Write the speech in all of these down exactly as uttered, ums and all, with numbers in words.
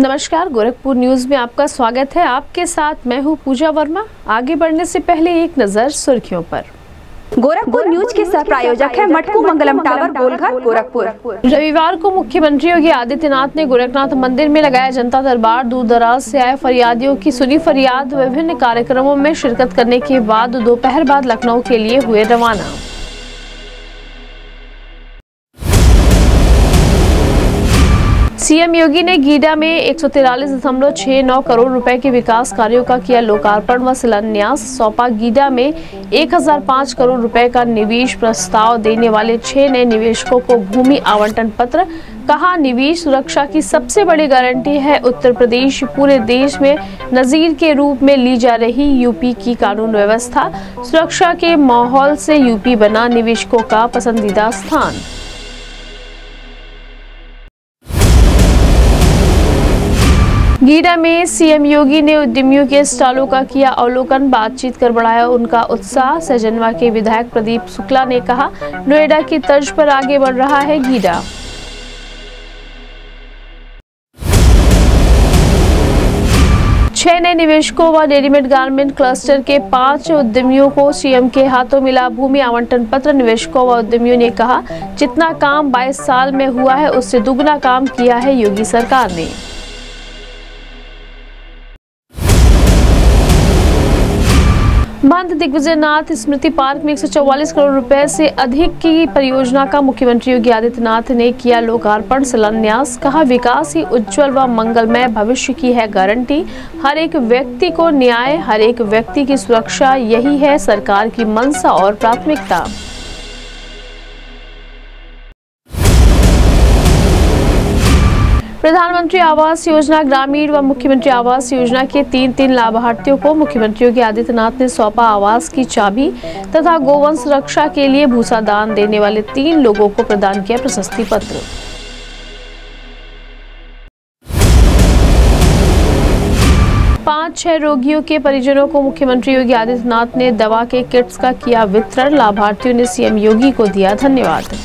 नमस्कार, गोरखपुर न्यूज में आपका स्वागत है। आपके साथ मैं हूं पूजा वर्मा। आगे बढ़ने से पहले एक नजर सुर्खियों पर। गोरखपुर न्यूज के सह प्रायोजक है मटकू मंगलम टावर, गोलघर, गोरखपुर। रविवार को मुख्यमंत्री योगी आदित्यनाथ ने गोरखनाथ मंदिर में लगाया जनता दरबार। दूर दराज से आए फरियादियों की सुनी फरियाद। विभिन्न कार्यक्रमों में शिरकत करने के बाद दोपहर बाद लखनऊ के लिए हुए रवाना। सीएम योगी ने गीडा में एक सौ तिरालीस दशमलव छह नौ करोड़ रुपए के विकास कार्यों का किया लोकार्पण व शिलान्यास। सौंपा गीडा में एक हज़ार पाँच करोड़ रुपए का निवेश प्रस्ताव देने वाले छह नए निवेशकों को भूमि आवंटन पत्र। कहा, निवेश सुरक्षा की सबसे बड़ी गारंटी है उत्तर प्रदेश। पूरे देश में नजीर के रूप में ली जा रही यूपी की कानून व्यवस्था। सुरक्षा के माहौल से यूपी बना निवेशकों का पसंदीदा स्थान। गीडा में सीएम योगी ने उद्यमियों के स्टॉलों का किया अवलोकन। बातचीत कर बढ़ाया उनका उत्साह। सहजनवा के विधायक प्रदीप शुक्ला ने कहा, नोएडा की तर्ज पर आगे बढ़ रहा है गीडा। छह नए निवेशकों व रेडीमेड गारमेंट क्लस्टर के पांच उद्यमियों को सीएम के हाथों मिला भूमि आवंटन पत्र। निवेशकों व उद्यमियों ने कहा, जितना काम बाईस साल में हुआ है उससे दुगना काम किया है योगी सरकार ने। महंत दिग्विजयनाथ स्मृति पार्क में एक सौ चौवालीस करोड़ रुपए से अधिक की परियोजना का मुख्यमंत्री योगी आदित्यनाथ ने किया लोकार्पण शिलान्यास। कहा, विकास ही उज्जवल व मंगलमय भविष्य की है गारंटी। हर एक व्यक्ति को न्याय, हर एक व्यक्ति की सुरक्षा, यही है सरकार की मंशा और प्राथमिकता। प्रधानमंत्री आवास योजना ग्रामीण व मुख्यमंत्री आवास योजना के तीन तीन लाभार्थियों को मुख्यमंत्री योगी आदित्यनाथ ने सौंपा आवास की चाबी तथा गोवंश रक्षा के लिए भूसा दान देने वाले तीन लोगों को प्रदान किया प्रशस्ति पत्र। पाँच छह रोगियों के परिजनों को मुख्यमंत्री योगी आदित्यनाथ ने दवा के किट्स का किया वितरण। लाभार्थियों ने सीएम योगी को दिया धन्यवाद।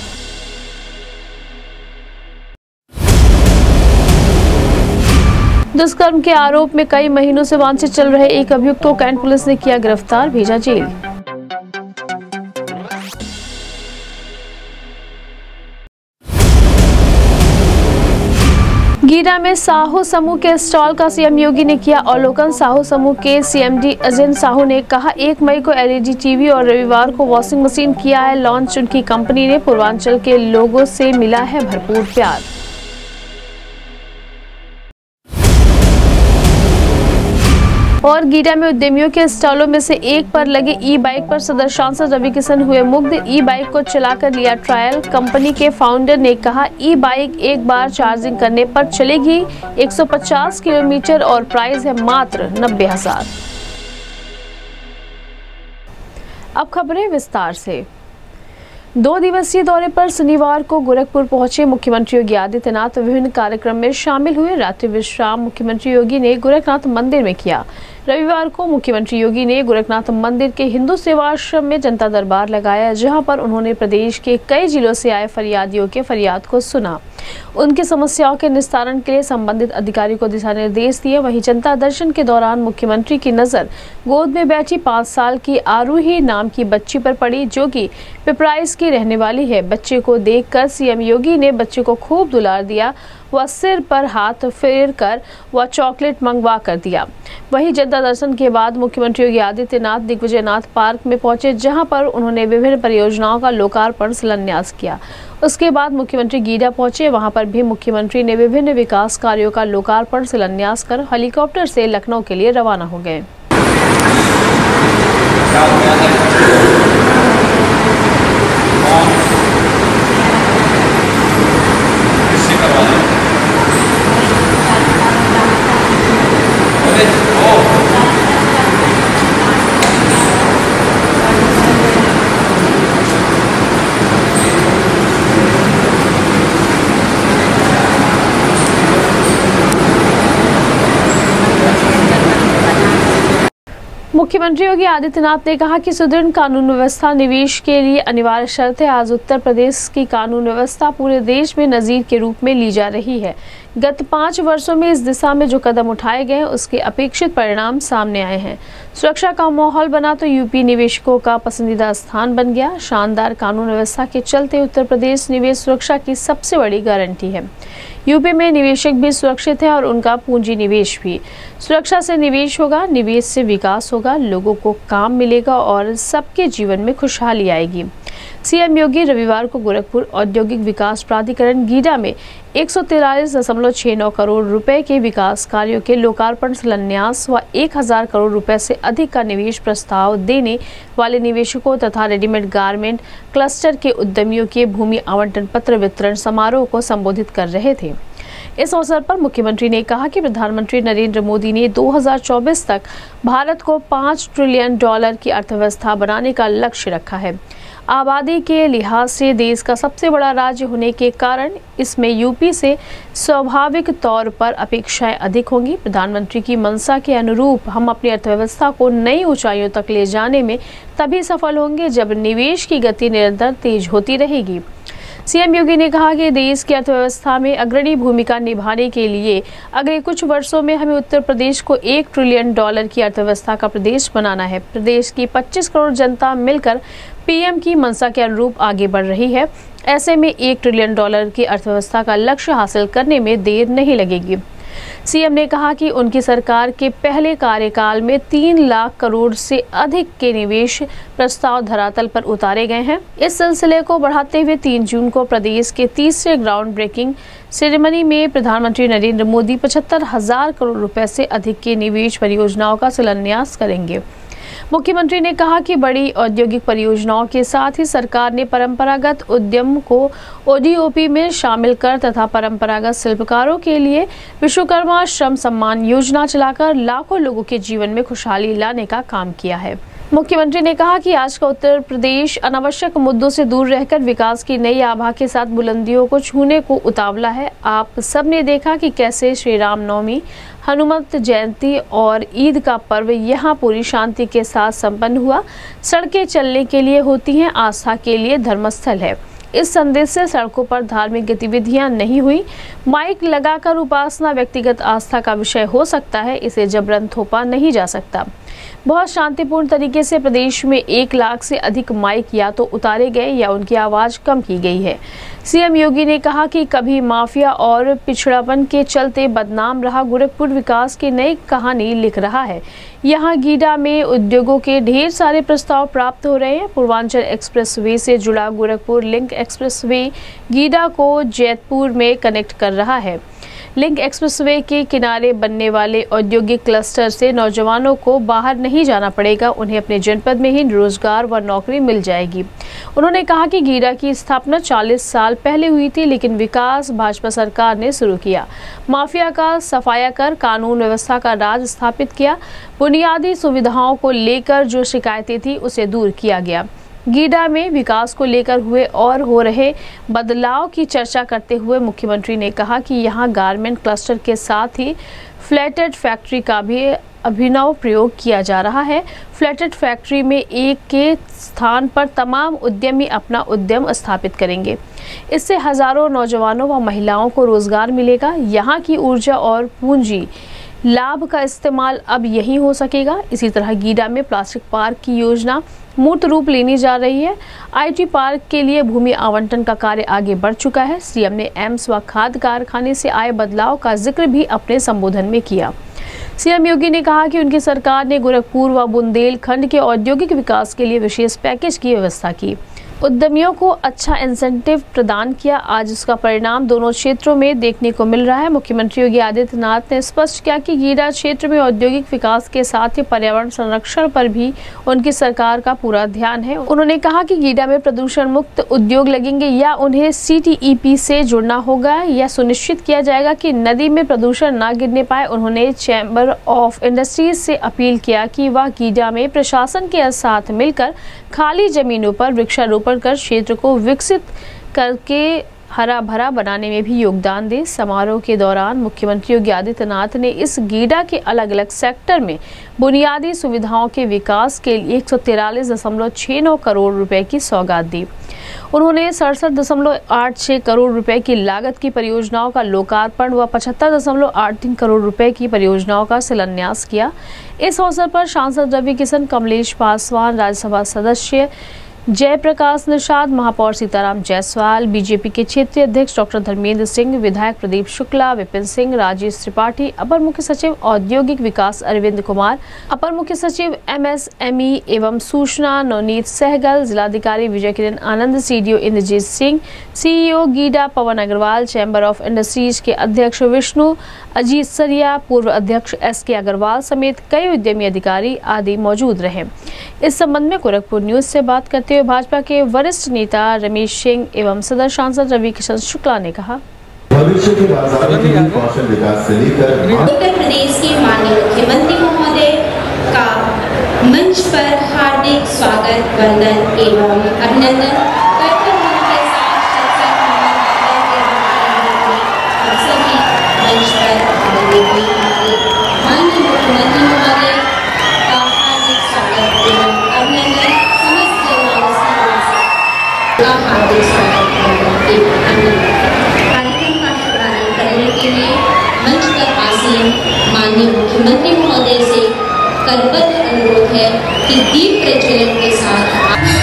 दुष्कर्म के आरोप में कई महीनों से वांछित चल रहे एक अभियुक्त को कैंट पुलिस ने किया गिरफ्तार, भेजा जेल। गीडा में साहू समूह के स्टॉल का सीएम योगी ने किया अवलोकन। साहू समूह के सीएमडी अजय साहू ने कहा, एक मई को एलईडी टीवी और रविवार को वॉशिंग मशीन किया है लॉन्च। उनकी कंपनी ने पूर्वांचल के लोगों से मिला है भरपूर प्यार। और गीडा में उद्यमियों के स्टॉलों में से एक पर लगे ई बाइक पर सदर सांसद रवि किशन हुए मुग्ध। ई बाइक को चलाकर लिया ट्रायल। कंपनी के फाउंडर ने कहा, ई बाइक एक बार चार्जिंग करने पर चलेगी एक सौ पचास किलोमीटर और प्राइस है मात्र नब्बे हजार। अब खबरें विस्तार से। दो दिवसीय दौरे पर शनिवार को गोरखपुर पहुंचे मुख्यमंत्री योगी आदित्यनाथ विभिन्न कार्यक्रम में शामिल हुए। रात्रि विश्राम मुख्यमंत्री योगी ने गोरखनाथ मंदिर में किया। रविवार को मुख्यमंत्री योगी ने गोरखनाथ मंदिर के हिंदू सेवाश्रम में जनता दरबार लगाया, जहां पर उन्होंने प्रदेश के कई जिलों से आए फरियादियों के फरियाद को सुना। उनकी समस्याओं के निस्तारण के लिए संबंधित अधिकारी को दिशा निर्देश दिए। वहीं जनता दर्शन के दौरान मुख्यमंत्री की नजर गोद में बैठी पाँच साल की आरूही नाम की बच्ची पर पड़ी, जो कि पिपराइस की रहने वाली है। बच्चे को देखकर सीएम योगी ने बच्चे को खूब दुलार दिया व सिर पर हाथ फेर कर व चॉकलेट मंगवा कर दिया। वहीं जनता दर्शन के बाद मुख्यमंत्री योगी आदित्यनाथ दिग्विजयनाथ पार्क में पहुंचे, जहां पर उन्होंने विभिन्न परियोजनाओं का लोकार्पण शिलान्यास किया। उसके बाद मुख्यमंत्री गीडा पहुंचे। वहां पर भी मुख्यमंत्री ने विभिन्न विकास कार्यों का लोकार्पण शिलान्यास कर हेलीकॉप्टर से लखनऊ के लिए रवाना हो गए। मुख्यमंत्री योगी आदित्यनाथ ने कहा कि सुदृढ़ कानून व्यवस्था निवेश के लिए अनिवार्य शर्त है। आज उत्तर प्रदेश की कानून व्यवस्था पूरे देश में नजीर के रूप में ली जा रही है। गत पाँच वर्षों में इस दिशा में जो कदम उठाए गए उसके अपेक्षित परिणाम सामने आए हैं। सुरक्षा का माहौल बना तो यूपी निवेशकों का पसंदीदा स्थान बन गया। शानदार कानून व्यवस्था के चलते उत्तर प्रदेश निवेश सुरक्षा की सबसे बड़ी गारंटी है। यूपी में निवेशक भी सुरक्षित है और उनका पूंजी निवेश भी। सुरक्षा से निवेश होगा, निवेश से विकास होगा, लोगों को काम मिलेगा और सबके जीवन में खुशहाली आएगी। सीएम योगी रविवार को गोरखपुर औद्योगिक विकास प्राधिकरण गीडा में एक सौ तिरालीस दशमलव छह नौ करोड़ रुपए के विकास कार्यों के लोकार्पण शिलान्यास व एक हजार करोड़ रुपए से अधिक का निवेश प्रस्ताव देने वाले निवेशकों तथा रेडीमेड गारमेंट क्लस्टर के उद्यमियों के भूमि आवंटन पत्र वितरण समारोह को संबोधित कर रहे थे। इस अवसर पर मुख्यमंत्री ने कहा कि प्रधानमंत्री नरेंद्र मोदी ने दो हज़ार चौबीस तक भारत को पाँच ट्रिलियन डॉलर की अर्थव्यवस्था बनाने का लक्ष्य रखा है। आबादी के लिहाज से देश का सबसे बड़ा राज्य होने के कारण इसमें यूपी से स्वाभाविक तौर पर अपेक्षाएं अधिक होंगी। प्रधानमंत्री की मंशा के अनुरूप हम अपनी अर्थव्यवस्था को नई ऊंचाइयों तक ले जाने में तभी सफल होंगे जब निवेश की गति निरंतर तेज होती रहेगी। सीएम योगी ने कहा कि देश की अर्थव्यवस्था में अग्रणी भूमिका निभाने के लिए अगले कुछ वर्षों में हमें उत्तर प्रदेश को एक ट्रिलियन डॉलर की अर्थव्यवस्था का प्रदेश बनाना है। प्रदेश की पच्चीस करोड़ जनता मिलकर पीएम की मंशा के अनुरूप आगे बढ़ रही है। ऐसे में एक ट्रिलियन डॉलर की अर्थव्यवस्था का लक्ष्य हासिल करने में देर नहीं लगेगी। सीएम ने कहा कि उनकी सरकार के पहले कार्यकाल में तीन लाख करोड़ से अधिक के निवेश प्रस्ताव धरातल पर उतारे गए हैं। इस सिलसिले को बढ़ाते हुए तीन जून को प्रदेश के तीसरे ग्राउंड ब्रेकिंग सेरेमनी में प्रधानमंत्री नरेंद्र मोदी पचहत्तर हजार करोड़ रुपए से अधिक के निवेश परियोजनाओं का शिलान्यास करेंगे। मुख्यमंत्री ने कहा कि बड़ी औद्योगिक परियोजनाओं के साथ ही सरकार ने परंपरागत उद्यम को ओडीओपी में शामिल कर तथा परंपरागत शिल्पकारों के लिए विश्वकर्मा श्रम सम्मान योजना चलाकर लाखों लोगों के जीवन में खुशहाली लाने का काम किया है। मुख्यमंत्री ने कहा कि आज का उत्तर प्रदेश अनावश्यक मुद्दों से दूर रहकर विकास की नई आभा के साथ बुलंदियों को छूने को उतावला है। आप सबने देखा कि कैसे श्री राम नवमी, हनुमत जयंती और ईद का पर्व यहाँ पूरी शांति के साथ संपन्न हुआ। सड़कें चलने के लिए होती हैं, आस्था के लिए धर्मस्थल है। इस संदेश से सड़कों पर धार्मिक गतिविधियां नहीं हुई। माइक लगाकर उपासना व्यक्तिगत आस्था का विषय हो सकता है, इसे जबरन थोपा नहीं जा सकता। बहुत शांतिपूर्ण तरीके से प्रदेश में एक लाख से अधिक माइक या तो उतारे गए या उनकी आवाज कम की गई है। सीएम योगी ने कहा कि कभी माफिया और पिछड़ापन के चलते बदनाम रहा गोरखपुर विकास की नई कहानी लिख रहा है। यहाँ गीडा में उद्योगों के ढेर सारे प्रस्ताव प्राप्त हो रहे हैं। पूर्वांचल एक्सप्रेसवे से जुड़ा गोरखपुर लिंक एक्सप्रेसवे गीडा को जैतपुर में कनेक्ट कर रहा है। लिंक एक्सप्रेसवे के किनारे बनने वाले औद्योगिक क्लस्टर से नौजवानों को बाहर नहीं जाना पड़ेगा, उन्हें अपने जनपद में ही रोजगार व नौकरी मिल जाएगी। उन्होंने कहा कि गीडा की स्थापना चालीस साल पहले हुई थी, लेकिन विकास भाजपा सरकार ने शुरू किया। माफिया का सफाया कर कानून व्यवस्था का राज स्थापित किया। बुनियादी सुविधाओं को लेकर जो शिकायतें थी उसे दूर किया गया। गीडा में विकास को लेकर हुए और हो रहे बदलाव की चर्चा करते हुए मुख्यमंत्री ने कहा कि यहां गारमेंट क्लस्टर के साथ ही फ्लैटेड फैक्ट्री का भी अभिनव प्रयोग किया जा रहा है। फ्लैटेड फैक्ट्री में एक के स्थान पर तमाम उद्यमी अपना उद्यम स्थापित करेंगे। इससे हजारों नौजवानों व महिलाओं को रोजगार मिलेगा। यहाँ की ऊर्जा और पूंजी लाभ का इस्तेमाल अब यही हो सकेगा। इसी तरह गीडा में प्लास्टिक पार्क की योजना मूर्त रूप लेनी जा रही है। आईटी पार्क के लिए भूमि आवंटन का कार्य आगे बढ़ चुका है। सीएम ने एम्स व खाद कारखाने से आए बदलाव का जिक्र भी अपने संबोधन में किया। सीएम योगी ने कहा कि उनकी सरकार ने गोरखपुर व बुंदेलखंड के औद्योगिक विकास के लिए विशेष पैकेज की व्यवस्था की, उद्यमियों को अच्छा इंसेंटिव प्रदान किया। आज इसका परिणाम दोनों क्षेत्रों में देखने को मिल रहा है। मुख्यमंत्री योगी आदित्यनाथ ने स्पष्ट किया कि गीडा क्षेत्र में औद्योगिक विकास के साथ ही पर्यावरण संरक्षण पर भी उनकी सरकार का पूरा ध्यान है। उन्होंने कहा कि गीडा में प्रदूषण मुक्त उद्योग लगेंगे या उन्हें सीटीईपी से जुड़ना होगा या सुनिश्चित किया जाएगा कि नदी में प्रदूषण न गिरने पाए। उन्होंने चैम्बर ऑफ इंडस्ट्रीज से अपील किया कि वह गीडा में प्रशासन के साथ मिलकर खाली जमीनों पर वृक्षारोपण कर क्षेत्र को विकसित करके हरा भरा बनाने में भी योगदान दे। समारोह के दौरान मुख्यमंत्री योगी आदित्यनाथ ने इस गीडा के अलग अलग सेक्टर में बुनियादी सुविधाओं के विकास के लिए एक सौ तिरालीस दशमलव छह नौ करोड़ रुपए की सौगात दी। उन्होंने सड़सठ दशमलव आठ छह करोड़ रुपए की लागत की परियोजनाओं का लोकार्पण व पचहत्तर दशमलव आठ तीन करोड़ रुपए की परियोजनाओं का शिलान्यास किया। इस अवसर पर सांसद रवि किशन, कमलेश पासवान, राज्यसभा सदस्य जयप्रकाश निषाद, महापौर सीताराम जायसवाल, बीजेपी के क्षेत्रीय अध्यक्ष डॉक्टर धर्मेंद्र सिंह, विधायक प्रदीप शुक्ला, विपिन सिंह, राजेश त्रिपाठी, अपर मुख्य सचिव औद्योगिक विकास अरविंद कुमार, अपर मुख्य सचिव एमएसएमई एवं सूचना नवनीत सहगल, जिलाधिकारी Vijay Kiran Anand, CDO Indrajeet Singh, CEO GIDA Pawan Agarwal, chamber of industries के अध्यक्ष विष्णु अजीत सरिया, पूर्व अध्यक्ष एस के अग्रवाल समेत कई उद्यमी अधिकारी आदि मौजूद रहे। इस संबंध में गोरखपुर न्यूज से बात करते हुए भाजपा के वरिष्ठ नेता रमेश सिंह एवं सदर सांसद रवि किशन शुक्ला ने कहा, भविष्य के बाजार में कौशल विकास से लेकर उत्तर प्रदेश के माननीय मुख्यमंत्री महोदय का मंच पर हार्दिक स्वागत, वंदन एवं अभिनंदन करते हुए के साथ सभी मंच पर माननीय मुख्यमंत्री महोदय का हार्दिक स्वागत एवं अभिनंदन, समस्त जनमानस का हार्दिक स्वागत एवं अभिनंदन। कार्यक्रम का शुभारंभ करने के लिए मंच पर आसीन माननीय मुख्यमंत्री महोदय से करबद्ध अनुरोध है कि दीप प्रज्वलन के साथ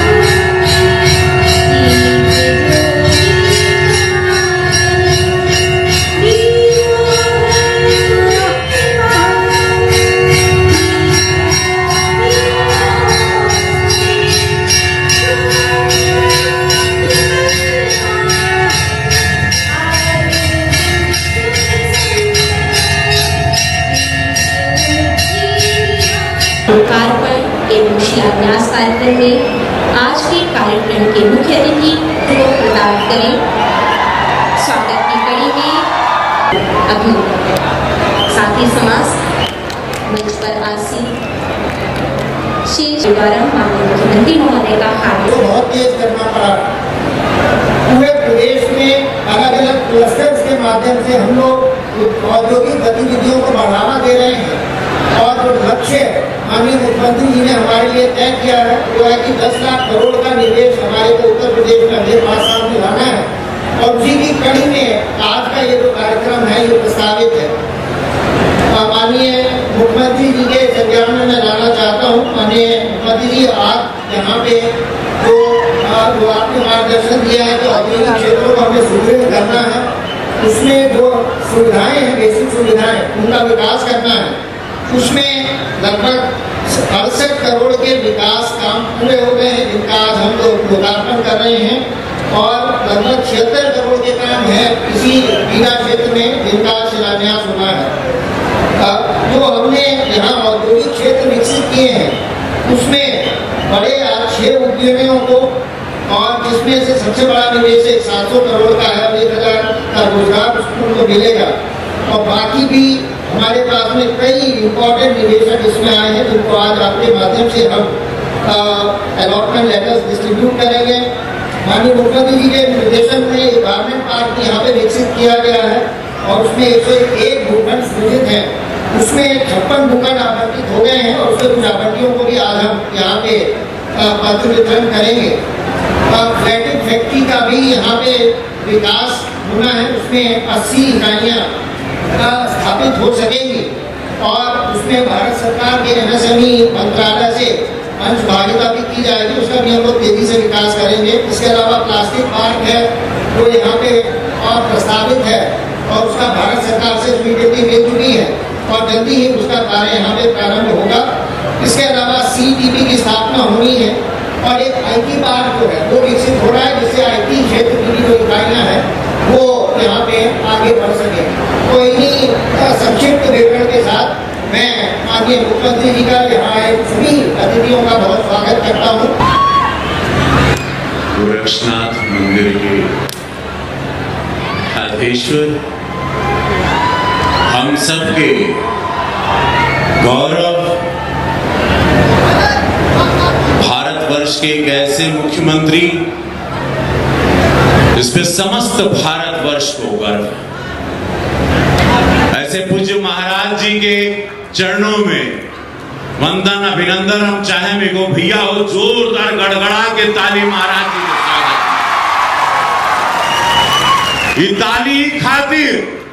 लोकार्पण एवं शिलान्यास कार्यक्रम में आज के कार्यक्रम के मुख्य अतिथि को प्रदान करें। स्वागत की कड़ी में अभिनंदन। साथ ही समाज मंच पर आसीन शेष द्वारा माननीय मुख्यमंत्री महोदय का हाथ तो बहुत तेज करना पड़ा। पूरे प्रदेश में अलग अलग क्लस्टर्स के माध्यम से हम लोग औद्योगिक गतिविधियों को बढ़ावा दे रहे हैं और जो लक्ष्य माननीय मुख्यमंत्री जी ने हमारे लिए तय किया है वो है कि दस लाख करोड़ का निवेश हमारे को उत्तर प्रदेश में अगले पाँच साल में लाना है और उसी की कड़ी में आज का ये जो कार्यक्रम है ये प्रस्तावित है। माननीय मुख्यमंत्री जी के संज्ञान में मैं लाना चाहता हूँ। माननीय मुख्यमंत्री जी आज यहाँ पे जो जो आपने मार्गदर्शन दिया है कि औद्योगिक क्षेत्रों को हमें सुदृढ़ करना है, उसमें जो सुविधाएं हैं, बेसिक सुविधाएं, उनका विकास करना है। उसमें लगभग अड़सठ करोड़ के विकास काम पूरे हो गए हैं जिनका आज हम लोग लोकार्पण कर रहे हैं और लगभग छिहत्तर करोड़ के काम है इसी गीडा क्षेत्र में जिनका शिलान्यास होना है। जो हमने यहाँ औद्योगिक क्षेत्र विकसित किए हैं उसमें बड़े आज छह उद्यमियों को और जिसमें से सबसे बड़ा निवेश एक सात सौ करोड़ का है, एक हजार का रोजगार उनको मिलेगा और बाकी भी हमारे पास में कई इम्पोर्टेंट निवेशक इसमें आए हैं जिनको आज आपके माध्यम से हम अलॉटमेंट लेटर्स डिस्ट्रीब्यूट करेंगे। माननीय मुख्यमंत्री जी के निर्देशन में ये गारमेंट पार्क यहाँ पे विकसित किया गया है और उसमें एक सौ एक भूखंड सृजित है, उसमें छप्पन भूखंड आवंटित हो गए हैं और उसके कुछ आवंटियों को भी आज हम यहाँ पे पत्र वितरण करेंगे। फ्लैटिक फैक्ट्री का भी यहाँ पे विकास होना है, उसमें अस्सी इकाइयाँ स्थापित हो सकेंगी और उसमें भारत सरकार के एमएसएमई मंत्रालय से अंश भागीदारी भी की जाएगी, उसका भी हम लोग तेजी से विकास करेंगे। इसके अलावा प्लास्टिक पार्क है वो यहाँ पे और प्रस्तावित है और उसका भारत सरकार से स्वीकृति मिल चुकी है और जल्दी ही उसका कार्य यहाँ पे प्रारंभ होगा। इसके अलावा सीटीपी की स्थापना होनी है और एक आईटी पार्क जो है वो विकसित हो रहा है जिससे आईटी क्षेत्र की जो इकाइयाँ हैं वो यहाँ पे आगे बढ़ सके। तो इन्हीं संक्षिप्त विवरण के साथ मैं माननीय मुख्यमंत्री जी का यहाँ आए सभी अतिथियों का बहुत स्वागत करता हूँ। गोरक्षनाथ मंदिर के अधीश्वर, हम सबके गौरव, भारतवर्ष के एक ऐसे मुख्यमंत्री जिस पे समस्त भारतवर्ष को गर्व है। ऐसे पूज्य महाराज जी के चरणों में वंदन अभिनंदन हम चाहे में को भैया हो जोरदार गड़गड़ा के ताली महाराज जी के स्वागत। ये ताली खातिर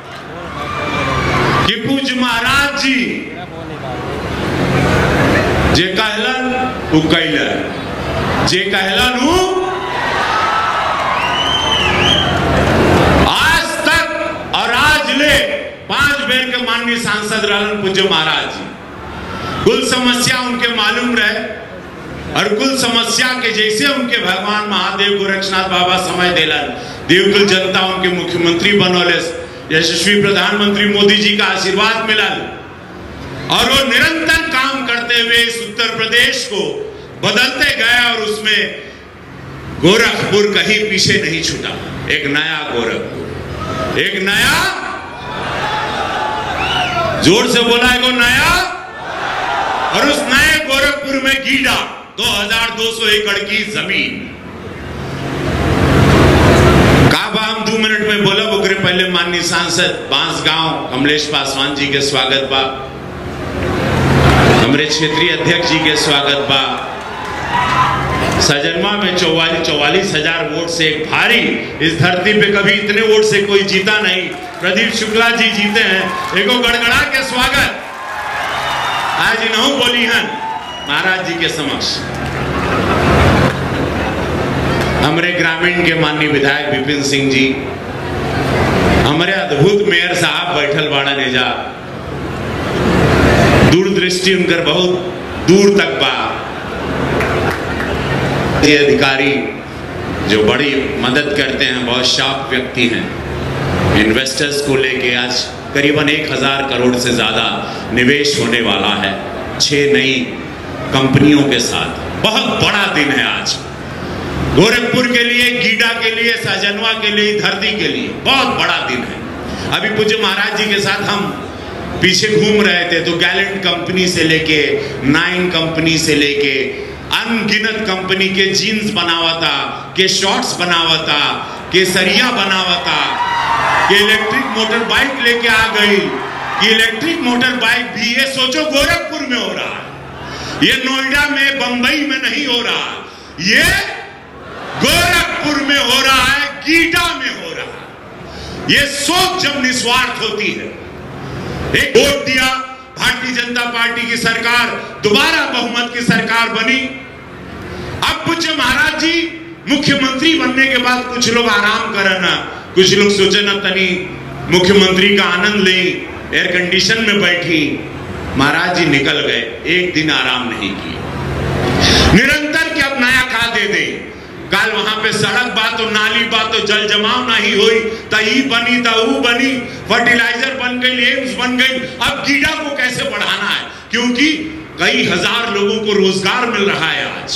कि पूज्य महाराज जी जे कहलन उ कैलन, जे कहलन उ आज तक और आज ले पांच बेर के माननीय सांसद रहलन पूज्य महाराज जी। कुल समस्या उनके मालूम रहे और कुल समस्या के जैसे उनके भगवान महादेव गोरक्षनाथ बाबा समय दिलन, देवकुल जनता उनके मुख्यमंत्री बनौले, यशस्वी प्रधानमंत्री मोदी जी का आशीर्वाद मिला और वो निरंतर काम करते हुए इस उत्तर प्रदेश को बदलते गए और उसमें गोरखपुर कहीं पीछे नहीं छूटा। एक नया गोरखपुर, एक नया, जोर से बोला है, को नया, और उस नए गोरखपुर में गीडा दो हजार दो सौ एकड़ की जमीन काबा हम दो मिनट में बोला बुकरे पहले माननीय सांसद बांसगांव कमलेश पासवान जी के स्वागत बा, हमारे क्षेत्रीय अध्यक्ष जी के स्वागत बा। सजनवा में चौवालीस चौवालीस हजार वोट से एक भारी, इस धरती पे कभी इतने वोट से कोई जीता नहीं, प्रदीप शुक्ला जी जीते हैं। एको गड़गड़ा के स्वागत आज इन्हों बोली हैं महाराज जी के समक्ष। हमारे ग्रामीण के माननीय विधायक विपिन सिंह जी, हमारे अद्भुत मेयर साहब बैठल बाड़ा नेजा, दूरदृष्टि उनकर बहुत दूर तक बा। ये अधिकारी जो बड़ी मदद करते हैं, बहुत शार्प व्यक्ति हैं। इन्वेस्टर्स को लेके आज करीबन एक हजार करोड़ से ज्यादा निवेश होने वाला है, छह नई कंपनियों के साथ। बहुत बड़ा दिन है आज गोरखपुर के लिए, गीडा के लिए, सहजनवा के लिए, धरती के लिए बहुत बड़ा दिन है। अभी पूज्य महाराज जी के साथ हम पीछे घूम रहे थे तो गैलेंट कंपनी से लेके नाइन कंपनी से लेके अनगिनत कंपनी के जीन्स बनावता, के शॉर्ट्स बनावता, के सरिया बनावता, कि इलेक्ट्रिक मोटर बाइक लेके आ गई, कि इलेक्ट्रिक मोटर बाइक भी, ये सोचो गोरखपुर में हो रहा है, ये नोएडा में बंबई में नहीं हो रहा, ये गोरखपुर में हो रहा है, गीडा में हो रहा है। ये सोच जब निस्वार्थ होती है, एक वोट दिया, भारतीय जनता पार्टी की सरकार दोबारा बहुमत की सरकार बनी। अब पूज्य महाराज जी मुख्यमंत्री बनने के बाद कुछ लोग आराम करना, कुछ लोग सोचे ना तनी मुख्यमंत्री का आनंद ले, एयर कंडीशन में बैठी। महाराज जी निकल गए, एक दिन आराम नहीं किए, निरंतर के अब नया खा दे दे। कल वहां पे सड़क बात तो नाली बात तो जल जमाव नहीं हुई, तई बनी तऊ बनी, फर्टिलाइजर बन गई, एम्स बन गई। अब गीडा को कैसे बढ़ाना है, क्योंकि कई हजार लोगों को रोजगार मिल रहा है आज।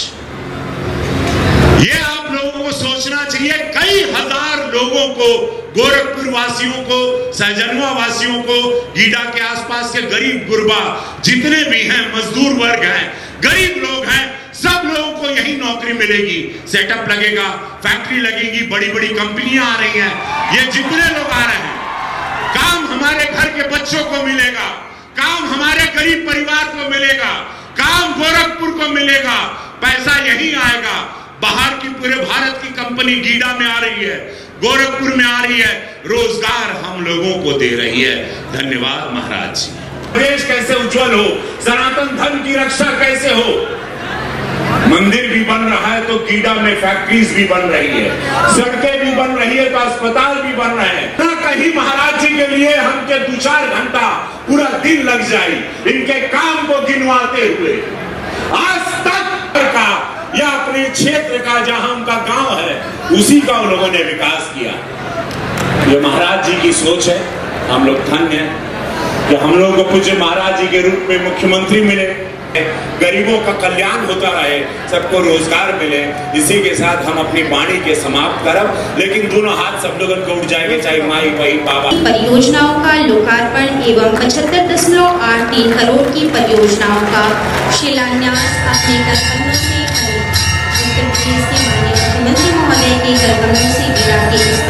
ये आप लोगों को सोचना चाहिए, कई हजार लोगों को, गोरखपुर वासियों को, सहजनवा वासियों को, गीडा के आसपास के गरीब गुरबा जितने भी हैं, मजदूर वर्ग हैं, गरीब लोग हैं, सब लोगों को यही नौकरी मिलेगी, सेटअप लगेगा, फैक्ट्री लगेगी, बड़ी बड़ी कंपनियां आ रही हैं, ये जितने लोग आ रहे हैं, काम हमारे घर के बच्चों को मिलेगा, काम हमारे गरीब परिवार को मिलेगा, काम गोरखपुर को मिलेगा, पैसा यही आएगा। बाहर की पूरे भारत की कंपनी गीडा में आ रही है, गोरखपुर में आ रही है, रोजगार हम लोगों को दे रही है। धन्यवाद महाराज जी। देश कैसे उज्जवल हो, सनातन धर्म की रक्षा कैसे हो। मंदिर भी बन रहा है तो गीडा में फैक्ट्रीज भी बन रही है, सड़कें भी बन रही है तो अस्पताल भी बन रहे हैं। ना कहीं महाराज जी के लिए हमके दो चार घंटा पूरा दिन लग जाए इनके काम को गिनवाते हुए। आज तक का या अपने क्षेत्र का जहां उनका गांव है उसी का उन लोगों ने विकास किया। ये महाराज जी की सोच है। हम लोग धन्य हैं कि हम लोगों को पूज्य महाराज जी के रूप में मुख्यमंत्री मिले, गरीबों का कल्याण होता रहे, सबको रोजगार मिले। इसी के साथ हम अपनी वाणी के समाप्त करब, लेकिन दोनों हाथ सब लोगों को उठ जाएंगे, चाहे माई बहन बाबा। परियोजनाओं का लोकार्पण एवं पचहत्तर दशमलव आठ तीन करोड़ की परियोजनाओं का शिलान्यास अपने कर्तव्यों से उत्तर प्रदेश के माननीय मुख्यमंत्री महोदय के कर्तव्यों से गीडा के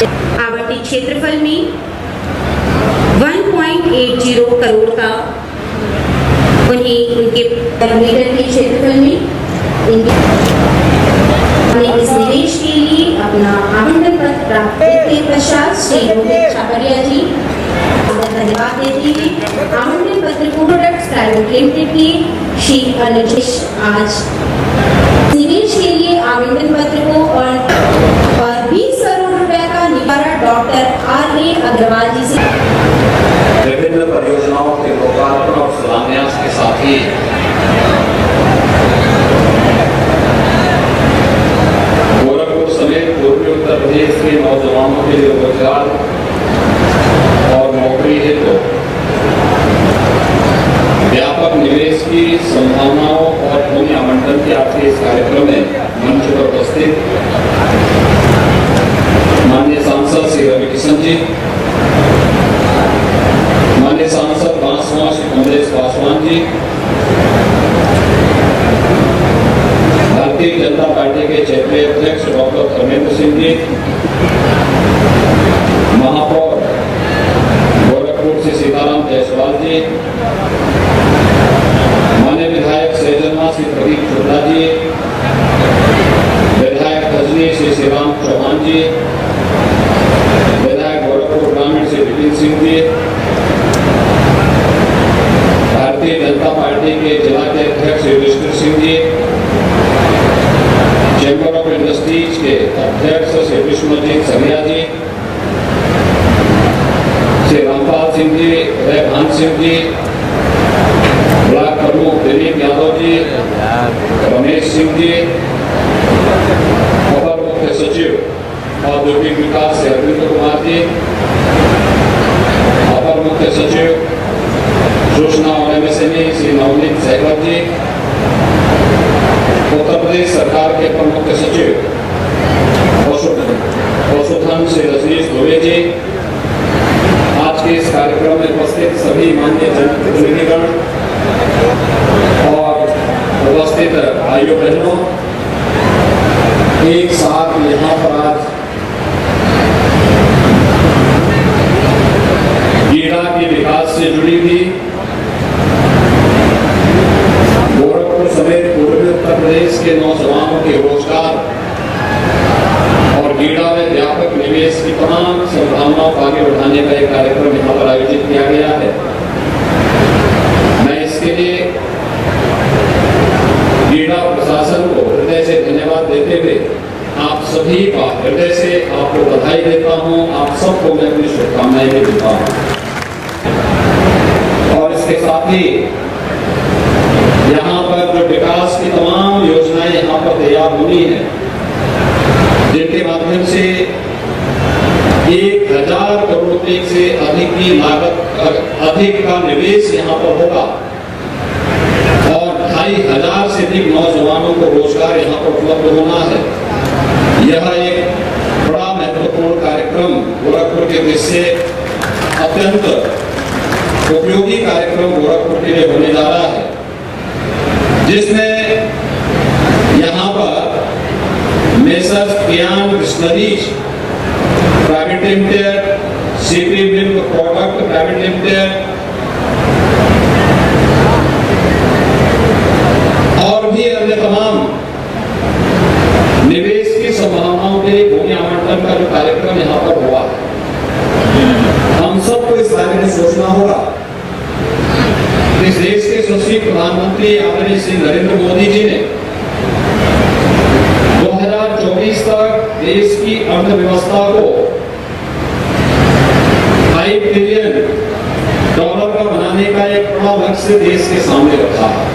आवंटित क्षेत्रफल में एक पॉइंट आठ शून्य करोड़ का उन्हें उनके किलोमीटर के क्षेत्रफल में उन्हें इस निवेश के लिए अपना आवंटन पत्र प्राप्त करने के पश्चात श्री रोहित छाबड़िया जी धन्यवाद देते हुए आवंटन पत्र को प्रोडक्ट्स प्राइवेट लिमिटेड के श्री अनिल आज निवेश के लिए आवंटन पत्र को और बीस करोड़ रुपए का निवारण doctor R A Agrawal ji से विभिन्न परियोजनाओं के लोकार्पण और शिलान्यास के साथ ही गोरखपुर समेत पूर्वी उत्तर प्रदेश के नौजवानों के लिए रोजगार और नौकरी हेतु व्यापक निवेश की संभावनाओं और भूमि आवंटन के आपके इस कार्यक्रम में मंच पर उपस्थित माननीय सांसद श्री रवि किशन जी, माननीय सांसद बांसवाड़ा श्री कमलेश पासवान जी, भारतीय जनता पार्टी के क्षेत्रीय अध्यक्ष डॉक्टर धर्मेंद्र सिंह जी, महापौर गोरखपुर से सीताराम जायसवाल जी, माननीय विधायक सैजन्मा श्री प्रदीप शुक्ला जी, विधायक खजनी श्री श्रीराम चौहान जी, विधायक गोरखपुर ग्रामीण श्री विपिन सिंह जी, भारतीय जनता पार्टी के जिला के अध्यक्ष Shri Vishnu Singh ji, chamber of industries के अध्यक्ष श्री विष्णुजीत सरिया जी, श्री रामपाल सिंह जी, रेभान सिंह जी, ब्लॉक प्रमुख दिलीप यादव जी, रमेश सिंह जी, अपर मुख्य सचिव औद्योगिक विकास से अरविंद कुमार जी, अपर मुख्य सचिव सूचना और एमएसएमई श्री नवनीत सहगल जी, उत्तर प्रदेश सरकार के प्रमुख सचिव पशुधन श्री रजनीश दुबे जी, आज के इस कार्यक्रम में उपस्थित सभी माननीय जनप्रतिनिधिगण और उपस्थित भाइयों बहनों, एक साथ यहाँ पर आज गीड़ा के विकास से जुड़ी हुई गोरखपुर समेत पूर्वी उत्तर प्रदेश के नौजवानों के रोजगार और गीड़ा में व्यापक निवेश की तमाम संभावनाओं को आगे बढ़ाने का एक कार्यक्रम यहाँ पर आयोजित किया गया है। मैं इसके लिए गीड़ा प्रशासन को हृदय से धन्यवाद देते हुए आप सभी का हृदय से आपको बधाई देता हूँ। आप सबको मैं अपनी शुभकामनाएं भी देता हूँ और इसके साथ ही यहाँ पर जो विकास की तमाम योजनाएं यहाँ पर तैयार होनी है, जिनके माध्यम से एक हजार करोड़ रुपए से अधिक की लागत अधिक का निवेश यहाँ पर होगा और ढाई हजार से अधिक नौजवानों को रोजगार यहाँ पर उपलब्ध होना है। यह एक बड़ा महत्वपूर्ण कार्यक्रम गोरखपुर के दृष्टि अत्यंत उपयोगी कार्यक्रम गोरखपुर के लिए होने जा रहा है, जिसमें यहाँ पर मेसर्स कियान कृष्णरीज private limited, CP milk product private limited और भी अन्य तमाम निवेश की संभावनाओं के भूमि आवंटन का जो कार्यक्रम यहाँ पर हुआ है, हम सबको इस बारे में सोचना होगा। इस देश के यशस्वी प्रधानमंत्री आदरणीय श्री नरेंद्र मोदी जी ने दो हज़ार चौबीस तक देश की अर्थव्यवस्था को पाँच ट्रिलियन डॉलर का बनाने का एक बड़ा लक्ष्य देश के सामने रखा है।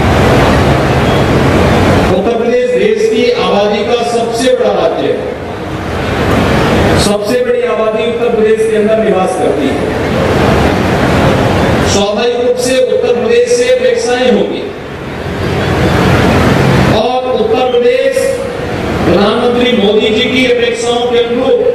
उत्तर प्रदेश देश की आबादी का सबसे बड़ा राज्य है, सबसे बड़ी आबादी उत्तर प्रदेश के अंदर निवास करती है। स्वाभाविक रूप से उत्तर प्रदेश से अपेक्षाएं होंगी और उत्तर प्रदेश प्रधानमंत्री मोदी जी की अपेक्षाओं के अनुरूप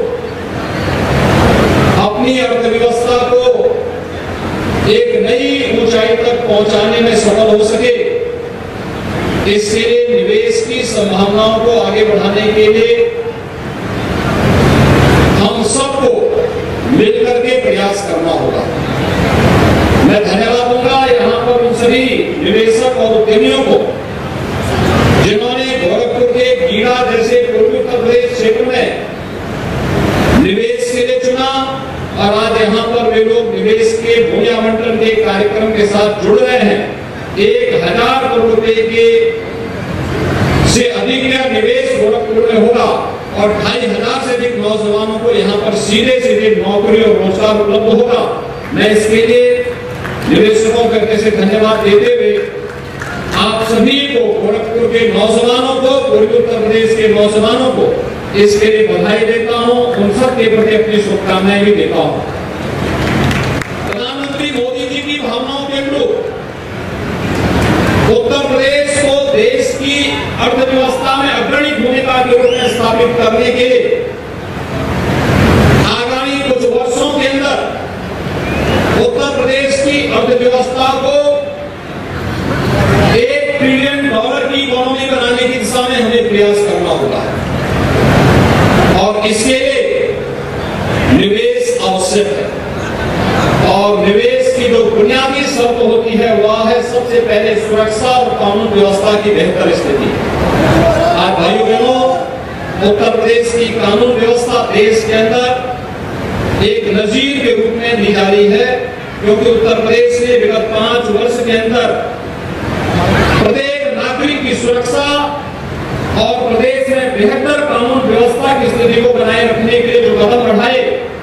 अपनी अर्थव्यवस्था को एक नई ऊंचाई तक पहुंचाने में सफल हो सके, इसके लिए निवेश की संभावनाओं को आगे बढ़ाने के लिए हम सभी निवेशक और उद्यमियों को जिन्होंने गोरखपुर के गीड़ा जैसे पूर्वी उत्तर प्रदेश क्षेत्र में निवेश के लिए चुना और आज यहाँ पर वे लोग निवेश के भूमि आवंटन के कार्यक्रम के साथ जुड़ रहे हैं। एक हजार करोड़ रुपए के से अधिक का निवेश गोरखपुर में होगा और ढाई हजार से अधिक नौजवानों को यहाँ पर सीधे सीधे नौकरी और रोजगार उपलब्ध होगा। मैं इसके लिए निवेशकों को कैसे धन्यवाद देते हुए आप सभी को, गोरखपुर के नौजवानों को, पूर्वी उत्तर प्रदेश के नौजवानों को इसके लिए बधाई देता हूं, उन सब के प्रति अपनी शुभकामनाएं भी देता हूं। प्रधानमंत्री मोदी जी की भावनाओं के अनुरूप उत्तर प्रदेश को देश की अर्थव्यवस्था में अग्रणी भूमिका के रूप में स्थापित करने के लिए आगामी कुछ वर्षों के अंदर उत्तर प्रदेश की अर्थव्यवस्था को एक ट्रिलियन डॉलर की इकोनॉमी बनाने की दिशा में हमें प्रयास करना होगा और इसके लिए निवेश आवश्यक है और निवेश की जो बुनियादी शर्त होती है वह है सबसे पहले सुरक्षा और कानून व्यवस्था की बेहतर स्थिति। आज भाइयों बहनों, उत्तर प्रदेश की कानून व्यवस्था देश के अंदर एक नजीर के रूप में ली जा रही है, क्योंकि उत्तर प्रदेश ने विगत पांच वर्ष के अंदर प्रत्येक नागरिक की सुरक्षा और प्रदेश में बेहतर कानून व्यवस्था की स्थिति को बनाए रखने के लिए जो कदम बढ़ाए,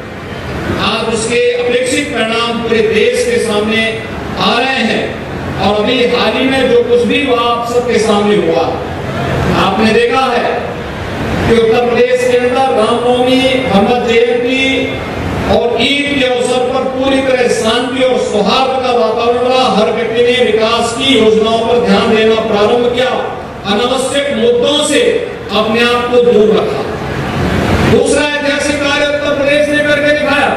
आज उसके अपेक्षित परिणाम पूरे देश के सामने आ रहे हैं। और अभी हाल ही में जो कुछ भी हुआ आप सबके सामने हुआ, आपने देखा है कि उत्तर प्रदेश के अंदर रामनवमी, मोहम्मद जयंती और ईद के अवसर पर पूरी तरह शांति और सौहार्द का वातावरण रहा। हर व्यक्ति ने विकास की योजनाओं पर ध्यान देना प्रारंभ किया, अनावश्यक मुद्दों से अपने आप को दूर रखा। दूसरा ऐतिहासिक कार्य उत्तर प्रदेश ने करके दिखाया।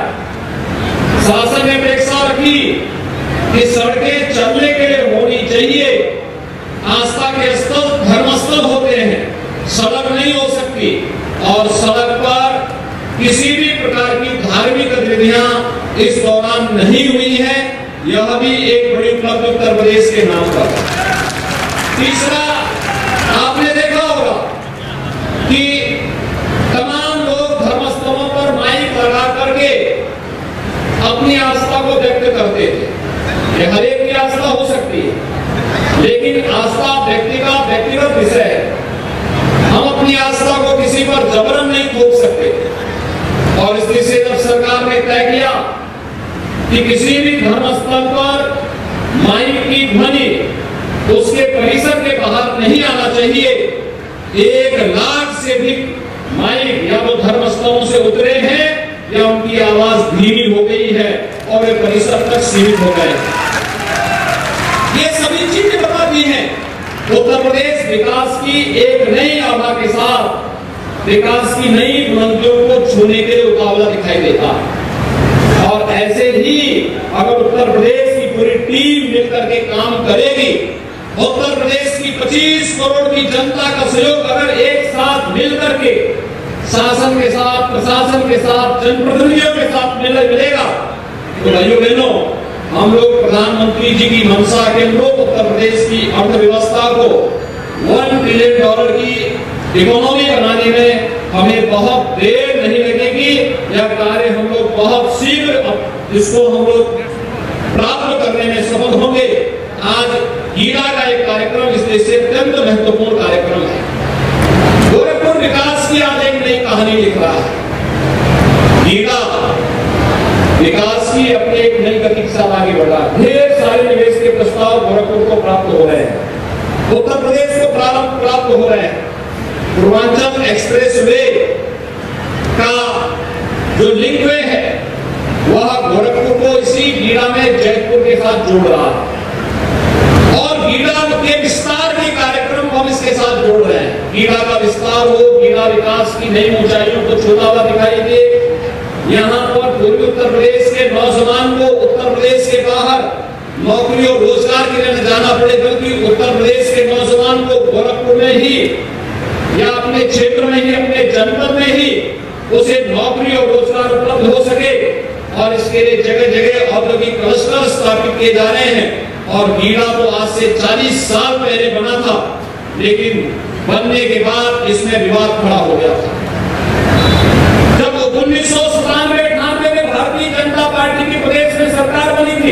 शासन ने अपेक्षा रखी कि सड़कें चलने के लिए होनी चाहिए। आस्था के स्थल धर्मस्थल होते हैं, सड़क नहीं हो सकती और सड़क पर किसी भी प्रकार की धार्मिक गतिविधियां इस दौरान नहीं हुई है। यह भी एक बड़ी उपलब्धि उत्तर प्रदेश के नाम पर। तीसरा, आपने देखा होगा कि तमाम लोग धर्मस्थलों पर माइक लगा करके अपनी आस्था को व्यक्त करते थे। यह हर एक की आस्था हो सकती है, लेकिन आस्था व्यक्ति का व्यक्तिगत विषय है। हम अपनी आस्था को किसी पर जबरन नहीं थोप सकते। और इसलिए से जब सरकार ने तय किया कि किसी भी धर्मस्थल पर माइक की ध्वनि उसके परिसर के बाहर नहीं आना चाहिए, एक लाख से अधिक माइक या तो धर्मस्थलों से उतरे हैं या उनकी आवाज धीमी हो गई है और वे परिसर तक सीमित हो गए। ये सभी चीजें बताती हैं उत्तर प्रदेश विकास की एक नई आभा के साथ विकास की नई बुलंदियों को छूने के लिए उतावला दिखाई देता। और ऐसे ही अगर उत्तर प्रदेश की पूरी टीम मिलकर के काम करेगी, उत्तर प्रदेश की पच्चीस करोड़ की जनता का सहयोग अगर एक साथ मिलकर के शासन के साथ, प्रशासन के साथ, जनप्रतिनिधियों के साथ मिलेगा, तो भाइयों बहनों, हम लोग प्रधानमंत्री जी की मंशा के अनुरूप उत्तर प्रदेश की अर्थव्यवस्था को वन ट्रिलियन डॉलर की इकोनॉमी बनाने में हमें बहुत देर नहीं लगेगी। यह कार्य हम लोग बहुत शीघ्र इसको हम लोग प्राप्त करने में सफल होंगे। आज गीड़ा का एक कार्यक्रम इस देश से अत्यंत महत्वपूर्ण कार्यक्रम है। गोरखपुर विकास की आज एक नई कहानी लिख रहा है। गीड़ा विकास की अपने एक नई गति के साथ आगे बढ़ा। ढेर सारे निवेश के प्रस्ताव गोरखपुर को प्राप्त हो रहे हैं, उत्तर प्रदेश को प्रारंभ प्राप्त हो रहे हैं। पूर्वांचल एक्सप्रेस वे का जो लिंक वे है वह गोरखपुर को इसी गीड़ा में जयपुर के साथ जोड़ रहा है और गीड़ा के विस्तार के कार्यक्रम हम इसके साथ जोड़ रहे हैं। गीड़ा का विस्तार हो, गीड़ा विकास की नई ऊंचाइयों को छूता हुआ दिखाई दे। यहाँ पर पूर्वी उत्तर प्रदेश के नौजवान को उत्तर प्रदेश के बाहर नौकरी और रोजगार के लिए न जाना पड़े, बल्कि उत्तर प्रदेश के नौजवान को गोरखपुर में ही या अपने क्षेत्र में ही, अपने जनपद में ही उसे नौकरी और रोजगार उपलब्ध हो सके। और इसके लिए जगह जगह औद्योगिक क्लस्टर स्थापित किए जा रहे हैं। और गीड़ा तो आज से चालीस साल पहले बना था, लेकिन बनने के बाद इसमें विवाद खड़ा हो गया था। जब उन्नीस सौ सतानवे अठानवे में भारतीय जनता पार्टी की प्रदेश में सरकार बनी थी,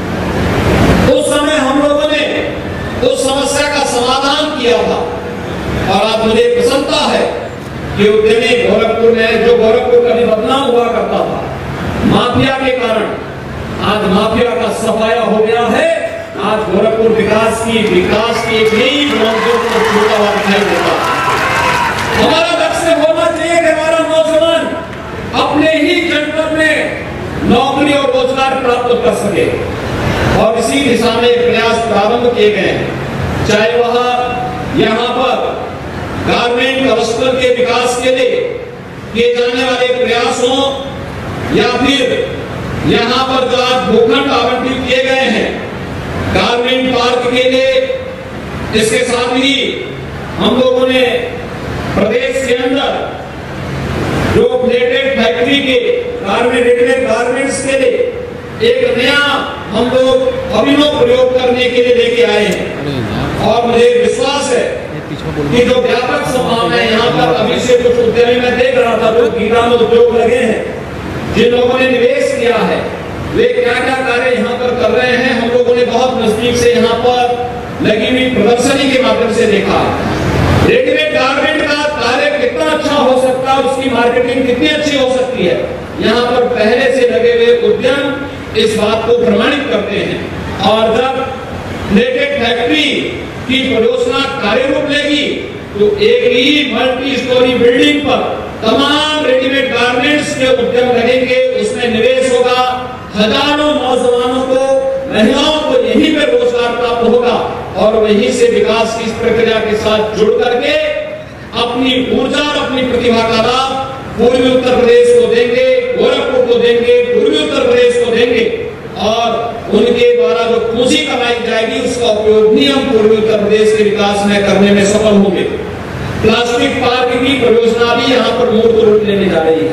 उस समय हम लोगों ने उस समस्या का समाधान किया था। और आज मुझे प्रसन्नता है कि उद्यमी गोरखपुर में, जो गोरखपुर कभी बदनाम हुआ करता था माफिया के कारण, आज माफिया का सफाया हो गया है। आज गोरखपुर विकास की विकास की एक नई बुलंदियों को छूता हुआ दिखाई देता है। हमारा लक्ष्य होना चाहिए कि हमारा नौजवान अपने ही जनपद में नौकरी और रोजगार प्राप्त कर सके, और इसी दिशा में प्रयास प्रारंभ किए गए हैं। चाहे वह यहाँ पर गारमेंट क्लस्टर के विकास के लिए किए जाने वाले प्रयास हों, या फिर यहाँ पर जो आज भूखंड आवंटित किए गए हैं गारमेंट पार्क के लिए। इसके साथ ही हम लोगों ने प्रदेश के अंदर जो प्लेटेड फैक्ट्री के गारमेंट रेडीमेड गारमेंट्स के लिए एक नया हम लोग अभिनव प्रयोग करने के लिए लेके आए हैं। और मुझे विश्वास है कि जो व्यापक संभावनाएं यहाँ पर अभी से कुछ उद्यमी में देख रहा था, जो गीड़ा में उद्योग लगे हैं, जिन लोगों ने निवेश किया है, वे क्या क्या कार्य यहाँ पर कर रहे हैं, हम लोगों ने बहुत नजदीक से यहाँ पर लगी हुई प्रदर्शनी के माध्यम से देखा। रेडीमेड गारमेंट का कार्य कितना अच्छा हो सकता है, उसकी मार्केटिंग कितनी अच्छी हो सकती है, यहाँ पर पहले से लगे हुए उद्यम इस बात को प्रमाणित करते हैं। और जब प्लेटेड फैक्ट्री की परियोजना कार्य रूप लेगी तो एक ही मल्टी स्टोरी बिल्डिंग पर तमाम रेडीमेड गारमेंट्स के उद्यम लगेंगे, उसमें निवेश होगा, हजारों नौजवानों को, महिलाओं को यहीं पे रोजगार प्राप्त होगा, और वहीं से विकास की इस प्रक्रिया के साथ जुड़ करके अपनी ऊर्जा और अपनी प्रतिभा का लाभ पूर्वी उत्तर प्रदेश को देंगे, गोरखपुर को देंगे, पूर्वी उत्तर प्रदेश को देंगे, और उनके द्वारा जो पूंजी कमाई जाएगी उसका उपयोग भी हम पूर्वी उत्तर प्रदेश के विकास में करने में सफल होंगे। प्लास्टिक पार्क की परियोजना भी यहाँ पर मूर्त रूप लेने जा रही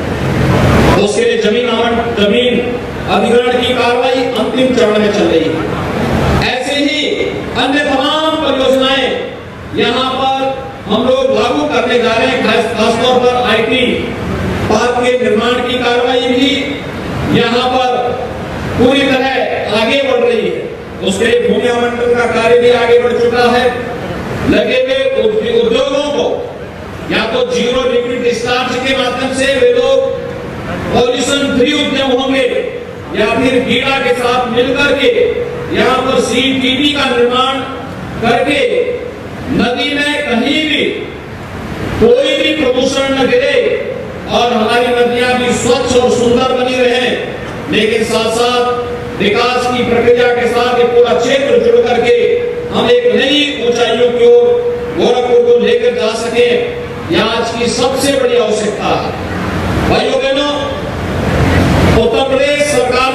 है। उसके लिए जमीन आवंटन, जमीन अधिग्रहण की कार्रवाई अंतिम चरण में चल रही है। ऐसे ही अन्य तमाम परियोजनाएं यहाँ पर हम लोग लागू करने जा रहे हैं। खासतौर पर आईटी पार्क के निर्माण की कार्रवाई भी यहाँ पर पूरी तरह आगे बढ़ रही है। उसके लिए भूमि आवंटन का कार्य भी आगे बढ़ चुका है। लगे हुए उद्योगों को या तो जीरो लिक्विड डिस्चार्ज के माध्यम से वे लोग पॉल्यूशन फ्री उद्यम होंगे, या फिर गीड़ा के साथ मिलकर के यहाँ पर सीटीबी का निर्माण करके नदी में कहीं भी कोई भी प्रदूषण न गिरे और हमारी नदियां भी स्वच्छ और सुंदर बनी रहे, लेकिन साथ साथ विकास की प्रक्रिया के साथ ये पूरा क्षेत्र जुड़ करके हम एक नई ऊंचाइयों की ओर गोरखपुर को लेकर जा सके। यह आज की सबसे बड़ी आवश्यकता है। भाइयों बहनों, उत्तर प्रदेश सरकार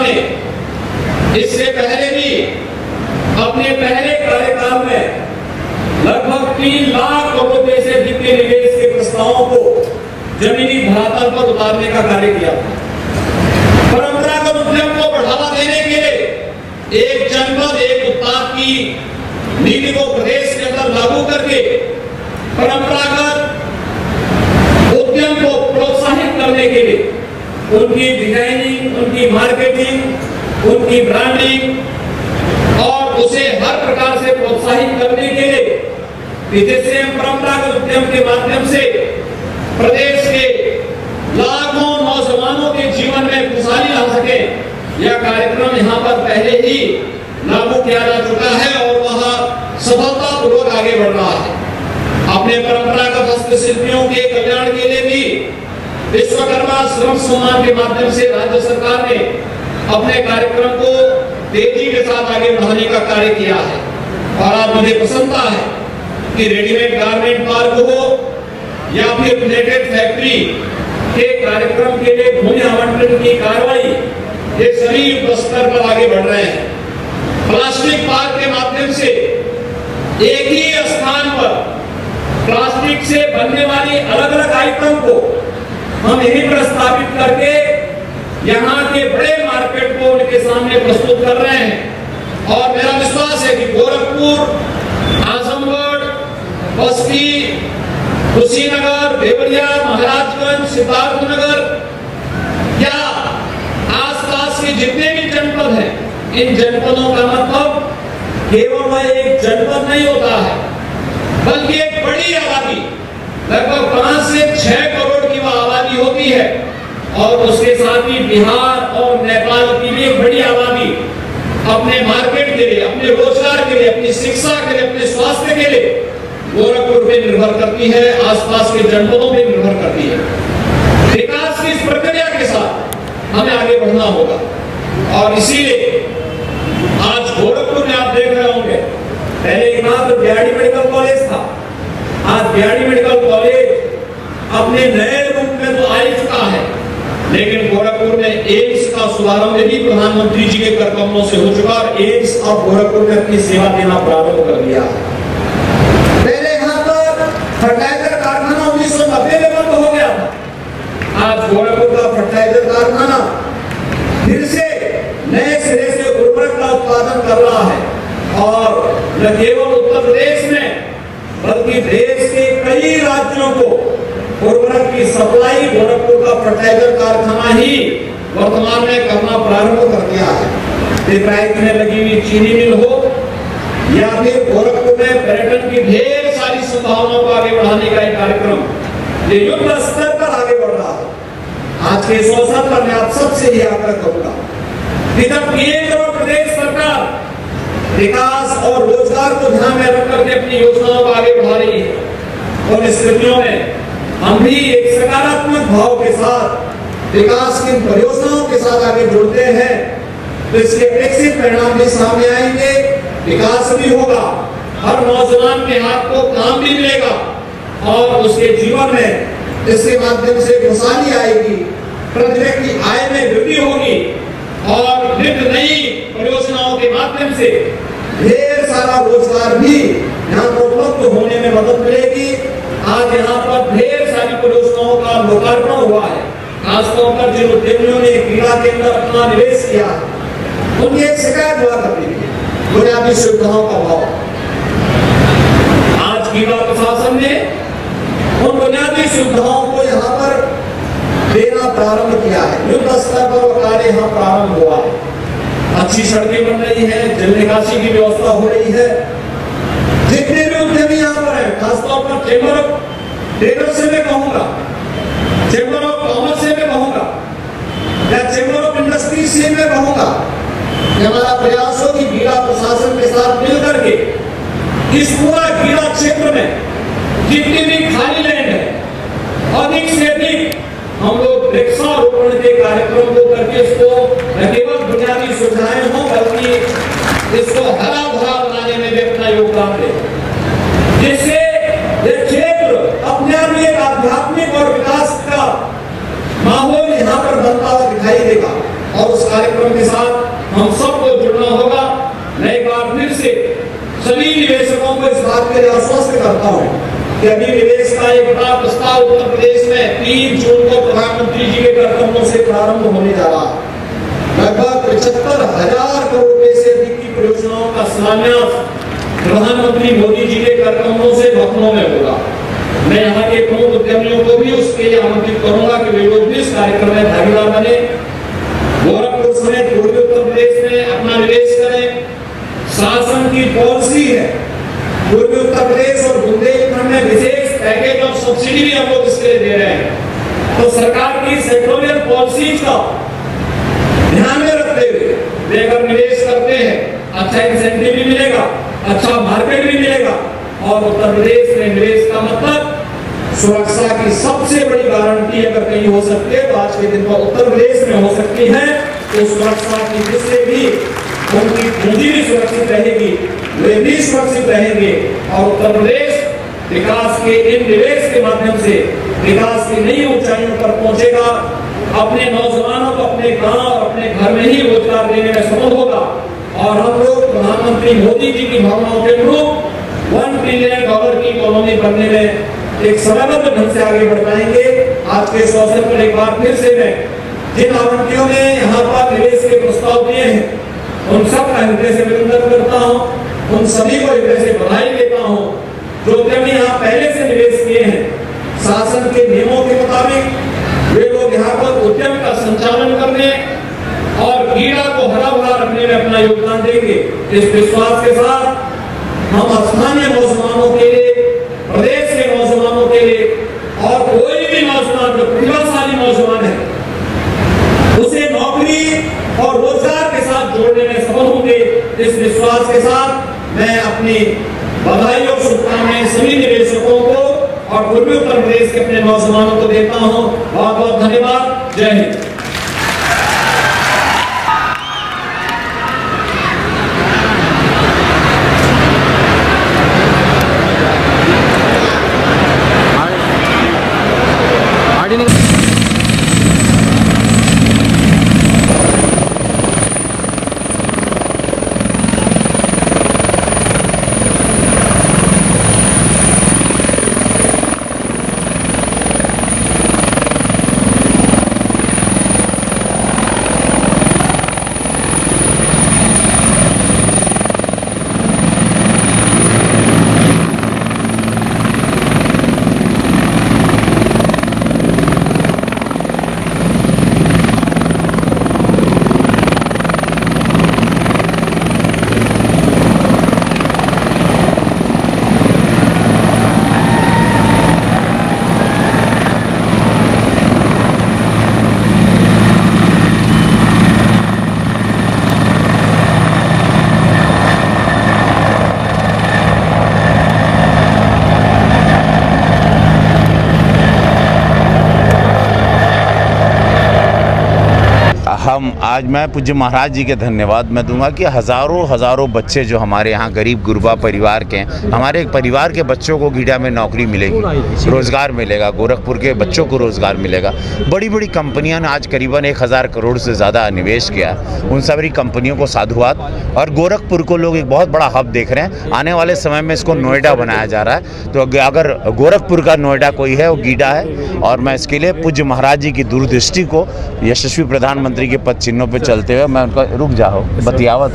ने इससे पहले भी अपने पहले कार्यकाल में लगभग तीन लाख करोड़ रुपए से अधिक के निवेश के प्रस्तावों को जमीनी धरातल पर उतारने का कार्य किया था। परंपरागत उद्यम को बढ़ावा देने के लिए एक जनपद एक उत्पाद की नीति को प्रदेश के अंदर लागू करके परंपरागत उद्यम को प्रोत्साहित करने के लिए उनकी डिजाइनिंग, उनकी मार्केटिंग, उनकी ब्रांडिंग और उसे हर प्रकार से प्रोत्साहित करने के लिए, जिससे हम परंपरागत उद्यम के माध्यम से प्रदेश के लाखों नौजवानों के जीवन में खुशहाली ला सके। यह कार्यक्रम यहाँ पर पहले ही लागू किया जा चुका है और वह सफलतापूर्वक आगे बढ़ रहा है। अपने परंपरागत हस्तशिल्पियों के कल्याण के लिए भी विश्वकर्मा श्रम सम्मान के माध्यम से राज्य सरकार ने अपने कार्यक्रम को तेजी के साथ आगे बढ़ाने का कार्य किया है। और आज मुझे प्रसन्नता है कि रेडीमेड गारमेंट पार्क हो या फिर प्लेटेड फैक्ट्री के कार्यक्रम के लिए भूमि आवंटन की कार्रवाई, ये सभी युद्ध स्तर पर आगे बढ़ रहे हैं। प्लास्टिक पार्क के माध्यम से एक ही स्थान पर प्लास्टिक से बनने वाली अलग अलग आइटम को हम यही प्रस्तावित करके यहाँ के बड़े मार्केट को उनके सामने प्रस्तुत कर रहे हैं। और मेरा विश्वास है कि गोरखपुर, आजमगढ़, बस्ती, कुशीनगर, देवरिया, महाराजगंज, सिद्धार्थनगर या आसपास के जितने भी जनपद हैं, इन जनपदों का मतलब केवल वह एक जनपद नहीं होता है, बल्कि एक बड़ी आबादी, लगभग पांच से छह करोड़ की वह आबादी होती है। और उसके साथ ही बिहार और नेपाल की भी एक बड़ी आबादी अपने मार्केट के लिए, अपने रोजगार के लिए, अपनी शिक्षा के लिए, अपने स्वास्थ्य के लिए गोरखपुर पे निर्भर करती है, आसपास के जनपदों पे निर्भर करती है। विकास की इस प्रक्रिया के साथ हमें आगे बढ़ना होगा और इसीलिए आज गोरखपुर में आप देख रहे होंगे, पहले एक मात्र बिहाड़ी मेडिकल कॉलेज था, आज बिहाड़ी मेडिकल कॉलेज अपने नए रूप में तो आ ही चुका है, लेकिन गोरखपुर में एम्स का शुभारंभ भी प्रधानमंत्री जी के कर कमलों से हो चुका और एम्स अब गोरखपुर में अपनी सेवा देना प्रारंभ कर दिया है। पहले यहाँ पर फर्टिलाइजर कारखाना उन्नीस सौ नब्बे में बंद हो गया था, आज गोरखपुर का फर्टिलाइजर कारखाना फिर से नए सिरे से उर्वरक का उत्पादन कर रहा है और न केवल उत्तर प्रदेश में बल्कि देश के कई राज्यों को उर्वरक की सप्लाई गोरखपुर का फर्टिलाइजर कारखाना ही वर्तमान में करना प्रारंभ कर दिया है। पिपराइच में लगी हुई चीनी मिल हो या फिर गोरखपुर में पर्यटन की ढेर सारी संभावनाओं को आगे बढ़ाने का एक कार्यक्रम ये युद्ध स्तर पर आगे बढ़ रहा है। आज के इस अवसर पर मैं आप सबसे ये आग्रह करूंगा कि जब केंद्र और प्रदेश सरकार विकास और रोजगार को ध्यान में रख करके अपनी योजनाओं को आगे बढ़ा रही है और स्थितियों में हम भी एक सकारात्मक भाव के साथ विकास की परियोजनाओं के साथ आगे जुड़ते हैं तो इसके अपेक्षित परिणाम भी सामने आएंगे, विकास भी होगा, हर नौजवान के हाथ को काम भी मिलेगा और उसके जीवन में इसके माध्यम से खुशहाली आएगी, प्रति व्यक्ति आय में वृद्धि होगी और नित्य नई परियोजनाओं के माध्यम से ढेर सारा रोजगार भी यहाँ पर उपलब्ध होने में मदद मिलेगी। आज यहाँ पर ढेर सारी परियोजनाओं का लोकार्पण हुआ है, खासतौर पर जिन उद्यमियों ने क्रीड़ा के अंदर अपना निवेश किया उनकी एक शिकायत हुआ करती थी बुनियादी सुविधाओं का अभाव। आज क्रीड़ा प्रशासन ने उन बुनियादी सुविधाओं को यहाँ पर देना प्रारंभ किया है, युद्ध स्तर पर कार्य यहाँ प्रारंभ हुआ है। अच्छी सड़कें बन रही है, जल निकासी की व्यवस्था हो रही है। जितने भी उद्यमी यहाँ पर है, खासतौर पर चेंबर ऑफ ट्रेडर्स से मैं कहूंगा, चेंबर ऑफ कॉमर्स से मैं कहूंगा या चेंबर ऑफ इंडस्ट्री से मैं कहूंगा, हमारा प्रयास हो कि क्रीड़ा प्रशासन के साथ मिलकर के इस पूरा क्रीड़ा क्षेत्र में जितनी भी खाली लैंड है अधिक से अधिक हम लोग वृक्षारोपण के कार्यक्रम को करके इसको न केवल बुनियादी सुविधाएं हो बल्कि इसको हरा भरा बनाने में भी अपना योगदान दे, जिससे ये क्षेत्र अपने आप में एक आध्यात्मिक और विकास का माहौल यहाँ पर बनता हुआ दिखाई देगा और उस कार्यक्रम के साथ हम सबको जुड़ना होगा। मैं एक बार फिर से सभी निवेशकों को इस बात के लिए आश्वस्त करता हूँ कि अभी निवेश का एक बड़ा प्रस्ताव उत्तर प्रदेश में तीन जून को प्रधानमंत्री जी के कार्यक्रमों से प्रारंभ होने जा रहा है। लगभग पचहत्तर हजार करोड़ रुपए से अधिक की परियोजनाओं का शिलान्यास प्रधानमंत्री मोदी जी के कार्यक्रमों से लखनऊ में होगा। मैं यहाँ के प्रमुख उद्यमियों को भी उसके लिए आमंत्रित करूंगा कि वे लोग भी इस कार्यक्रम में भागीदार बने, गोरखपुर समेत पूर्वी उत्तर प्रदेश में अपना निवेश करें। शासन की पॉलिसी है पूर्वी उत्तर प्रदेश और बुंदेलखंड में विशेष पैकेज और सब्सिडी भी हम लोग इसके लिए दे रहे हैं, तो सरकार की सेक्टोरियल पॉलिसीज का ध्यान में रखते हुए वे अगर निवेश करते हैं अच्छा इंसेंटिव भी मिलेगा, अच्छा मार्केट भी मिलेगा और उत्तर प्रदेश में निवेश का मतलब सुरक्षा की सबसे बड़ी गारंटी अगर कहीं हो सकती है तो आज के दिन पर उत्तर प्रदेश में हो सकती है। तो सुरक्षा की जिससे भी उनकी पूंजी भी सुरक्षित रहेगी, वे भी सुरक्षित रहेंगे और उत्तर प्रदेश विकास के इन निवेश के माध्यम से विकास की नई ऊंचाइयों पर पहुंचेगा, अपने नौजवानों को अपने गांव और अपने घर में ही रोजगार देने में सफल होगा और हम लोग प्रधानमंत्री मोदी जी की भावनाओं के अनुरूप वन ट्रिलियन डॉलर की इकोनॉमी बनने में एक समयबद्ध ढंग से आगे बढ़ पाएंगे। आज के इस अवसर पर एक बार फिर से मैं जिन आवंटियों ने यहाँ पर निवेश के प्रस्ताव दिए हैं उन सब का हृदय से अभिनंदन करता हूँ, उन सभी को हृदय से बधाई देता हूँ जो उद्यमी यहाँ पहले से निवेश किए हैं। शासन के नियमों के मुताबिक वे लोग यहाँ पर उद्यम का संचालन करने और गीडा को हरा भरा रखने में अपना योगदान देंगे। इस विश्वास के साथ हम स्थानीय नौजवानों के लिए, प्रदेश के नौजवानों के लिए और कोई भी नौजवान जो प्रतिभाशाली नौजवान है उसे नौकरी और रोजगार के साथ जोड़ने में सफल होंगे। इस विश्वास के साथ मैं अपनी बधाई और शुभकामनाएं सभी निवेशकों को और पूर्वी उत्तर प्रदेश के अपने नौजवानों को देता हूं। बहुत बहुत धन्यवाद। जय हिंद। हम आज मैं पूज्य महाराज जी के धन्यवाद मैं दूंगा कि हज़ारों हज़ारों बच्चे जो हमारे यहाँ गरीब गुरबा परिवार के हैं, हमारे एक परिवार के बच्चों को गीडा में नौकरी मिलेगी, रोज़गार मिलेगा, गोरखपुर के बच्चों को रोज़गार मिलेगा। बड़ी बड़ी कंपनियों ने आज करीबन एक हज़ार करोड़ से ज़्यादा निवेश किया, उन सभी कंपनियों को साधुवाद। और गोरखपुर को लोग एक बहुत बड़ा हब देख रहे हैं, आने वाले समय में इसको नोएडा बनाया जा रहा है। तो अगर गोरखपुर का नोएडा कोई है वो गीडा है। और मैं इसके लिए पूज्य महाराज जी की दूरदृष्टि को, यशस्वी प्रधानमंत्री के पद चिन्हों पे चलते हुए मैं उनका रुक जाओ बतियावत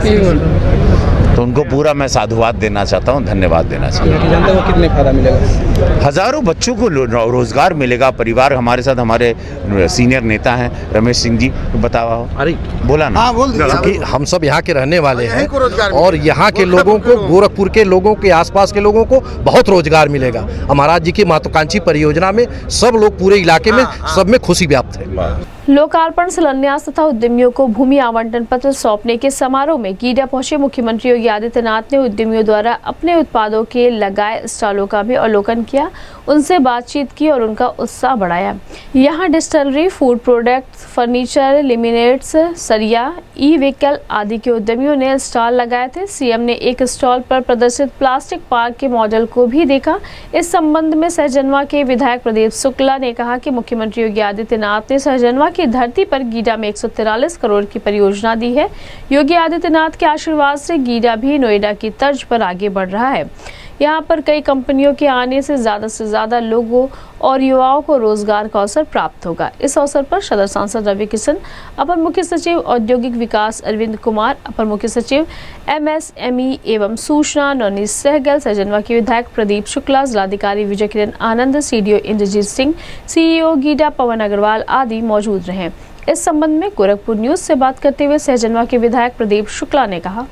है तो उनको पूरा मैं साधुवाद देना चाहता हूँ, धन्यवाद देना चाहता हूँ। जानते हो कितने फायदा मिलेगा? हजारों बच्चों को रोजगार मिलेगा। परिवार हमारे साथ हमारे सीनियर नेता हैं रमेश सिंह जी, बताओ। अरे बोला ना। हाँ, बोल कि हम सब यहाँ के रहने वाले हैं और यहाँ के लोगों को, गोरखपुर के लोगों के आसपास के लोगों को बहुत रोजगार मिलेगा। महाराज जी की महत्वाकांक्षी परियोजना में सब लोग पूरे इलाके में सब में खुशी व्याप्त है। लोकार्पण शिलान्यास तथा उद्यमियों को भूमि आवंटन पत्र सौंपने के समारोह में गीडा पहुंचे मुख्यमंत्री योगी आदित्यनाथ ने उद्यमियों द्वारा अपने उत्पादों के लगाए स्टॉलों का भी अवलोकन किया, उनसे बातचीत की और उनका उत्साह बढ़ाया। यहां distillery, food products, furniture, laminates, सरिया, ई व्हीकल आदि के उद्यमियों ने स्टॉल लगाए थे। सीएम ने एक स्टॉल पर प्रदर्शित प्लास्टिक पार्क के मॉडल को भी देखा। इस संबंध में सहजनवा के विधायक प्रदीप शुक्ला ने कहा कि मुख्यमंत्री योगी आदित्यनाथ ने सहजनवा की धरती पर गीडा में एक सौ तिरालीस करोड़ की परियोजना दी है। योगी आदित्यनाथ के आशीर्वाद से गीडा भी नोएडा की तर्ज पर आगे बढ़ रहा है। यहाँ पर कई कंपनियों के आने से ज्यादा से ज्यादा लोगों और युवाओं को रोजगार का अवसर प्राप्त होगा। इस अवसर पर सदर सांसद रवि किशन, अपर मुख्य सचिव औद्योगिक विकास अरविंद कुमार, अपर मुख्य सचिव एमएसएमई एवं सूचना नवनीत सहगल, सहजनवा के विधायक प्रदीप शुक्ला, जिलाधिकारी विजय किरण आनंद, सीडीओ इंद्रजीत सिंह, सीईओ गीडा पवन अग्रवाल आदि मौजूद रहे। इस संबंध में गोरखपुर न्यूज से बात करते हुए सहजनवा के विधायक प्रदीप शुक्ला ने कहा,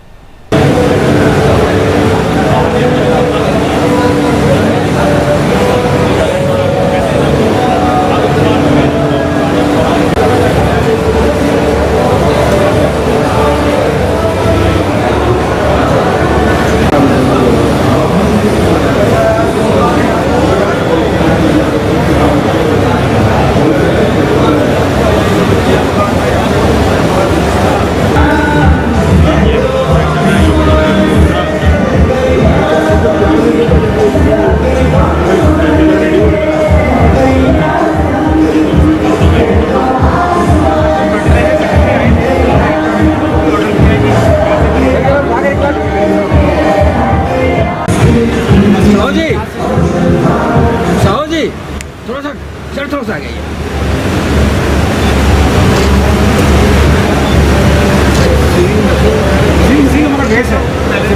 आ गई है।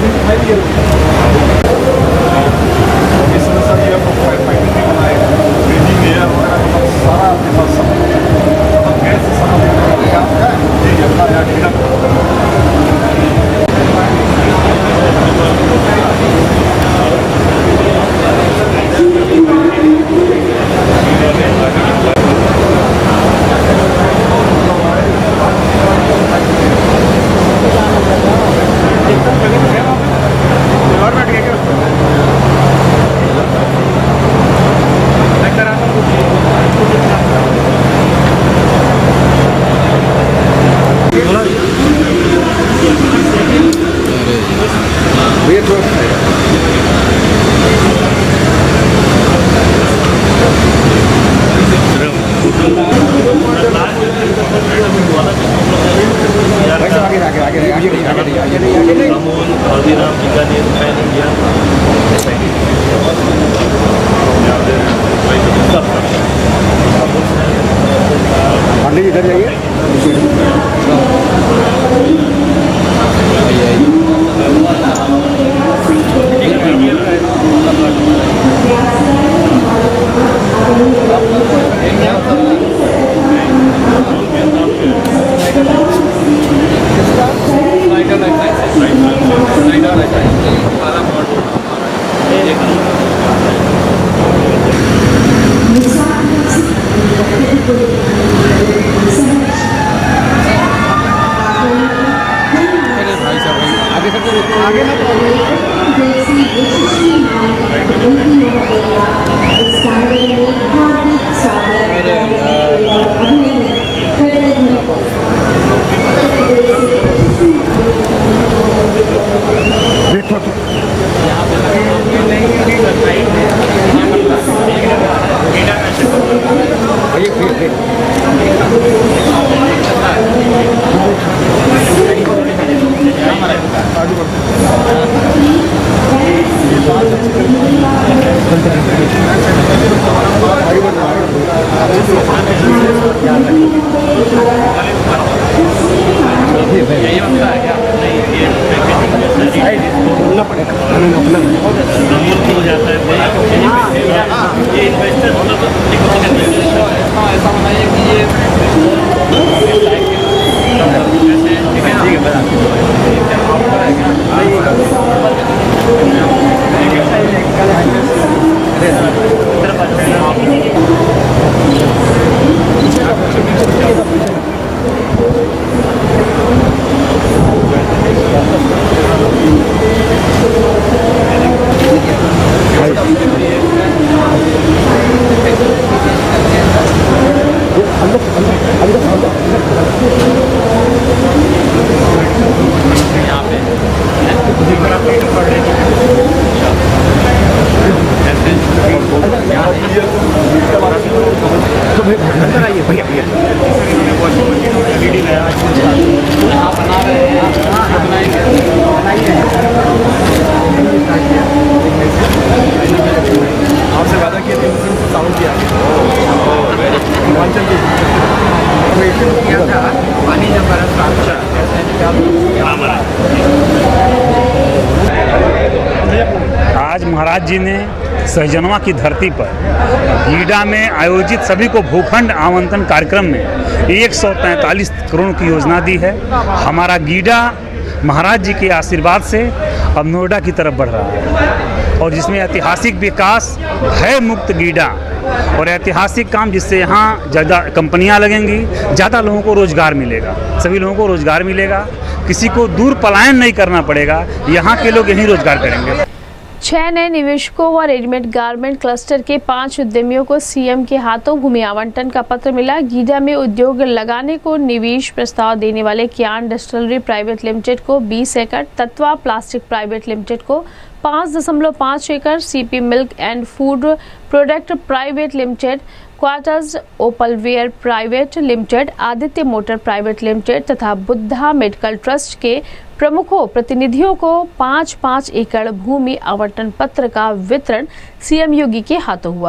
आज महाराज जी ने सहजनवा की धरती पर गीडा में आयोजित सभी को भूखंड आवंटन कार्यक्रम में एक सौ तैंतालीस करोड़ की योजना दी है। हमारा गीडा महाराज जी के आशीर्वाद से अब नोएडा की तरफ बढ़ रहा है और जिसमें ऐतिहासिक विकास है मुक्त गीडा और ऐतिहासिक काम जिससे यहाँ ज़्यादा कंपनियाँ लगेंगी, ज़्यादा लोगों को रोज़गार मिलेगा, सभी लोगों को रोज़गार मिलेगा, किसी को दूर पलायन नहीं करना पड़ेगा, यहाँ के लोग यहीं रोज़गार करेंगे। छह नए निवेशकों व रेडीमेड गारमेंट क्लस्टर के पांच उद्यमियों को सीएम के हाथों भूमि आवंटन का पत्र मिला। गीडा में उद्योग लगाने को निवेश प्रस्ताव देने वाले कियान डिस्टिलरी प्राइवेट लिमिटेड को बीस एकड़, तत्वा प्लास्टिक प्राइवेट लिमिटेड को पाँच दशमलव पाँच एकड़, CP milk and food product private limited, quarters opalware private limited, Aditya motor private limited तथा बुद्धा मेडिकल ट्रस्ट के प्रमुखों प्रतिनिधियों को पाँच पाँच एकड़ भूमि आवंटन पत्र का वितरण सीएम योगी के हाथों हुआ।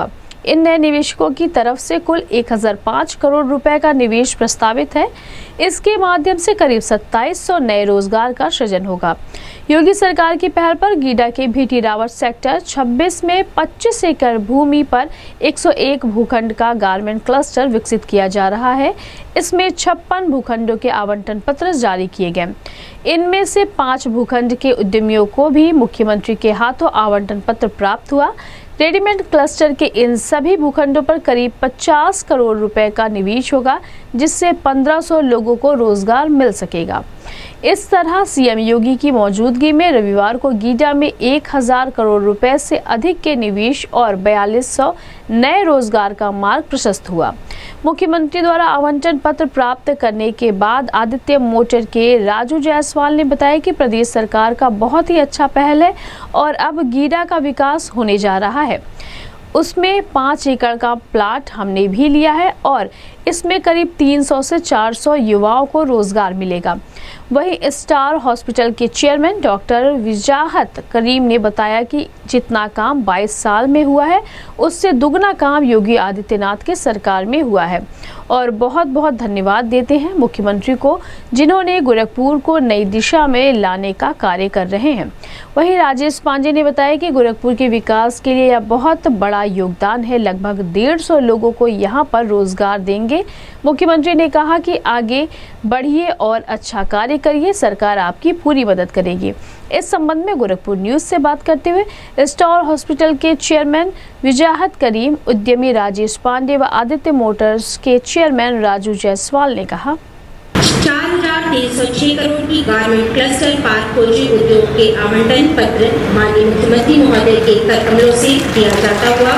इन नए निवेशकों की तरफ से कुल एक हज़ार पाँच करोड़ रुपए का निवेश प्रस्तावित है। इसके माध्यम से करीब सत्ताईस सौ नए रोजगार का सृजन होगा। योगी सरकार की पहल पर गीडा के भीटी रावत सेक्टर छब्बीस में पच्चीस एकड़ भूमि पर एक सौ एक भूखंड का गारमेंट क्लस्टर विकसित किया जा रहा है। इसमें छप्पन भूखंडों के आवंटन पत्र जारी किए गए। इनमें से पांच भूखंड के उद्यमियों को भी मुख्यमंत्री के हाथों आवंटन पत्र प्राप्त हुआ। रेडीमेड क्लस्टर के इन सभी भूखंडों पर करीब पचास करोड़ रुपए का निवेश होगा, जिससे पंद्रह सौ लोगों को रोजगार मिल सकेगा। इस तरह सीएम योगी की मौजूदगी में रविवार को गीडा में एक हज़ार करोड़ रुपए से अधिक के निवेश और बयालीस सौ नए रोजगार का मार्ग प्रशस्त हुआ। मुख्यमंत्री द्वारा आवंटन पत्र प्राप्त करने के बाद आदित्य मोटर के राजू जायसवाल ने बताया कि प्रदेश सरकार का बहुत ही अच्छा पहल है और अब गीडा का विकास होने जा रहा है। उसमें पाँच एकड़ का प्लाट हमने भी लिया है और इसमें करीब तीन सौ से चार सौ युवाओं को रोजगार मिलेगा। वहीं स्टार हॉस्पिटल के चेयरमैन डॉक्टर विजाहत करीम ने बताया कि जितना काम बाईस साल में हुआ है उससे दुगना काम योगी आदित्यनाथ के सरकार में हुआ है और बहुत बहुत धन्यवाद देते हैं मुख्यमंत्री को, जिन्होंने गोरखपुर को नई दिशा में लाने का कार्य कर रहे हैं। वहीं राजेश पांडे ने बताया कि गोरखपुर के विकास के लिए यह बहुत बड़ा योगदान है। लगभग डेढ़ सौ लोगों को यहाँ पर रोजगार देंगे। मुख्यमंत्री ने कहा कि आगे बढ़िए और अच्छा कार्य करिए, सरकार आपकी पूरी मदद करेगी। इस संबंध में गोरखपुर न्यूज से बात करते हुए स्टार हॉस्पिटल के चेयरमैन विजाहत करीम, उद्यमी राजेश पांडे व आदित्य मोटर्स के चेयरमैन राजू जायसवाल ने कहा, चार हजार तीन सौ छह करोड़ की गारमेंट क्लस्टर पार्क खोजी उद्योग के आवंटन पत्र माननीय मुख्यमंत्री महोदय के कर कमलों से दिया जाता हुआ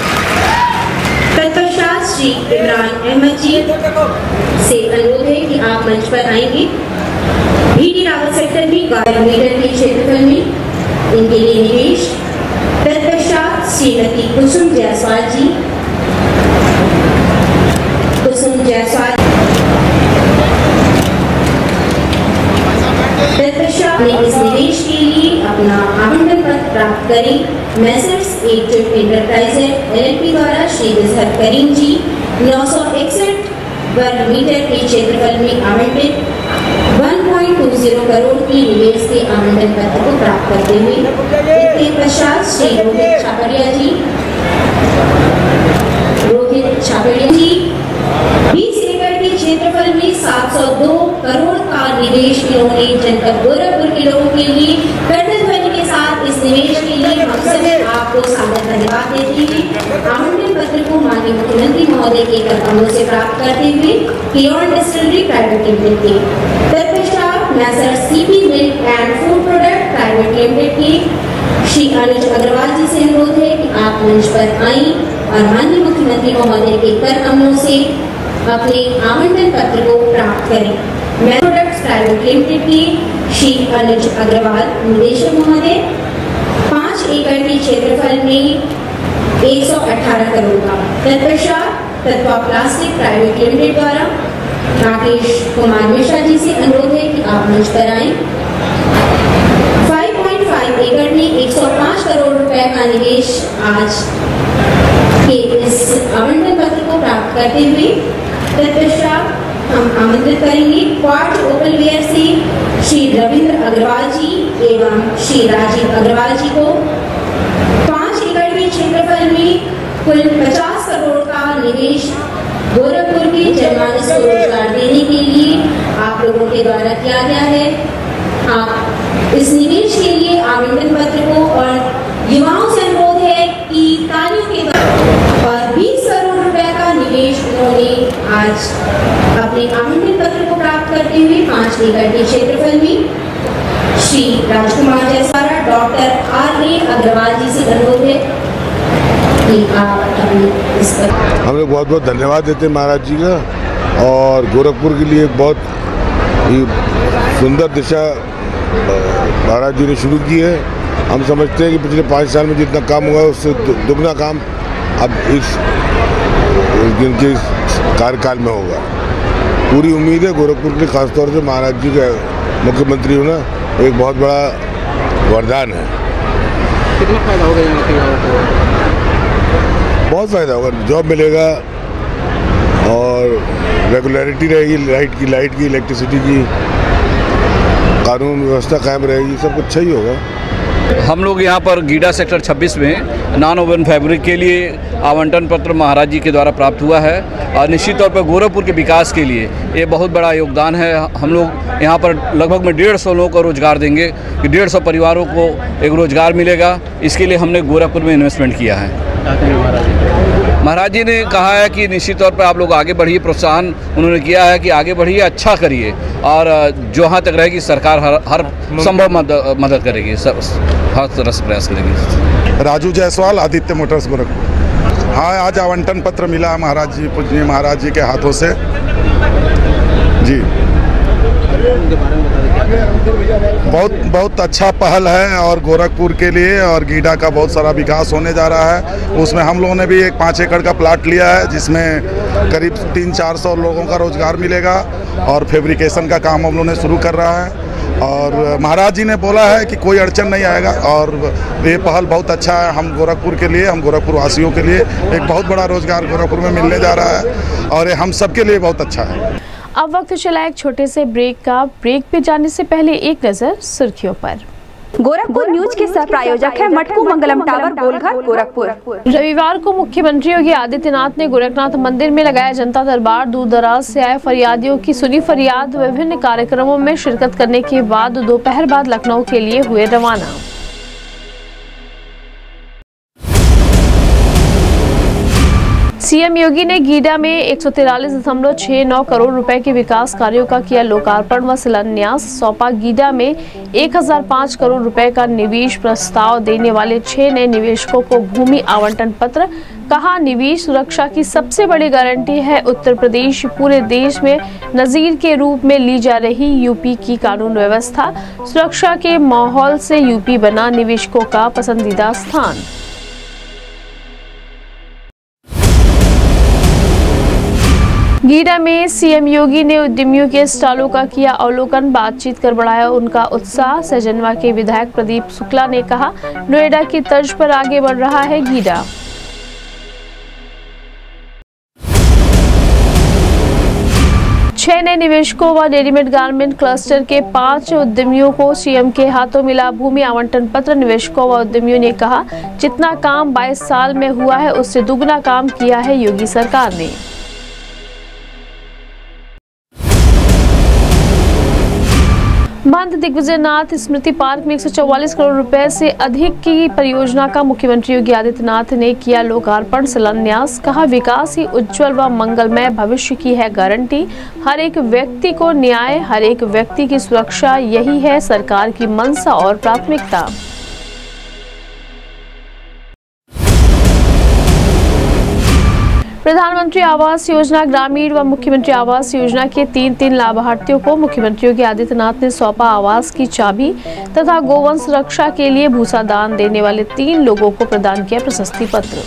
तत्पश्चात श्री इमरान अहमद जी से अनुरोध है कि आप मंच पर आएंगे। भीटी रावत सेक्टर में बारह मीटर के क्षेत्रफल में इनके लिए निवेश। तत्पश्चात श्रीमती कुसुम जायसवाल जी कुसुम जायसवाल तत्पश्चात ने इस निवेश के लिए अपना आवंटन पत्र प्राप्त करें। मैसर्स एकजुट एंटरप्राइजेज एलएलपी द्वारा श्री विजहत करीम जी नौ सौ इकसठ वर्ग मीटर के क्षेत्रफल में आवंटित एक पॉइंट दो शून्य करोड़ की निवेश के आवंटन पत्र को प्राप्त करते हुए इसके पश्चात श्री रोहित छापड़िया जी रोहित छापड़िया जी बीस एकड़ के क्षेत्रफल में सात सौ दो करोड़ का निवेश इन्होंने जनपद गोरखपुर के लोगों के लिए कर्तव्य ध्वनि के साथ इस निवेश के लिए हम सभी आपको सादर धन्यवाद देते हैं। आवंटन पत्र को माननीय मुख्यमंत्री महोदय के कर कमलों से प्राप्त करते हुए कियोन डिस्टिलरी प्राइवेट लिमिटेड के तत्पश्चात messrs CP milk and food product private limited के श्री अनुज अग्रवाल जी से अनुरोध है कि आप मंच पर आएं और माननीय मुख्यमंत्री महोदय के कर कमलों से अपने आवंटन पत्र को प्राप्त करें। मैसर प्रोडक्ट्स प्राइवेट लिमिटेड के श्री अनुज अग्रवाल निदेशक महोदय पाँच एकड़ के क्षेत्रफल में एक सौ अठारह करोड़ का। तत्पश्चात तत्वा प्लास्टिक प्राइवेट लिमिटेड द्वारा राकेश कुमार मिश्रा जी से अनुरोध है कि आप मंच पर आएं। पाँच पॉइंट पाँच एकड़ में एक सौ पाँच करोड़ रुपए का निवेश आज के इस आवंटन पत्र को प्राप्त करते हुए तत्पश्चात हम आमंत्रित करेंगे क्वार्ट ओपन वेयर से श्री रविंद्र अग्रवाल जी एवं श्री राजीव अग्रवाल जी को पाँच एकड़ के क्षेत्रफल में कुल पचास करोड़ का निवेश गोरखपुर के जनमानस को रोजगार देने के लिए आप लोगों के द्वारा किया गया है। आप इस निवेश के लिए आवंटन पत्र को और युवाओं से अनुरोध है कि तालियों के द्वारा और बीस करोड़ रुपए का निवेश उन्होंने आज अपने आवंटन पत्र को प्राप्त करते हुए पाँच एकड़ के क्षेत्रफल में Shri Rajkumar Jaiswal doctor R A Agrawal ji से अनुरोध है कि आप इस पर हम लोग बहुत बहुत धन्यवाद देते हैं महाराज जी का और गोरखपुर के लिए बहुत ही सुंदर दिशा महाराज जी ने शुरू की है। हम समझते हैं कि पिछले पाँच साल में जितना काम हुआ है उससे दुगना काम अब इस इनके कार्यकाल में होगा। पूरी उम्मीद है गोरखपुर के लिए खासतौर से महाराज जी का मुख्यमंत्री होना एक बहुत बड़ा वरदान है। कितना फायदा होगा यहाँ के गाँव को? बहुत फ़ायदा होगा, जॉब मिलेगा और रेगुलरिटी रहेगी, लाइट की लाइट की इलेक्ट्रिसिटी की, कानून व्यवस्था कायम रहेगी, सब कुछ अच्छा ही होगा। हम लोग यहाँ पर गीडा सेक्टर छब्बीस में नॉन ओवन फैब्रिक के लिए आवंटन पत्र महाराज जी के द्वारा प्राप्त हुआ है और निश्चित तौर पर गोरखपुर के विकास के लिए ये बहुत बड़ा योगदान है। हम लोग यहाँ पर लगभग में डेढ़ सौ लोगों को रोज़गार देंगे, कि डेढ़ सौ परिवारों को एक रोज़गार मिलेगा। इसके लिए हमने गोरखपुर में इन्वेस्टमेंट किया है। महाराज जी ने कहा है कि निश्चित तौर पर आप लोग आगे बढ़िए, प्रोत्साहन उन्होंने किया है कि आगे बढ़िए, अच्छा करिए और जहाँ तक रहेगी सरकार हर हर संभव मदद मदद करेगी, सब हर तरह से प्रयास करेगी। राजू जायसवाल, आदित्य मोटर्स गोरखपुर। हाँ, आज आवंटन पत्र मिला है महाराज जी, पूजनीय महाराज जी के हाथों से जी। बहुत बहुत अच्छा पहल है और गोरखपुर के लिए और गीडा का बहुत सारा विकास होने जा रहा है। उसमें हम लोगों ने भी एक पाँच एकड़ का प्लाट लिया है जिसमें करीब तीन चार सौ लोगों का रोज़गार मिलेगा और फैब्रिकेशन का काम हम लोगों ने शुरू कर रहा है। और महाराज जी ने बोला है कि कोई अड़चन नहीं आएगा और ये पहल बहुत अच्छा है हम गोरखपुर के लिए, हम गोरखपुर वासियों के लिए एक बहुत बड़ा रोज़गार गोरखपुर में मिलने जा रहा है और ये हम सब के लिए बहुत अच्छा है। अब वक्त चला एक छोटे से ब्रेक का। ब्रेक पे जाने से पहले एक नजर सुर्खियों पर। गोरखपुर न्यूज के सह प्रायोजक है मटकू मंगलम टावर, गोलघर, गोरखपुर। रविवार को मुख्यमंत्री योगी आदित्यनाथ ने गोरखनाथ मंदिर में लगाया जनता दरबार। दूर दराज से आए फरियादियों की सुनी फरियाद। विभिन्न कार्यक्रमों में शिरकत करने के बाद दोपहर बाद लखनऊ के लिए हुए रवाना। सीएम योगी ने गीडा में एक सौ तिरालीस दशमलव छह नौ करोड़ रुपए के विकास कार्यों का किया लोकार्पण व शिलान्यास। सौंपा गीडा में एक हज़ार पाँच करोड़ रुपए का निवेश प्रस्ताव देने वाले छह नए निवेशकों को भूमि आवंटन पत्र। कहा, निवेश सुरक्षा की सबसे बड़ी गारंटी है उत्तर प्रदेश। पूरे देश में नजीर के रूप में ली जा रही यूपी की कानून व्यवस्था। सुरक्षा के माहौल से यूपी बना निवेशकों का पसंदीदा स्थान। गीडा में सीएम योगी ने उद्यमियों के स्टॉलों का किया अवलोकन। बातचीत कर बढ़ाया उनका उत्साह। सहजनवा के विधायक प्रदीप शुक्ला ने कहा, नोएडा की तर्ज पर आगे बढ़ रहा है गीडा। छह नए निवेशकों व रेडीमेड गारमेंट क्लस्टर के पांच उद्यमियों को सीएम के हाथों मिला भूमि आवंटन पत्र। निवेशकों व उद्यमियों ने कहा, जितना काम बाईस साल में हुआ है उससे दुगना काम किया है योगी सरकार ने। महंत दिग्विजयनाथ स्मृति पार्क में एक सौ चौवालीस करोड़ रुपए से अधिक की परियोजना का मुख्यमंत्री योगी आदित्यनाथ ने किया लोकार्पण शिलान्यास। कहा, विकास ही उज्जवल व मंगलमय भविष्य की है गारंटी। हर एक व्यक्ति को न्याय, हर एक व्यक्ति की सुरक्षा, यही है सरकार की मंशा और प्राथमिकता। प्रधानमंत्री आवास योजना ग्रामीण व मुख्यमंत्री आवास योजना के तीन तीन लाभार्थियों को मुख्यमंत्री योगी आदित्यनाथ ने सौंपा आवास की चाबी तथा गोवंश रक्षा के लिए भूसा दान देने वाले तीन लोगों को प्रदान किया प्रशस्ति पत्र।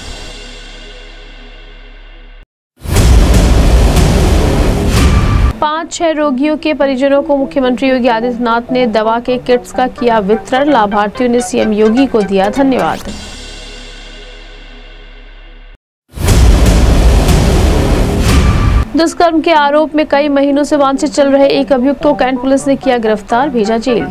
पाँच छह रोगियों के परिजनों को मुख्यमंत्री योगी आदित्यनाथ ने दवा के किट्स का किया वितरण। लाभार्थियों ने सीएम योगी को दिया धन्यवाद। दुष्कर्म के आरोप में कई महीनों से वांछित चल रहे एक अभियुक्त को कैंट पुलिस ने किया गिरफ्तार, भेजा जेल।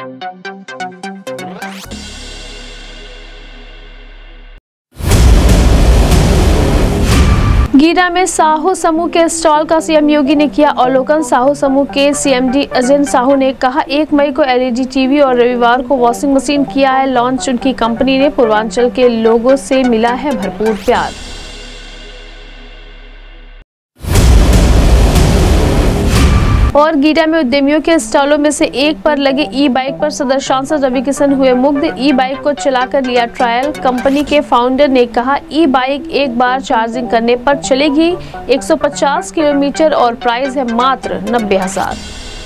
गीडा में साहू समूह के स्टॉल का सीएम योगी ने किया अवलोकन। साहू समूह के सीएमडी अजय साहू ने कहा, एक मई को एलईडी टीवी और रविवार को वॉशिंग मशीन किया है लॉन्च। उनकी कंपनी ने पूर्वांचल के लोगों से मिला है भरपूर प्यार। और गीडा में उद्यमियों के स्टॉलों में से एक पर लगे ई बाइक पर सदर सांसद रवि किशन हुए मुग्ध। ई बाइक को चलाकर लिया ट्रायल। कंपनी के फाउंडर ने कहा, ई बाइक एक बार चार्जिंग करने पर चलेगी एक सौ पचास किलोमीटर और प्राइस है मात्र नब्बे हजार।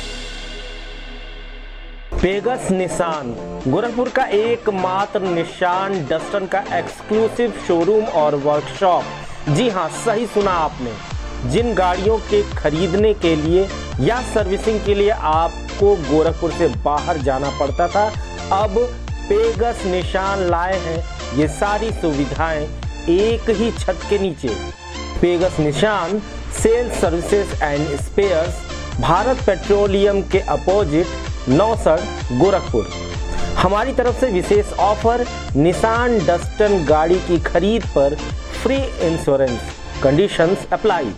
पेगस निशान गोरखपुर का एकमात्र निशान डस्टन का एक्सक्लूसिव शोरूम और वर्कशॉप। जी हाँ, सही सुना आपने। जिन गाड़ियों के खरीदने के लिए या सर्विसिंग के लिए आपको गोरखपुर से बाहर जाना पड़ता था, अब पेगस निशान लाए हैं ये सारी सुविधाएं एक ही छत के नीचे। पेगस Nissan sales services and spares, Bharat petroleum के अपोजिट नौसड़ गोरखपुर। हमारी तरफ से विशेष ऑफर, निसान डस्टन गाड़ी की खरीद पर free insurance, conditions apply.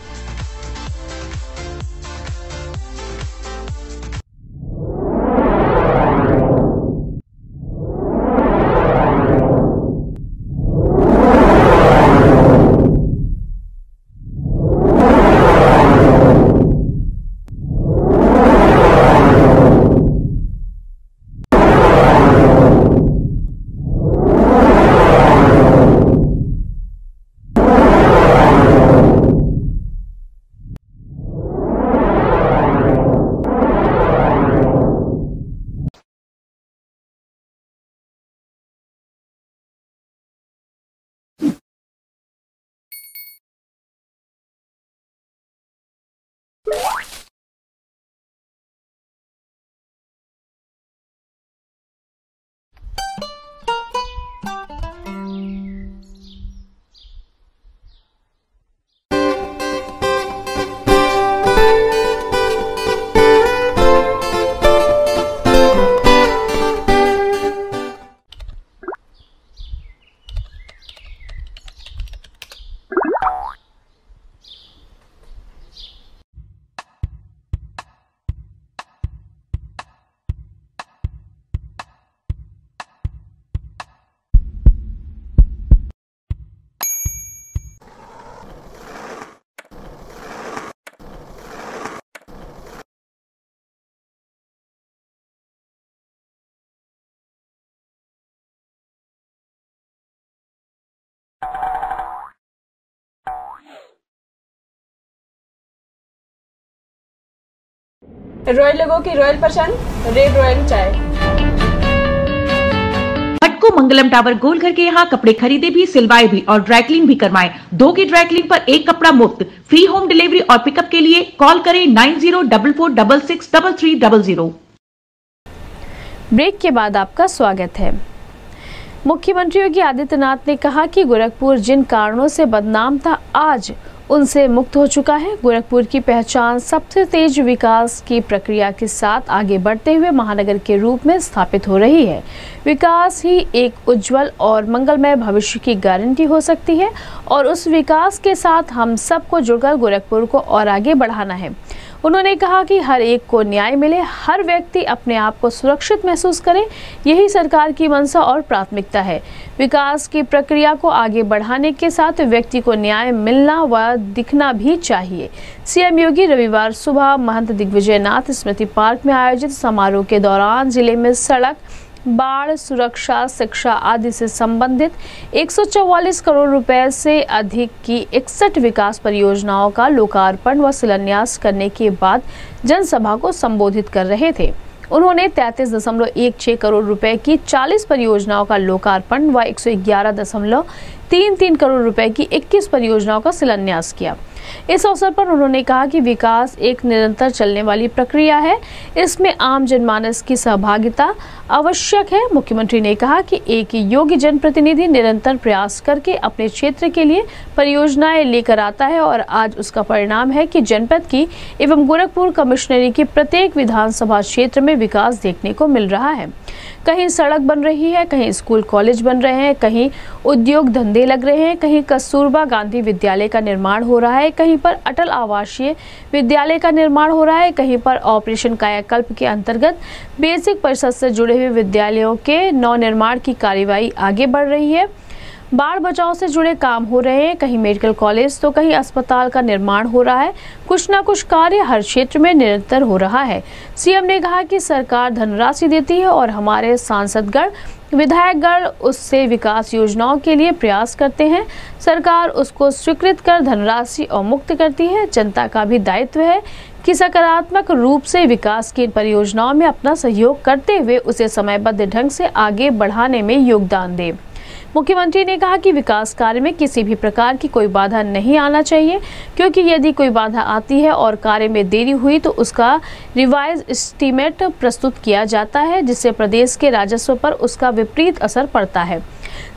Royal लोगों की रॉयल पसंद, रेड रॉयल चाय। मटकू मंगलम टावर गोलघर के यहाँ कपड़े खरीदे भी, सिलवाए भी और ड्राइक्लिंग भी करवाएं। दो की ड्राइक्लिंग पर एक कपड़ा मुफ्त। फ्री होम डिलीवरी और पिकअप के लिए कॉल करें nine zero double four double six double three double zero. Break के बाद आपका स्वागत है। मुख्यमंत्री योगी आदित्यनाथ ने कहा कि गोरखपुर जिन कारणों से बदनाम था, आज उनसे मुक्त हो चुका है। गोरखपुर की पहचान सबसे तेज विकास की प्रक्रिया के साथ आगे बढ़ते हुए महानगर के रूप में स्थापित हो रही है। विकास ही एक उज्जवल और मंगलमय भविष्य की गारंटी हो सकती है और उस विकास के साथ हम सबको जुड़कर गोरखपुर को और आगे बढ़ाना है। उन्होंने कहा कि हर एक को न्याय मिले, हर व्यक्ति अपने आप को सुरक्षित महसूस करे, यही सरकार की मंशा और प्राथमिकता है। विकास की प्रक्रिया को आगे बढ़ाने के साथ व्यक्ति को न्याय मिलना व दिखना भी चाहिए। सीएम योगी रविवार सुबह महंत दिग्विजयनाथ स्मृति पार्क में आयोजित समारोह के दौरान जिले में सड़क, बाढ़, सुरक्षा, शिक्षा आदि से संबंधित एक सौ चौवालीस करोड़ रुपए से अधिक की इकसठ विकास परियोजनाओं का लोकार्पण व शिलान्यास करने के बाद जनसभा को संबोधित कर रहे थे। उन्होंने तैंतीस दशमलव एक छह करोड़ रुपए की चालीस परियोजनाओं का लोकार्पण व एक सौ ग्यारह दशमलव तीन तीन करोड़ रुपए की इक्कीस परियोजनाओं का शिलान्यास किया। इस अवसर पर उन्होंने कहा कि विकास एक निरंतर चलने वाली प्रक्रिया है, इसमें आम जनमानस की सहभागिता आवश्यक है। मुख्यमंत्री ने कहा कि एक योग्य जनप्रतिनिधि निरंतर प्रयास करके अपने क्षेत्र के लिए परियोजनाएं लेकर आता है और आज उसका परिणाम है कि जनपद की एवं गोरखपुर कमिश्नरी की प्रत्येक विधानसभा क्षेत्र में विकास देखने को मिल रहा है। कहीं सड़क बन रही है, कहीं स्कूल कॉलेज बन रहे हैं, कहीं उद्योग धंधे लग रहे हैं, कहीं कस्तूरबा गांधी विद्यालय का निर्माण हो रहा है, कहीं पर अटल आवासीय विद्यालय का निर्माण हो रहा है, कहीं पर ऑपरेशन कायाकल्प के अंतर्गत बेसिक परिषद से जुड़े हुए विद्यालयों के नवनिर्माण की कार्यवाही आगे बढ़ रही है। बाढ़ बचाव से जुड़े काम हो रहे हैं, कहीं मेडिकल कॉलेज तो कहीं अस्पताल का निर्माण हो रहा है। कुछ न कुछ कार्य हर क्षेत्र में निरंतर हो रहा है। सीएम ने कहा कि सरकार धनराशि देती है और हमारे सांसदगण, विधायकगण उससे विकास योजनाओं के लिए प्रयास करते हैं। सरकार उसको स्वीकृत कर धनराशि अवमुक्त करती है। जनता का भी दायित्व है कि सकारात्मक रूप से विकास की परियोजनाओं में अपना सहयोग करते हुए उसे समयबद्ध ढंग से आगे बढ़ाने में योगदान दे। मुख्यमंत्री ने कहा कि विकास कार्य में किसी भी प्रकार की कोई बाधा नहीं आना चाहिए, क्योंकि यदि कोई बाधा आती है और कार्य में देरी हुई तो उसका रिवाइज एस्टीमेट प्रस्तुत किया जाता है, जिससे प्रदेश के राजस्व पर उसका विपरीत असर पड़ता है।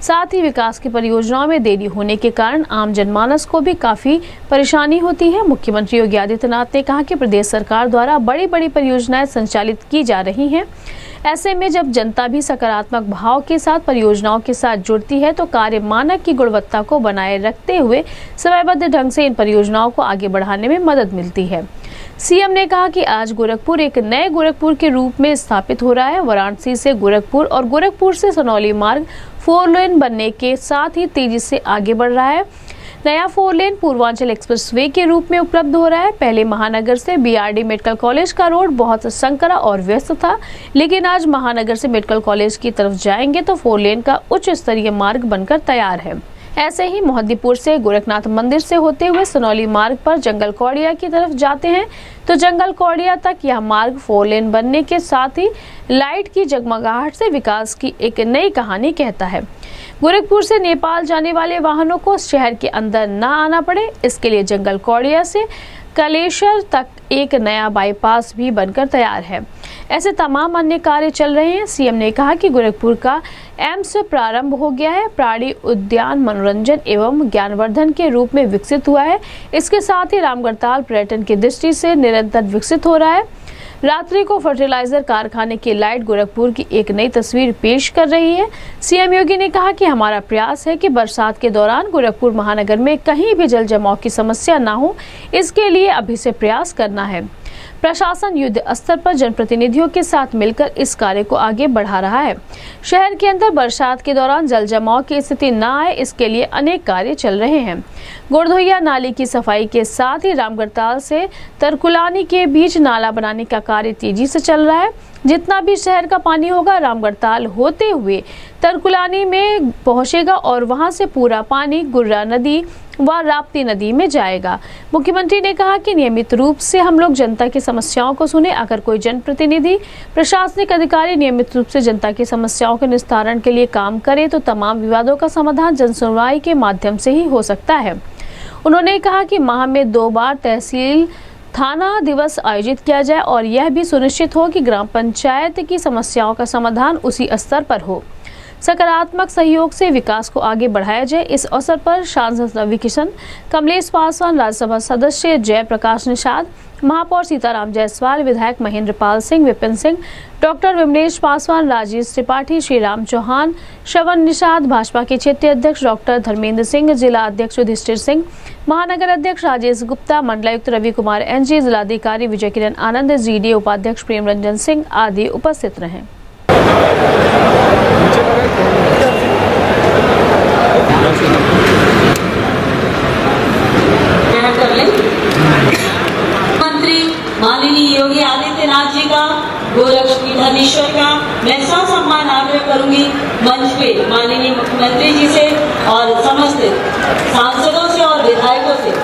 साथ ही विकास की परियोजनाओं में देरी होने के कारण आम जनमानस को भी काफी परेशानी होती है। मुख्यमंत्री योगी आदित्यनाथ ने कहा कि प्रदेश सरकार द्वारा बड़ी बड़ी परियोजनाएं संचालित की जा रही हैं। ऐसे में जब जनता भी सकारात्मक भाव के साथ परियोजनाओं के साथ जुड़ती है तो कार्य मानक की गुणवत्ता को बनाए रखते हुए समयबद्ध ढंग से इन परियोजनाओं को आगे बढ़ाने में मदद मिलती है। सीएम ने कहा कि आज गोरखपुर एक नए गोरखपुर के रूप में स्थापित हो रहा है। वाराणसी से गोरखपुर और गोरखपुर से सनौली मार्ग फोर लेन बनने के साथ ही तेजी से आगे बढ़ रहा है। नया फोर लेन पूर्वांचल एक्सप्रेसवे के रूप में उपलब्ध हो रहा है। पहले महानगर से बीआरडी मेडिकल कॉलेज का रोड बहुत संकरा और व्यस्त था, लेकिन आज महानगर से मेडिकल कॉलेज की तरफ जाएंगे तो फोर लेन का उच्च स्तरीय मार्ग बनकर तैयार है। ऐसे ही मोहद्दीपुर से गोरखनाथ मंदिर से होते हुए सनौली मार्ग पर जंगल कौड़िया की तरफ जाते हैं तो जंगल कौड़िया तक यह मार्ग फोर लेन बनने के साथ ही लाइट की जगमगाहट से विकास की एक नई कहानी कहता है। गोरखपुर से नेपाल जाने वाले वाहनों को शहर के अंदर न आना पड़े, इसके लिए जंगल कौड़िया से कलेश्वर तक एक नया बाईपास भी बनकर तैयार है। ऐसे तमाम अन्य कार्य चल रहे हैं। सीएम ने कहा कि गोरखपुर का एम्स प्रारंभ हो गया है। प्राणी उद्यान मनोरंजन एवं ज्ञानवर्धन के रूप में विकसित हुआ है। इसके साथ ही रामगढ़ताल पर्यटन की दृष्टि से निरंतर विकसित हो रहा है। रात्रि को फर्टिलाइजर कारखाने की लाइट गोरखपुर की एक नई तस्वीर पेश कर रही है। सीएम योगी ने कहा कि हमारा प्रयास है कि बरसात के दौरान गोरखपुर महानगर में कहीं भी जल जमाव की समस्या न हो, इसके लिए अभी से प्रयास करना है। प्रशासन युद्ध स्तर पर जनप्रतिनिधियों के साथ मिलकर इस कार्य को आगे बढ़ा रहा है। शहर के अंदर बरसात के दौरान जल जमाव की स्थिति न आए, इसके लिए अनेक कार्य चल रहे हैं। गोरधोइया नाली की सफाई के साथ ही रामगढ़ताल से तरकुलानी के बीच नाला बनाने का कार्य तेजी से चल रहा है। जितना भी शहर का पानी होगा रामगढ़ताल होते हुए तरकुलानी में पहुंचेगा और वहां से पूरा पानी गुर्रा नदी व राप्ती नदी में जाएगा। मुख्यमंत्री ने कहा कि नियमित रूप से हम लोग जनता की समस्याओं को सुने। अगर कोई जनप्रतिनिधि प्रशासनिक अधिकारी नियमित रूप से जनता की समस्याओं के निस्तारण के लिए काम करे तो तमाम विवादों का समाधान जन सुनवाई के माध्यम से ही हो सकता है। उन्होंने कहा कि माह में दो बार तहसील थाना दिवस आयोजित किया जाए और यह भी सुनिश्चित हो कि ग्राम पंचायत की समस्याओं का समाधान उसी स्तर पर हो। सकारात्मक सहयोग से विकास को आगे बढ़ाया जाए। इस अवसर पर सांसद रवि किशन, कमलेश पासवान, राज्यसभा सदस्य जयप्रकाश निषाद, महापौर सीताराम जायसवाल, विधायक महेंद्र पाल सिंह, विपिन सिंह, डॉक्टर विमलेश पासवान, राजेश त्रिपाठी, श्रीराम चौहान, श्रवण निषाद, भाजपा के क्षेत्रीय अध्यक्ष डॉक्टर धर्मेंद्र सिंह, जिला अध्यक्ष युधिष्ठिर सिंह, महानगर अध्यक्ष राजेश गुप्ता, मंडलायुक्त रवि कुमार एनजी, जिलाधिकारी विजय किरण आनंद, जीडीए उपाध्यक्ष प्रेम रंजन सिंह आदि उपस्थित रहे। मंत्री माननीय योगी आदित्यनाथ जी का, गोरखपीठाधीश्वर का मैं ससम्मान आग्रह करूंगी मंच पे माननीय मुख्यमंत्री जी से और समस्त सांसदों से और विधायकों से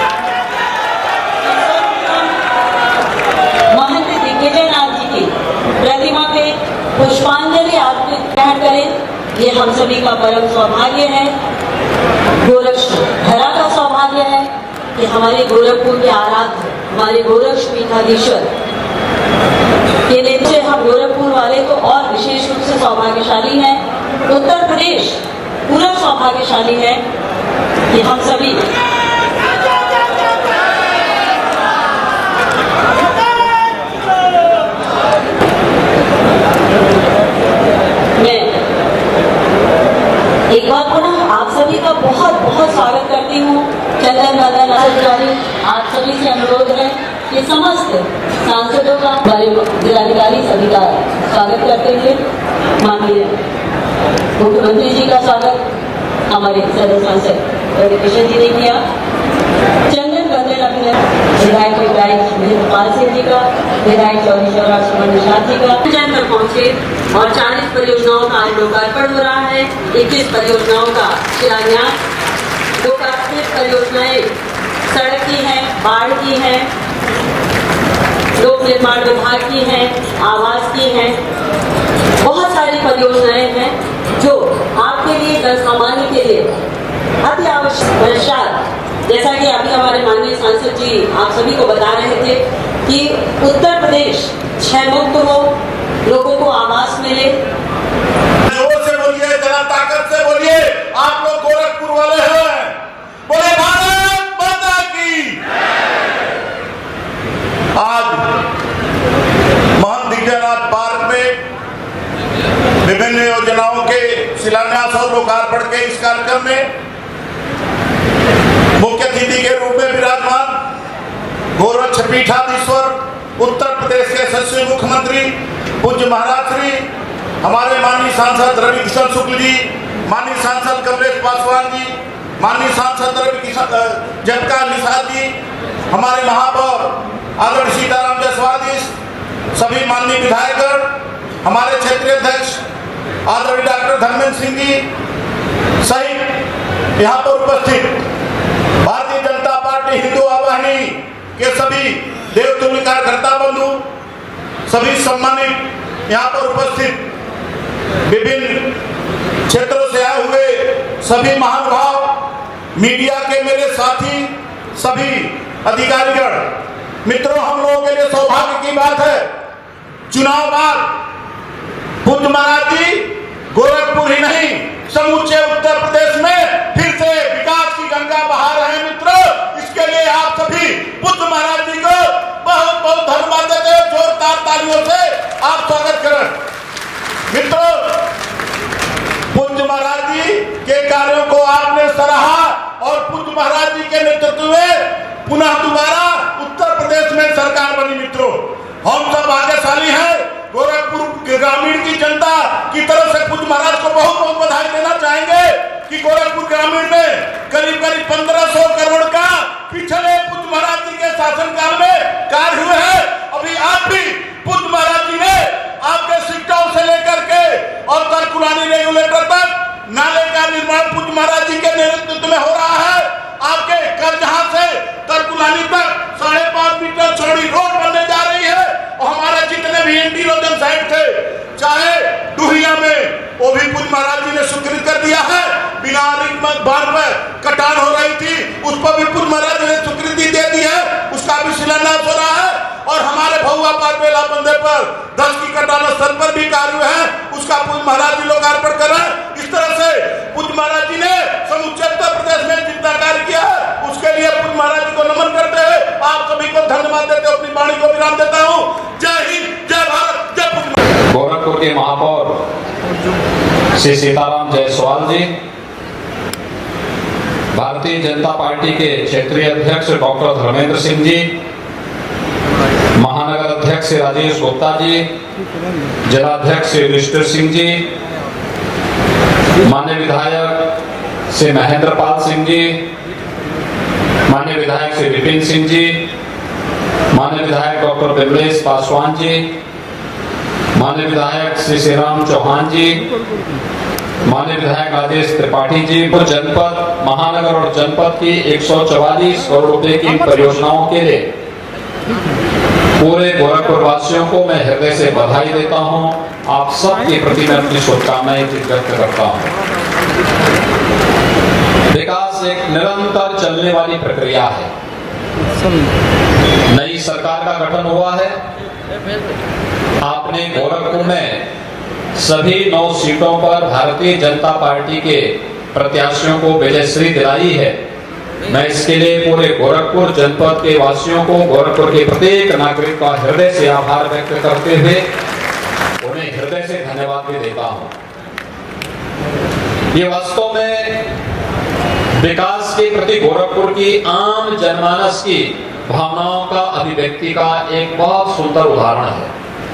महंत दिग्विजयनाथ जी की प्रतिमा पे पुष्पांजलि अर्पित करें। ये हम सभी का परम सौभाग्य है, गोरक्ष धरा का सौभाग्य है कि हमारे गोरखपुर के आराध्य हमारे गोरखपीठाधीश्वर के लिए हम गोरखपुर वाले तो और विशेष रूप से सौभाग्यशाली हैं। उत्तर प्रदेश पूरा सौभाग्यशाली है कि हम सभी एक बार पुनः आप सभी का बहुत बहुत स्वागत करती हूँ। चंदन वंदन अधिकारी आप सभी से अनुरोध है कि समस्त सांसदों का, हमारे जिलाधिकारी सभी का स्वागत करते हुए माननीय मुख्यमंत्री जी का स्वागत हमारे सदस्य सांसद रवि किशन जी ने किया। चंदन वंदन अभिनंदन विधायक विधायक महेंद्र पाल सिंह जी का, विधायक चौधरी श्रवण निषाद जी का जन तक पहुँचे और चालीस परियोजनाओं का आज लोकार्पण हो रहा है। इक्कीस परियोजनाओं का शिलान्यास। लोकार्पित परियोजनाएं सड़क की हैं, बाढ़ की हैं, लोक निर्माण विभाग की हैं, आवास की हैं, बहुत सारी परियोजनाएं हैं जो आपके लिए, जन सामान्य के लिए अति आवश्यक। पश्चात जैसा कि अभी हमारे माननीय सांसद जी आप सभी को बता रहे थे कि उत्तर प्रदेश क्षय मुक्त हो, लोगों को आवास मिले। जोर से बोलिए, जरा ताकत से बोलिए। शिलान्यास और लोकार्पण के इस कार्यक्रम में मुख्य अतिथि के रूप में विराजमान गोरक्षपीठाधीश्वर उत्तर प्रदेश के यशस्वी मुख्यमंत्री पूज्य महाराज श्री हमारे माननीय सांसद रवि किशन शुक्ल जी, माननीय सांसद कमलेश पासवान जी, माननीय सांसद रवि किशन जयप्रकाश निषाद जी, हमारे महापौर आदरणीय सीताराम जायसवाल जी, सभी माननीय विधायकगण, हमारे क्षेत्रीय अध्यक्ष आदरणीय डॉक्टर धर्मेंद्र सिंह जी सहित यहाँ पर उपस्थित भारतीय जनता पार्टी हिंदू आवाहिनी के सभी देवतुल्य कार्यकर्ता बंधु, सभी सम्मानित यहाँ पर उपस्थित विभिन्न क्षेत्रों से आए हुए सभी महानुभाव, मीडिया के मेरे साथी, सभी अधिकारीगण, मित्रों, हम लोगों के लिए सौभाग्य की बात है, चुनाव बाद पूज्य महाराज जी गोरखपुर ही नहीं समूचे उत्तर प्रदेश में फिर से विकास की गंगा बहा रहे हैं। मित्रों, इसके लिए आप सभी पूज्य महाराज जी को बहुत बहुत धन्यवाद देते हैं, जोरदार तालियों से आप स्वागत करें। मित्रों, पूज्य महाराज जी के कार्यों को आपने सराहा और पूज्य महाराज जी के नेतृत्व में पुनः दोबारा उत्तर प्रदेश में सरकार बनी। मित्रों, हम सब भाग्यशाली हैं। गोरखपुर ग्रामीण की जनता की तरफ से पूज्य महाराज को बहुत बहुत बधाई देना चाहेंगे कि गोरखपुर ग्रामीण में करीब करीब पंद्रह सौ करोड़ का पिछले पूज्य महाराज जी के शासनकाल में कार्य हुए हैं। अभी आप भी पूज्य महाराज जी ने आपके सिक्टाओं से लेकर के और तरकुलानी रेगुलेटर तक नाले का निर्माण पूज्य महाराज जी के नेतृत्व में हो रहा है। आपके करजहां से तरकुलानी तक साढ़े पांच मीटर चौड़ी रोड बनने जा रही है और हमारे जितने भी एंटीलोजन साइट थे, चाहे डुहिया में, वो भी पूज्य महाराज जी ने स्वीकृत कर दिया है। बिना बाढ़ पर कटान हो रही थी, उस पर भी पूज्य महाराज जी ने स्वीकृति दे दी है, उसका भी शिलान्यास हो रहा है। और हमारे भहुआ पारबेला बंदे पर दस की कटान स्थल पर भी कार्य है, उसका पूज्य महाराज जी लोकार्पण कर रहे हैं। इस तरह से पूज्य महाराज जी ने समूचे उत्तर प्रदेश में जितना कार्य किया है, उसके लिए पूज्य महाराज जी को नमन करते हुए आप सभी को धन्यवाद देते हुए अपनी वाणी को विराम देता हूँ। जय हिंद, जय भारत, जय पूज्य। गोरखपुर के महापौर श्री सीताराम जायसवाल जी, भारतीय जनता पार्टी के क्षेत्रीय अध्यक्ष डॉक्टर धर्मेंद्र सिंह जी, महानगर अध्यक्ष राजेश गुप्ता जी, जिलाध्यक्ष युधिष्ठिर सिंह जी, माननीय विधायक श्री महेंद्र पाल सिंह जी, माननीय विधायक श्री विपिन सिंह जी, माननीय विधायक डॉक्टर विमलेश पासवान जी, माननीय विधायक श्री श्रीराम चौहान जी, माननीय विधायक राजेश त्रिपाठी जी, को जनपद, महानगर और जनपद की एक सौ चौवालीस करोड़ रुपए की परियोजनाओं के लिए पूरे गोरखपुर वासियों को मैं हृदय से बधाई देता हूं। आप सबके प्रति मैं अपनी शुभकामनाएं व्यक्त करता हूं। विकास एक निरंतर चलने वाली प्रक्रिया है। नई सरकार का गठन हुआ है। आपने गोरखपुर में सभी नौ सीटों पर भारतीय जनता पार्टी के प्रत्याशियों को विजयश्री दिलाई है। मैं इसके लिए पूरे गोरखपुर जनपद के वासियों को, गोरखपुर के प्रत्येक नागरिक का हृदय से आभार व्यक्त करते हुए उन्हें हृदय से धन्यवाद भी देता हूं। ये वास्तव में विकास के प्रति गोरखपुर की आम जनमानस की भावनाओं का अभिव्यक्ति का एक बहुत सुंदर उदाहरण है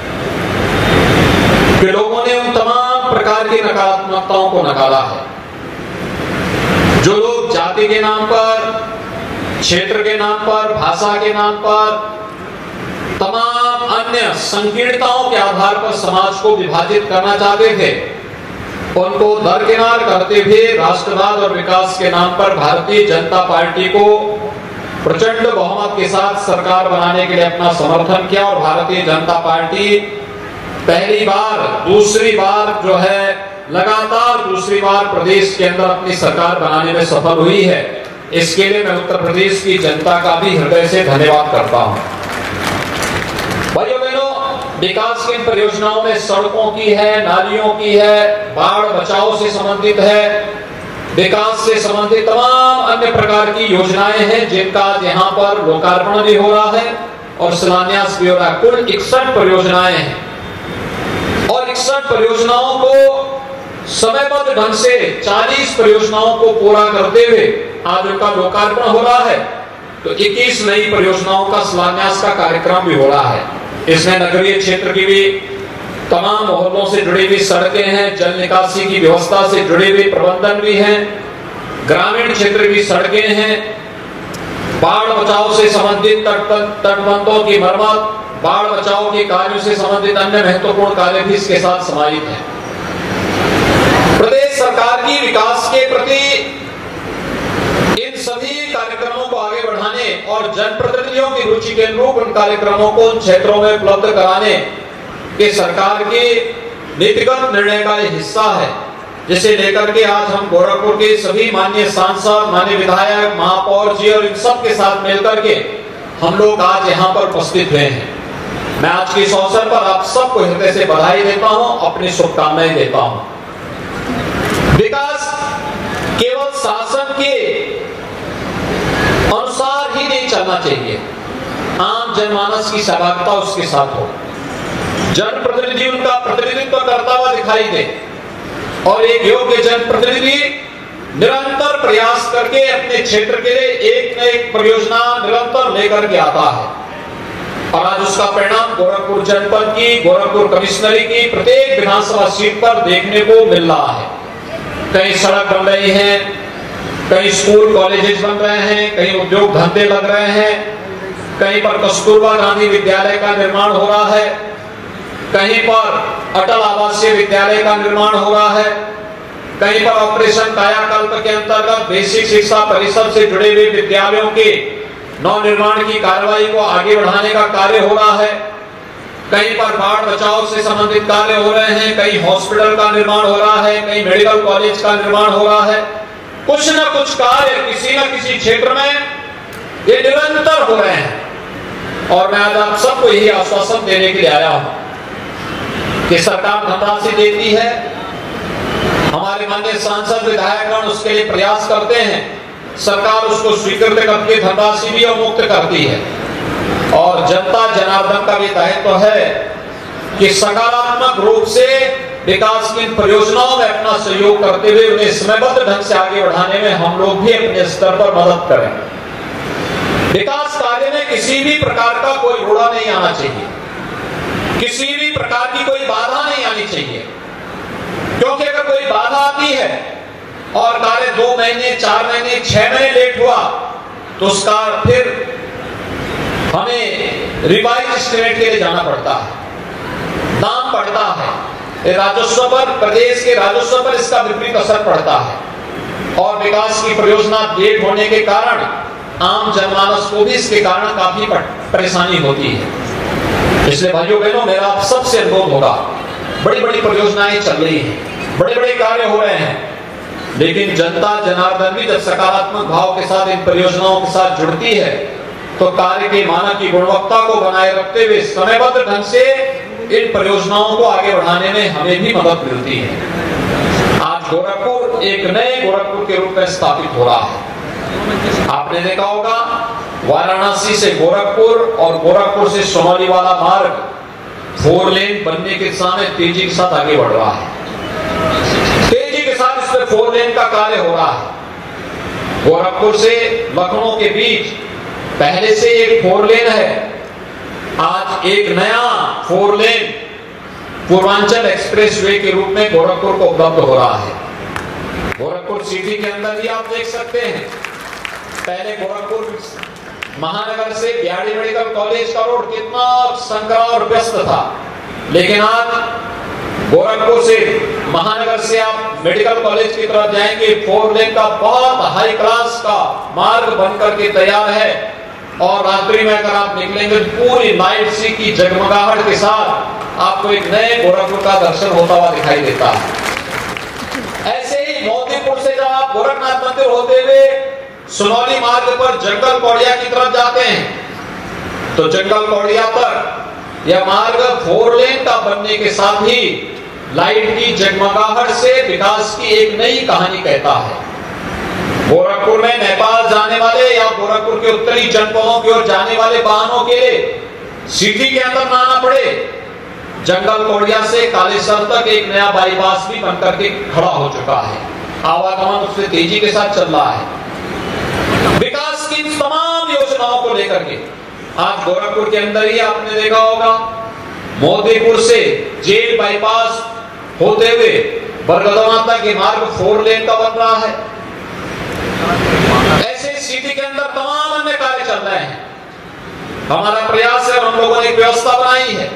कि लोगों ने उन तमाम प्रकार की नकारात्मकताओं को नकारा है जो लोग जाति के नाम पर, क्षेत्र के नाम पर, भाषा के नाम पर, तमाम अन्य संकीर्णताओं के आधार पर समाज को विभाजित करना चाहते थे, उनको दरकिनार करते हुए राष्ट्रवाद और विकास के नाम पर भारतीय जनता पार्टी को प्रचंड बहुमत के साथ सरकार बनाने के लिए अपना समर्थन किया और भारतीय जनता पार्टी पहली बार, दूसरी बार जो है लगातार दूसरी बार प्रदेश के अंदर अपनी सरकार बनाने में सफल हुई है। इसके लिए मैं उत्तर प्रदेश की जनता का भी हृदय से धन्यवाद करता हूं। भाइयों बहनों, विकास की परियोजनाओं में सड़कों की है, नालियों की है, बाढ़ बचाव से संबंधित है, विकास से संबंधित तमाम अन्य प्रकार की योजनाएं हैं जिनका यहाँ पर लोकार्पण भी हो रहा है और शिलान्यास भी हो रहा है। कुल इकसठ परियोजनाएं हैं और इकसठ परियोजनाओं को समयबद्ध ढंग से चालीस परियोजनाओं को पूरा करते हुए आज उनका लोकार्पण हो रहा है, तो इक्कीस नई परियोजनाओं का शिलान्यास का कार्यक्रम भी हो रहा है। इसमें नगरीय क्षेत्र की भी तमाम मोहल्लों से जुड़ी हुई सड़कें हैं, जल निकासी की व्यवस्था से जुड़े हुए प्रबंधन भी हैं, ग्रामीण क्षेत्र की सड़कें हैं, बाढ़ बचाव से संबंधित तटबंधों की मरम्मत, बाढ़ बचाव के कार्यों से संबंधित अन्य महत्वपूर्ण कार्य भी इसके साथ समाहित हैं। प्रदेश सरकार की विकास के प्रति इन सभी कार्यक्रमों को आगे बढ़ाने और जनप्रतिनिधियों की रुचि के अनुरूप उन कार्यक्रमों को उन क्षेत्रों में उपलब्ध कराने के सरकार के नीतिगत निर्णय का एक हिस्सा है, जिसे लेकर के आज हम गोरखपुर के सभी माननीय सांसद, माननीय विधायक, महापौर जी और इन सब के साथ मिलकर के हम लोग आज यहाँ पर उपस्थित हुए हैं। मैं आज के इस अवसर पर आप सबको हृदय से बधाई देता हूँ, अपनी शुभकामनाएं देता हूँ। विकास केवल शासन के अनुसार ही नहीं चलना चाहिए, आम जनमानस की सहभागिता उसके साथ हो, जनप्रतिनिधि उनका प्रतिनिधित्व करता हुआ दिखाई दे और एक योग्य जनप्रतिनिधि निरंतर प्रयास करके अपने क्षेत्र के लिए एक न एक परियोजना निरंतर लेकर के आता है। और आज उसका परिणाम गोरखपुर जनपद की, गोरखपुर कमिश्नरी की प्रत्येक विधानसभा सीट पर देखने को मिल रहा है। कहीं सड़क बन रही है, कहीं स्कूल कॉलेजेस बन रहे हैं, कहीं उद्योग धंधे लग रहे हैं, कहीं पर कस्तूरबा गांधी विद्यालय का निर्माण हो रहा है, कहीं पर अटल आवासीय विद्यालय का निर्माण हो रहा है, कहीं पर ऑपरेशन कायाकल्प के अंतर्गत बेसिक शिक्षा परिषद से जुड़े हुए विद्यालयों के नव निर्माण की कार्रवाई को आगे बढ़ाने का कार्य हो रहा है, कहीं पर बाढ़ बचाव से संबंधित कार्य हो रहे हैं, कहीं हॉस्पिटल का निर्माण हो रहा है, कहीं मेडिकल कॉलेज का निर्माण हो रहा है। कुछ न कुछ कार्य किसी न किसी क्षेत्र में ये निरंतर हो रहे हैं और मैं आज आप सबको यही आश्वासन देने के लिए आया हूं कि सरकार धनराशि देती है, हमारे माननीय सांसद विधायकगण उसके लिए प्रयास करते हैं, सरकार उसको स्वीकृत करके धनराशि भी मुक्त करती है और जनता जनार्दन का भी दायित्व है कि सकारात्मक रूप से विकास की परियोजनाओं में अपना सहयोग करते हुए उन्हें समयबद्ध ढंग से आगे बढ़ाने में हम लोग भी अपने स्तर पर मदद करें। विकास कार्य में किसी भी प्रकार का कोई रोड़ा नहीं आना चाहिए, किसी भी प्रकार की कोई बाधा नहीं आनी चाहिए, क्योंकि अगर कोई बाधा आती है और कार्य दो महीने, चार महीने, छह महीने लेट हुआ तो उसका फिर हमें रिवाइज एस्टिमेट के लिए जाना पड़ता है, दाम बढ़ता है, राजस्व पर, प्रदेश के राजस्व पर इसका विपरीत असर पड़ता है और विकास की परियोजना लेट होने के कारण आम जनमानस को भी इसके कारण काफी परेशानी होती है। इसलिए भाइयों बहनों, मेरा आप सबसे अनुरोध होगा, बड़ी बड़ी परियोजनाएं चल रही हैं, बड़े बड़े कार्य हो रहे हैं, लेकिन जनता जनार्दन भी जब सकारात्मक भाव के साथ इन परियोजनाओं के साथ जुड़ती है तो कार्य के मानक की गुणवत्ता को बनाए रखते हुए समयबद्ध ढंग से इन परियोजनाओं को आगे बढ़ाने में हमें भी मदद मिलती है। आज गोरखपुर एक नए गोरखपुर के रूप में स्थापित हो रहा है। आपने देखा होगा वाराणसी से गोरखपुर और गोरखपुर से सोनाली वाला मार्ग फोर लेन बनने के सामने तेजी के साथ आगे बढ़ रहा है, तेजी के साथ इसमें फोर लेन का कार्य हो रहा है। गोरखपुर से लखनऊ के बीच पहले से एक फोर लेन है, आज एक नया फोर लेन पूर्वांचल एक्सप्रेसवे के रूप में गोरखपुर को उपलब्ध हो रहा है। गोरखपुर सिटी के अंदर भी आप देख सकते हैं, पहले गोरखपुर महानगर से बिहाड़ी मेडिकल कॉलेज का रोड कितना संकरा और व्यस्त था, लेकिन आज गोरखपुर से महानगर से आप मेडिकल कॉलेज की तरफ जाएंगे, फोर लेन का बहुत हाई क्लास का मार्ग बनकर के तैयार है और रात्रि में अगर आप निकलेंगे पूरी नाइट सी की जगमगाहट के साथ आपको एक नए गोरखपुर का दर्शन होता हुआ दिखाई देता है। ऐसे ही मोतीपुर से जब आप गोरखनाथ मंदिर होते हुए सुनौली मार्ग पर जंगल कौड़िया की तरफ जाते हैं तो जंगल कौड़िया पर यह मार्ग फोर लेन का बनने के साथ ही लाइट की जगमगाहट से विकास की एक नई कहानी कहता है। गोरखपुर में नेपाल जाने वाले या गोरखपुर के उत्तरी जनपदों की ओर जाने वाले वाहनों के लिए सिटी के अंदर ना आना पड़े, जंगल कोड़िया से कालेसर तक एक नया बाईपास भी बनकर के खड़ा हो चुका है। आवागमन उससे तेजी के साथ चल रहा है। विकास की तमाम योजनाओं को लेकर के आज गोरखपुर के अंदर ही आपने देखा होगा, मोतीपुर से जेल बाईपास होते हुए बरगदवा तक ये मार्ग फोर लेन का बन रहा है। ऐसे सिटी के अंदर तमाम अन्य कार्य चल रहे हैं। हमारा प्रयास है, हम लोगों ने एक व्यवस्था बनाई है।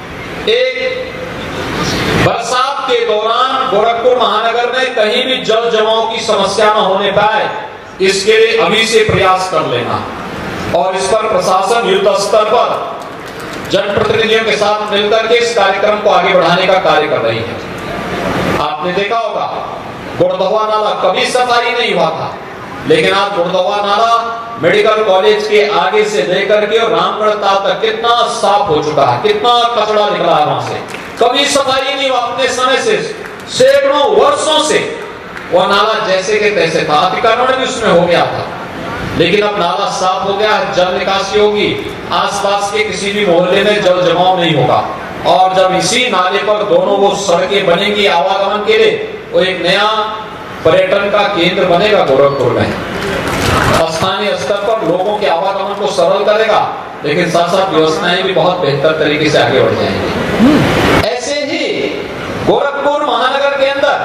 एक बरसात के दौरान गोरखपुर महानगर में कहीं भी जल जमाव की समस्या न होने पाए, इसके लिए अभी से प्रयास कर लेना और इस पर प्रशासन युद्ध स्तर पर जनप्रतिनिधियों के साथ मिलकर के इस कार्यक्रम को आगे बढ़ाने का कार्य कर रही है। आपने देखा होगा गुड़दवा नाला कभी सफाई नहीं हुआ था, लेकिन आज गुड़दवा नाला मेडिकल कॉलेज के आगे से लेकर के और रामगढ़ तक कितना साफ हो चुका है, कितना कचरा निकला है वहां से। कभी सफाई नहीं हुआ, अपने समय से सैकड़ों वर्षों से वह नाला जैसे के तैसे था, अतिक्रमण भी उसमें हो गया था, लेकिन अब नाला साफ हो गया है, जल निकासी होगी, आसपास के किसी भी मोहल्ले में जल जमाव नहीं होगा। और जब इसी नाले पर दोनों वो सड़कें बनेंगी आवागमन के लिए, वो एक नया पर्यटन का केंद्र बनेगा गोरखपुर में। स्थानीय स्तर पर लोगों के आवागमन को सरल करेगा, लेकिन साथ साथ व्यवस्थाएं भी बहुत बेहतर तरीके से आगे बढ़ जाएंगी। ऐसे ही गोरखपुर महानगर के अंदर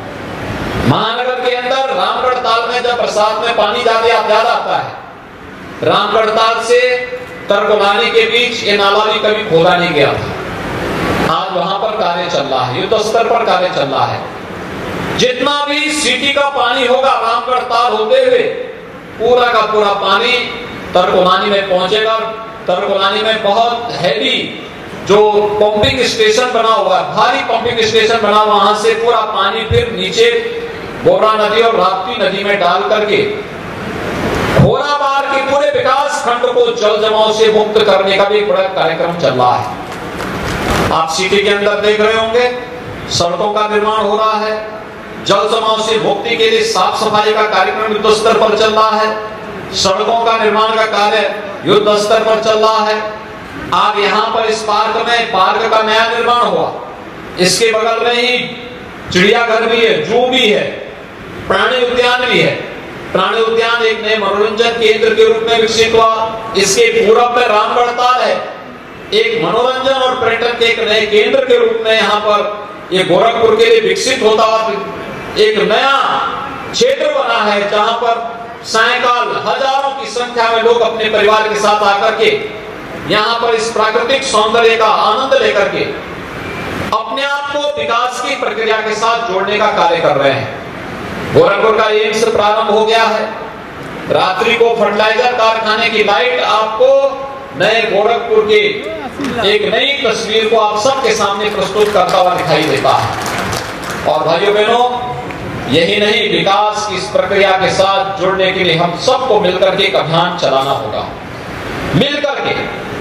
महानगर के अंदर रामगढ़ ताल में जब बरसात में पानी ज्यादा ज्यादा आता है, रामगढ़ ताल से तरकोलानी के बीच ये नाला भी कभी खोदा नहीं गया था। आज वहां पर कार्य चल रहा है, युद्ध स्तर पर कार्य चल रहा है। जितना भी सिटी का पानी होगा रामगढ़ ताल होते हुए, पूरा का पूरा पानी तरकोलानी में पहुंचेगा। तरकोलानी में बहुत हैवी जो पंपिंग स्टेशन बना हुआ है, भारी पंपिंग स्टेशन बना, वहां से पूरा पानी फिर नीचे बोरा नदी और राप्ती नदी में डाल करके घोराबार के पूरे विकास खंड को जल जमाव से मुक्त करने का भी एक बड़ा कार्यक्रम चल रहा है। आप सिटी के अंदर देख रहे होंगे, सड़कों का निर्माण हो रहा है, जल जमाव से मुक्ति के लिए साफ सफाई का कार्यक्रम युद्ध स्तर पर चल रहा है, सड़कों का निर्माण का कार्य युद्ध स्तर पर चल रहा है। आज यहाँ पर इस पार्क में पार्क का नया निर्माण हुआ, इसके बगल में ही चिड़ियाघर भी है, जू भी है, प्राणी उद्यान भी है। प्राणी उद्यान एक नए मनोरंजन केंद्र के रूप में विकसित हुआ। इसके पूरब में रामगढ़ ताल है, एक मनोरंजन और पर्यटन के एक नए केंद्र के रूप में यहाँ पर ये गोरखपुर के लिए विकसित होता हुआ एक नया क्षेत्र बना है, जहां पर सायंकाल हजारों की संख्या में लोग अपने परिवार के साथ आकर के यहाँ पर इस प्राकृतिक सौंदर्य का आनंद लेकर के अपने आप को विकास की प्रक्रिया के साथ जोड़ने का कार्य कर रहे हैं। गोरखपुर का एम्स प्रारंभ हो गया है। रात्रि को फर्टिलाइजर कारखाने की लाइट आपको नए गोरखपुर के एक नई तस्वीर को आप सबके सामने प्रस्तुत करता हुआ दिखाई देता है। और भाइयों बहनों, यही नहीं, विकास की इस प्रक्रिया के साथ जुड़ने के लिए हम सबको मिलकर के एक अभियान चलाना होगा। मिलकर के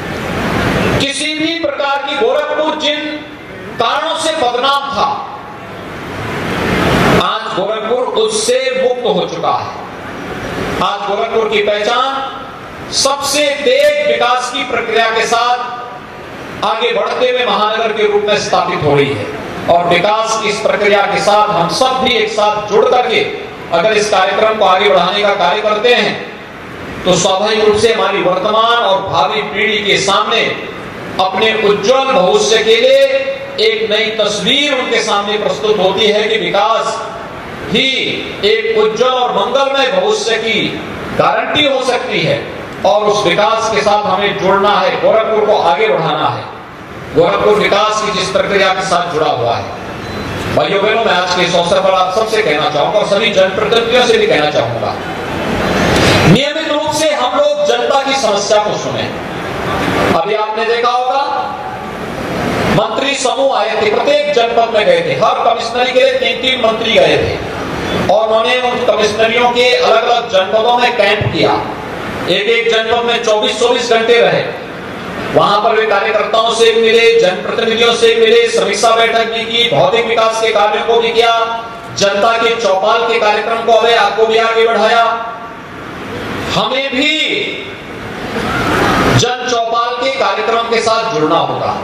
किसी भी प्रकार की गोरखपुर जिन कारणों से बदनाम था, आज गोरखपुर उससे मुक्त हो चुका है। आज गोरखपुर की पहचान सबसे तेज विकास की प्रक्रिया के साथ आगे बढ़ते हुए महानगर के रूप में स्थापित हो रही है। और विकास की इस प्रक्रिया के साथ हम सब भी एक साथ जुड़ करके अगर इस कार्यक्रम को आगे बढ़ाने का कार्य करते हैं, तो स्वाभाविक रूप से हमारी वर्तमान और भावी पीढ़ी के सामने अपने उज्जवल भविष्य के लिए एक नई तस्वीर उनके सामने प्रस्तुत होती है कि विकास ही एक उज्जवल और मंगलमय भविष्य की गारंटी हो सकती है। और उस विकास के साथ हमें जुड़ना है, गोरखपुर को आगे बढ़ाना है। गोरखपुर विकास की जिस प्रक्रिया के साथ जुड़ा हुआ है, भाइयों बहनों, मैं आज के इस अवसर पर आप सबसे कहना चाहूंगा और सभी जनप्रतिनिधियों से भी कहना चाहूंगा, नियमित रूप से हम लोग जनता की समस्या को सुने। अभी आपने देखा होगा मंत्री समूह आए थे, प्रत्येक जनपद में गए थे, हर कमिश्नरी के लिए तीन तीन मंत्री गए थे और उन्होंने उन कमिश्नरियों के अलग अलग जनपदों में कैंप किया। एक एक जनपद में चौबीस चौबीस घंटे रहे, वहां पर वे कार्यकर्ताओं से मिले, जनप्रतिनिधियों से मिले, समीक्षा बैठक भी की, भौतिक विकास के कार्यों को भी किया, जनता के चौपाल के कार्यक्रम को अभी आपको भी आगे बढ़ाया। हमें भी जन चौपाल के कार्यक्रम के साथ जुड़ना होगा।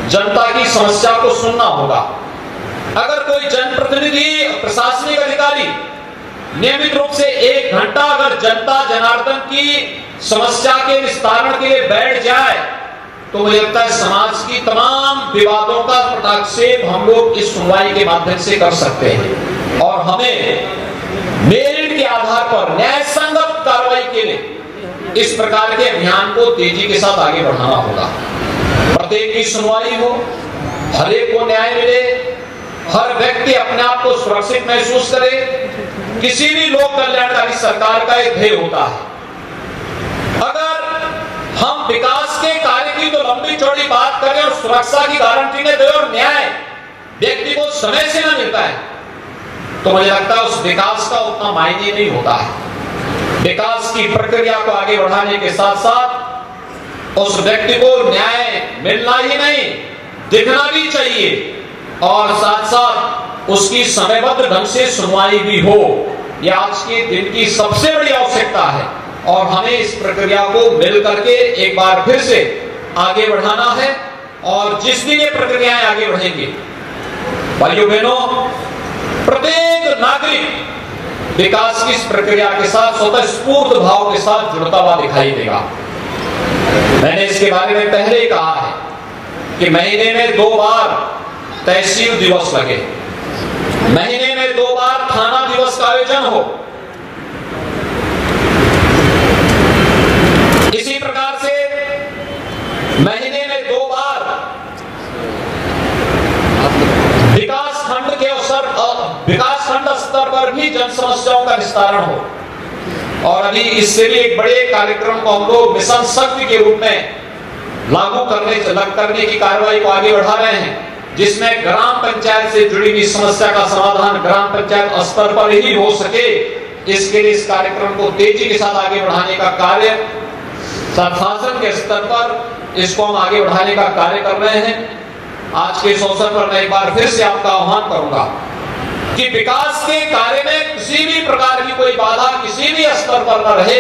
जनता की समस्या को सुनना होगा। अगर कोई जनप्रतिनिधि, प्रशासनिक अधिकारी नियमित रूप से एक घंटा अगर जनता जनार्दन की समस्या के निस्तारण के लिए बैठ जाए तो मुझे लगता है समाज की तमाम विवादों का पटाक्षेप हम लोग इस सुनवाई के माध्यम से कर सकते हैं। और हमें मेरिट के आधार पर न्याय संगत कार्रवाई के लिए इस प्रकार के अभियान को तेजी के साथ आगे बढ़ाना होगा। प्रत्येक की सुनवाई हो, हर एक को न्याय मिले, हर व्यक्ति अपने आप को सुरक्षित महसूस करे, किसी भी लोक कल्याणकारी सरकार का एक ध्येय होता है। अगर हम विकास के कार्य की तो लंबी चौड़ी बात करें और सुरक्षा की गारंटी न दें और न्याय व्यक्ति को समय से न मिलता है तो मुझे लगता है उस विकास का उतना मायने नहीं होता है। विकास की प्रक्रिया को आगे बढ़ाने के साथ साथ उस व्यक्ति को न्याय मिलना ही नहीं, दिखना भी चाहिए और साथ साथ उसकी समयबद्ध ढंग से सुनवाई भी हो। यह आज के दिन की सबसे बड़ी आवश्यकता है और हमें इस प्रक्रिया को मिल करके एक बार फिर से आगे बढ़ाना है। और जिस दिन ये प्रक्रियाएं आगे बढ़ेंगी, भाइयों बहनों, प्रत्येक नागरिक विकास की इस प्रक्रिया के साथ स्वतः स्फूर्त भाव के साथ जुड़ता हुआ दिखाई देगा। मैंने इसके बारे में पहले ही कहा है कि महीने में दो बार तहसील दिवस लगे, महीने में दो बार थाना दिवस का आयोजन हो। इसी प्रकार से महीने में दो बार विकास खंड के अवसर विकास खंड स्तर पर भी जन समस्याओं का निस्तारण हो। और अभी इससे भी एक बड़े कार्यक्रम को हम लोग मिशन शक्ति के रूप में लागू करने करने की कार्रवाई को आगे बढ़ा रहे हैं, जिसमें ग्राम पंचायत से जुड़ी हुई समस्या का समाधान ग्राम पंचायत स्तर पर ही हो सके, इसके लिए इस कार्यक्रम को तेजी के साथ आगे बढ़ाने का कार्य शासन के स्तर पर इसको हम आगे बढ़ाने का कार्य कर रहे हैं। आज के इस अवसर पर मैं एक बार फिर से आपका आह्वान करूंगा कि विकास के कार्य में किसी भी प्रकार की कोई बाधा किसी भी स्तर पर न रहे।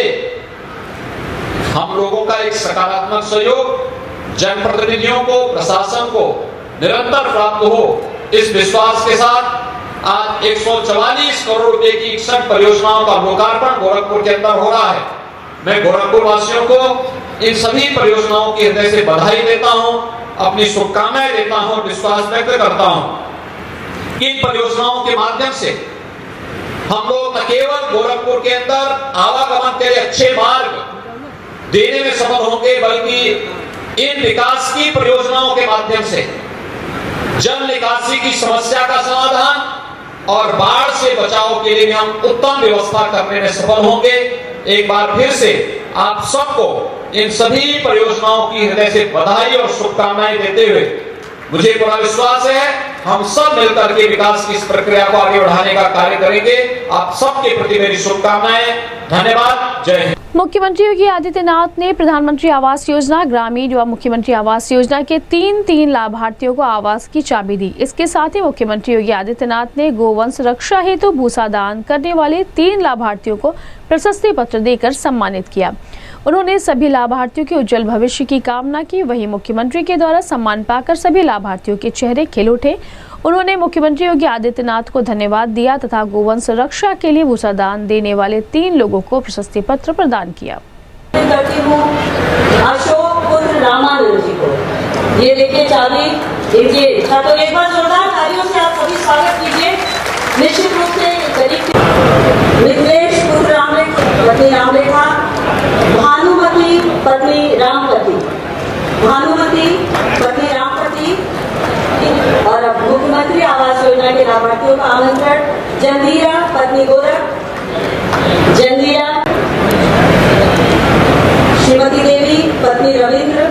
हम लोगों का एक सकारात्मक सहयोग जनप्रतिनिधियों को, प्रशासन को निरंतर प्राप्त हो, इस विश्वास के साथ आज एक सौ चवालीस करोड़ रुपए की इकसठ परियोजनाओं का लोकार्पण गोरखपुर के अंदर हो रहा है। मैं गोरखपुर वासियों को इन सभी परियोजनाओं की हृदय से बधाई देता हूं, अपनी शुभकामनाएं देता हूं, विश्वास व्यक्त करता हूं कि इन परियोजनाओं के माध्यम से हम लोग न केवल गोरखपुर के अंदर आवागमन के अच्छे मार्ग देने में सफल होंगे, बल्कि इन विकास की परियोजनाओं के माध्यम से जल निकासी की समस्या का समाधान और बाढ़ से बचाव के लिए हम उत्तम व्यवस्था करने में सफल होंगे। एक बार फिर से आप सबको इन सभी परियोजनाओं की हृदय से बधाई और शुभकामनाएं देते हुए मुझे पूरा विश्वास है हम सब मिलकर के विकास की इस प्रक्रिया को आगे बढ़ाने का कार्य करेंगे। आप सबके प्रति मेरी शुभकामनाएं। धन्यवाद। जय हिंद। मुख्यमंत्री योगी आदित्यनाथ ने प्रधानमंत्री आवास योजना, ग्रामीण व मुख्यमंत्री आवास योजना के तीन तीन लाभार्थियों को आवास की चाबी दी। इसके साथ ही मुख्यमंत्री योगी आदित्यनाथ ने गोवंश रक्षा हेतु भूसा दान करने वाले तीन लाभार्थियों को प्रशस्ति पत्र देकर सम्मानित किया। उन्होंने सभी लाभार्थियों के उज्जवल भविष्य की कामना की। वहीं मुख्यमंत्री के द्वारा सम्मान पाकर सभी लाभार्थियों के चेहरे खिल उठे। उन्होंने मुख्यमंत्री योगी आदित्यनाथ को धन्यवाद दिया तथा गोवंश रक्षा के लिए भूसा दान देने वाले तीन लोगों को प्रशस्ति पत्र प्रदान किया। करती हूँ अशोक पुत्र रामानंद जी को, ये देखिए चाबी दीजिए। तो एक बार जोरदार तालियों से आप सभी स्वागत कीजिए। निश्चित रूप से मिथिलेश पुत्र रामलेख पत्नी रामलेखा, भानुमति पत्नी रामपति, भानुमति पत्नी रामपति और अब मुख्यमंत्री आवास योजना के लाभार्थियों का आमंत्रण। जंदीरा पत्नी गोरख, जंदीरा श्रीमती देवी पत्नी रविंद्र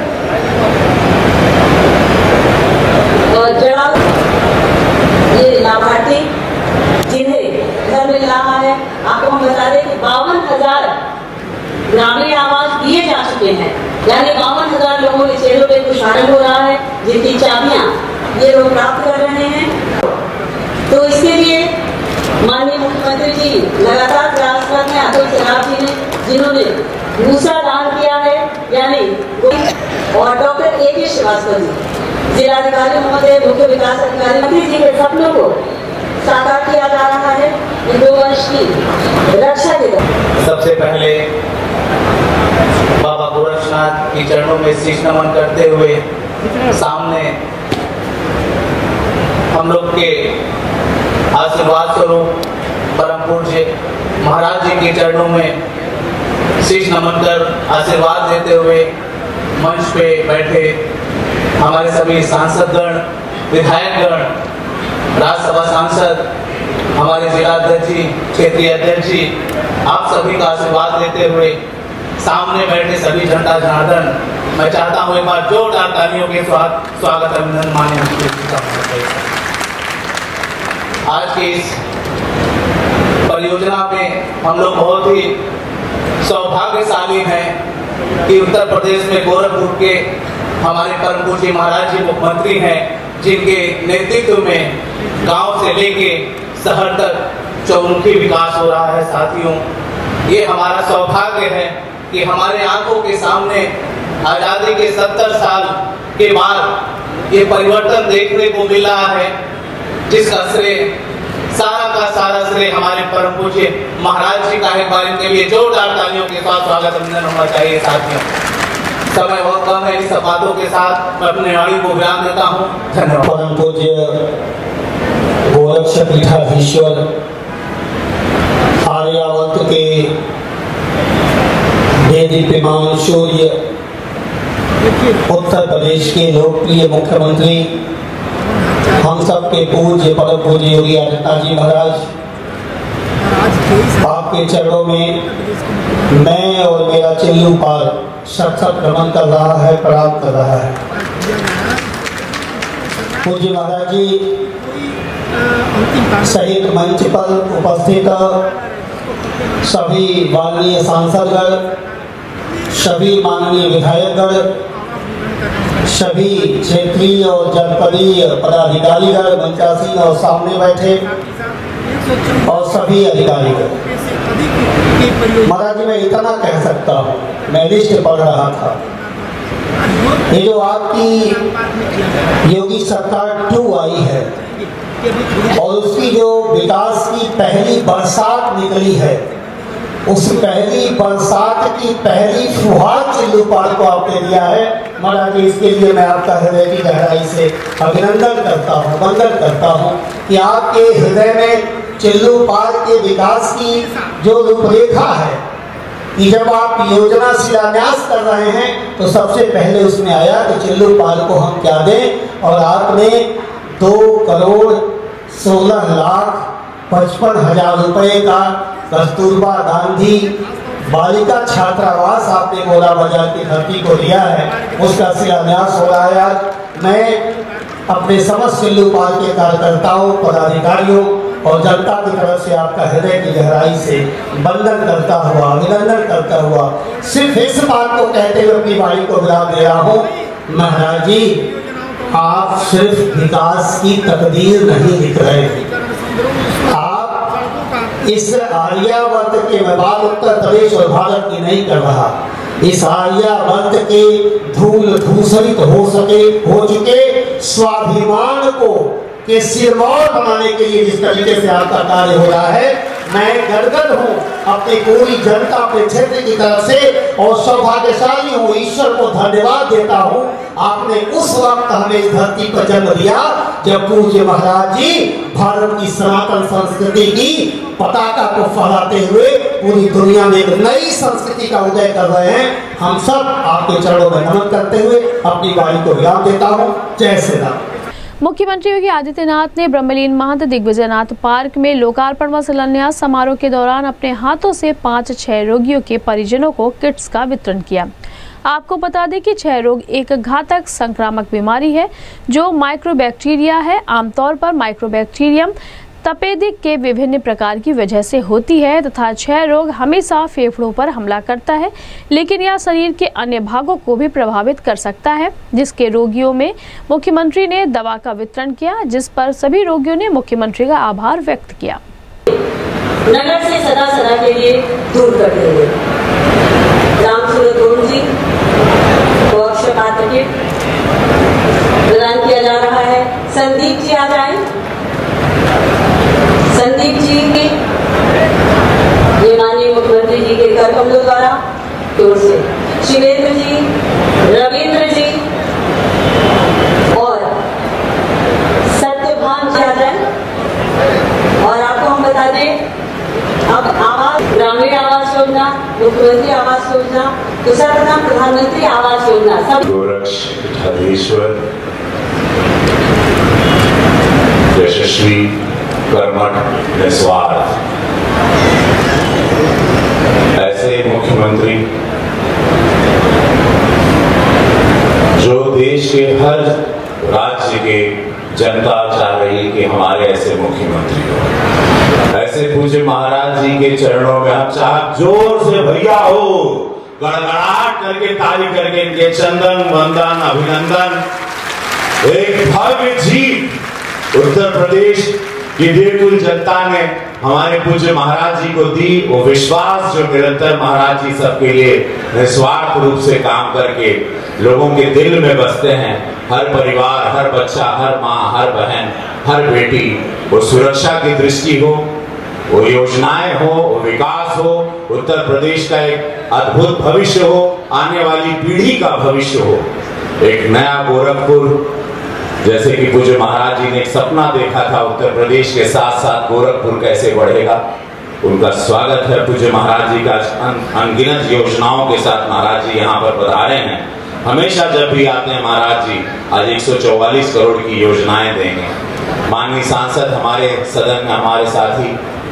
और जड़ा ये लाभार्थी जिन्हें घर मिल रहा है। आपको हम बता दें कि बावन हजार ग्रामीण आवास दिए जा चुके हैं, यानी बावन हजार लोगों के चेहरों पे खुशारंग हो रहा है, जिनकी चाबियां ये लोग प्राप्त कर रहे हैं। तो इसके लिए माननीय मुख्यमंत्री जी लगातार प्रयास कर रहे हैं। अतुल सिराज जी ने, जिन्होंने भूसा दान किया है, यानी और डॉक्टर ए के श्रीवास्तव जी जिलाधिकारी महोदय, मुख्य विकास अधिकारी, मंत्री जी के सपनों को साकार किया जा रहा है इन दो वर्ष की रक्षा के दौरान। सबसे पहले बाबा गोरक्षनाथ के चरणों में शीश नमन करते हुए सामने हम लोग के आशीर्वाद स्वरूप परम पूज्य महाराज जी के चरणों में शीश नमन कर आशीर्वाद देते हुए मंच पे बैठे हमारे सभी सांसदगण, विधायकगण, राज्यसभा सांसद, हमारे जिला अध्यक्ष जी, क्षेत्रीय अध्यक्ष जी, आप सभी का आशीर्वाद लेते हुए सामने बैठे सभी जनता जनार्दन, मैं चाहता हूँ एक बार जोरदार तालियों के स्वागत अभिनंदन माननीय मुख्यमंत्री का। आज की इस परियोजना में हम लोग बहुत ही सौभाग्यशाली हैं कि उत्तर प्रदेश में गोरखपुर के हमारे परम पूज्य महाराज जी मुख्यमंत्री हैं, जिनके नेतृत्व में गांव से लेके शहर तक चौमुखी विकास हो रहा है। साथियों, ये हमारा सौभाग्य है कि हमारे आंखों के सामने आजादी के सत्तर साल के बाद ये परिवर्तन देखने को मिल रहा है, जिसका श्रेय सारा का सारा श्रेय हमारे परम पूज्य महाराज जी का है। बार इनके लिए जोरदार तालियों के साथ स्वागत अभिनंदन होना चाहिए। साथियों, समय बहुत कम है, इस बातों के साथ मैं अपने वाणी को विराम देता हूँ। धन्यवाद। परम पूज्य गोरक्षपीठाधीश्वर आर्यावर्त के देदीप्यमान शौर्य उत्तर प्रदेश के लोकप्रिय मुख्यमंत्री, हम सब के पूज्य परम पूज्य योगी आदित्यनाथ जी महाराज, आपके चरणों में मैं और मेरा चिल्लू पाल शत शत नमन कर रहा है, प्रणाम कर रहा है। पूज्य महाराज जी सहित मंच पर उपस्थित सभी माननीय सांसदगण, सभी माननीय विधायकगण, सभी क्षेत्रीय और जनपदीय पदाधिकारीगण, मंचासीन और सामने बैठे और सभी अधिकारीगण। महाराज जी, मैं इतना कह सकता हूँ, मैं लिस्ट पढ़ रहा था, ये जो आपकी योगी सरकार टू आई है और उसकी जो विकास की पहली बरसात निकली है, उस पहली बरसात की पहली फुहार चिल्लूपाल को आपने दिया है। महाराज जी, इसके लिए मैं आपका हृदय की गहराई से अभिनंदन करता हूँ, वंदन करता हूँ कि आपके हृदय में चिल्लूपाल के विकास की जो रूपरेखा है कि जब आप योजना शिलान्यास कर रहे हैं तो सबसे पहले उसमें आया कि चिल्लूपाल को हम क्या दें, और आपने दो करोड़ सोलह लाख पचपन हजार रुपए का कस्तूरबा गांधी बालिका छात्रावास आपने गोला बाजार की धरती को दिया है, उसका शिलान्यास हो रहा है आज। मैं अपने समस्त चिल्लूपाल के कार्यकर्ताओं, पदाधिकारियों और जनता की तरफ से आपका हृदय की गहराई से वंदन करता हुआ, अभिनंदन करता हुआ सिर्फ इस बात को कहते हुए अपनी वाणी को विराम दे रहा हूँ, महाराज जी आप सिर्फ विकास की तकदीर नहीं लिख रहे हैं, आप इस आर्यावर्त के, मैं बात उत्तर प्रदेश और भारत की नहीं कर रहा, इस आर्यावर्त के धूल धूसरित हो सके हो चुके स्वाभिमान को के सिरमौर बनाने के लिए जिस तरीके से आपका कार्य हो रहा है, मैं गदगद हूँ अपनी पूरी जनता, अपने क्षेत्र की तरफ से, और सौभाग्यशाली हूँ, ईश्वर को धन्यवाद देता हूँ। आपने उस वक्त हमें इस धरती पर जन्म दिया जब पूज्य महाराज जी भारत की सनातन संस्कृति की पताका को फहराते हुए पूरी दुनिया में एक नई संस्कृति का उदय कर रहे हैं। हम सब आपके चरणों में नमन करते हुए अपनी वाणी को विराम देता हूँ। जय श्री राम। मुख्यमंत्री योगी आदित्यनाथ ने ब्रह्मलीन महंत दिग्विजयनाथ पार्क में लोकार्पण व शिलान्यास समारोह के दौरान अपने हाथों से पाँच क्षय रोगियों के परिजनों को किट्स का वितरण किया। आपको बता दें कि क्षय रोग एक घातक संक्रामक बीमारी है जो माइक्रोबैक्टीरिया है। आमतौर पर माइक्रोबैक्टीरियम तपेदिक के विभिन्न प्रकार की वजह से होती है तथा क्षय रोग हमेशा फेफड़ों पर हमला करता है, लेकिन यह शरीर के अन्य भागों को भी प्रभावित कर सकता है, जिसके रोगियों में मुख्यमंत्री ने दवा का वितरण किया, जिस पर सभी रोगियों ने मुख्यमंत्री का आभार व्यक्त किया। नगर से सदा सदा के लिए दूर करते हुए राम सूरत जी को अक्षय पात्र के प्रदान किया जा रहा है। संदीप जी आ जाए। संदीप जी के ये माननीय मुख्यमंत्री जी के कर कमलों द्वारा की ओर से शिवेंद्र जी, रविंद्र जी और सत्यभान जी आ जाए। और आपको हम बता दें, अब आवास, ग्रामीण आवास योजना, मुख्यमंत्री आवास योजना, दूसरा नाम प्रधानमंत्री आवास योजना, सब गोरक्षपीठाधीश्वर यशस्वी कर्मठ निस्वार्थ ऐसे मुख्यमंत्री जो देश के हर राज्य के जनता चाह रही कि हमारे ऐसे मुख्यमंत्री हो। ऐसे पूज्य महाराज जी के चरणों में हम चाह जोर से भैया हो, गड़गड़ाहट करके ताली करके इनके चंदन वंदन अभिनंदन। एक भव्य जीत उत्तर प्रदेश की बिल्कुल जनता ने हमारे पूज्य महाराज जी को दी। वो विश्वास जो निरंतर महाराज जी सबके लिए निस्वार्थ रूप से काम करके लोगों के दिल में बसते हैं। हर परिवार, हर बच्चा, हर माँ, हर बहन, हर बेटी, वो सुरक्षा की दृष्टि हो, वो योजनाएं हो, वो विकास हो, उत्तर प्रदेश का एक अद्भुत भविष्य हो, आने वाली पीढ़ी का भविष्य हो, एक नया गोरखपुर। जैसे कि पूज्य महाराज जी ने एक सपना देखा था, उत्तर प्रदेश के साथ साथ गोरखपुर कैसे बढ़ेगा। उनका स्वागत है पूज्य महाराज जी का। अनगिनत योजनाओं के साथ महाराज जी यहाँ पर पधारे हैं। हमेशा जब भी आते हैं महाराज जी, आज एक सौ चौवालीस करोड़ की योजनाएं देंगे। माननीय सांसद हमारे सदन में हमारे साथी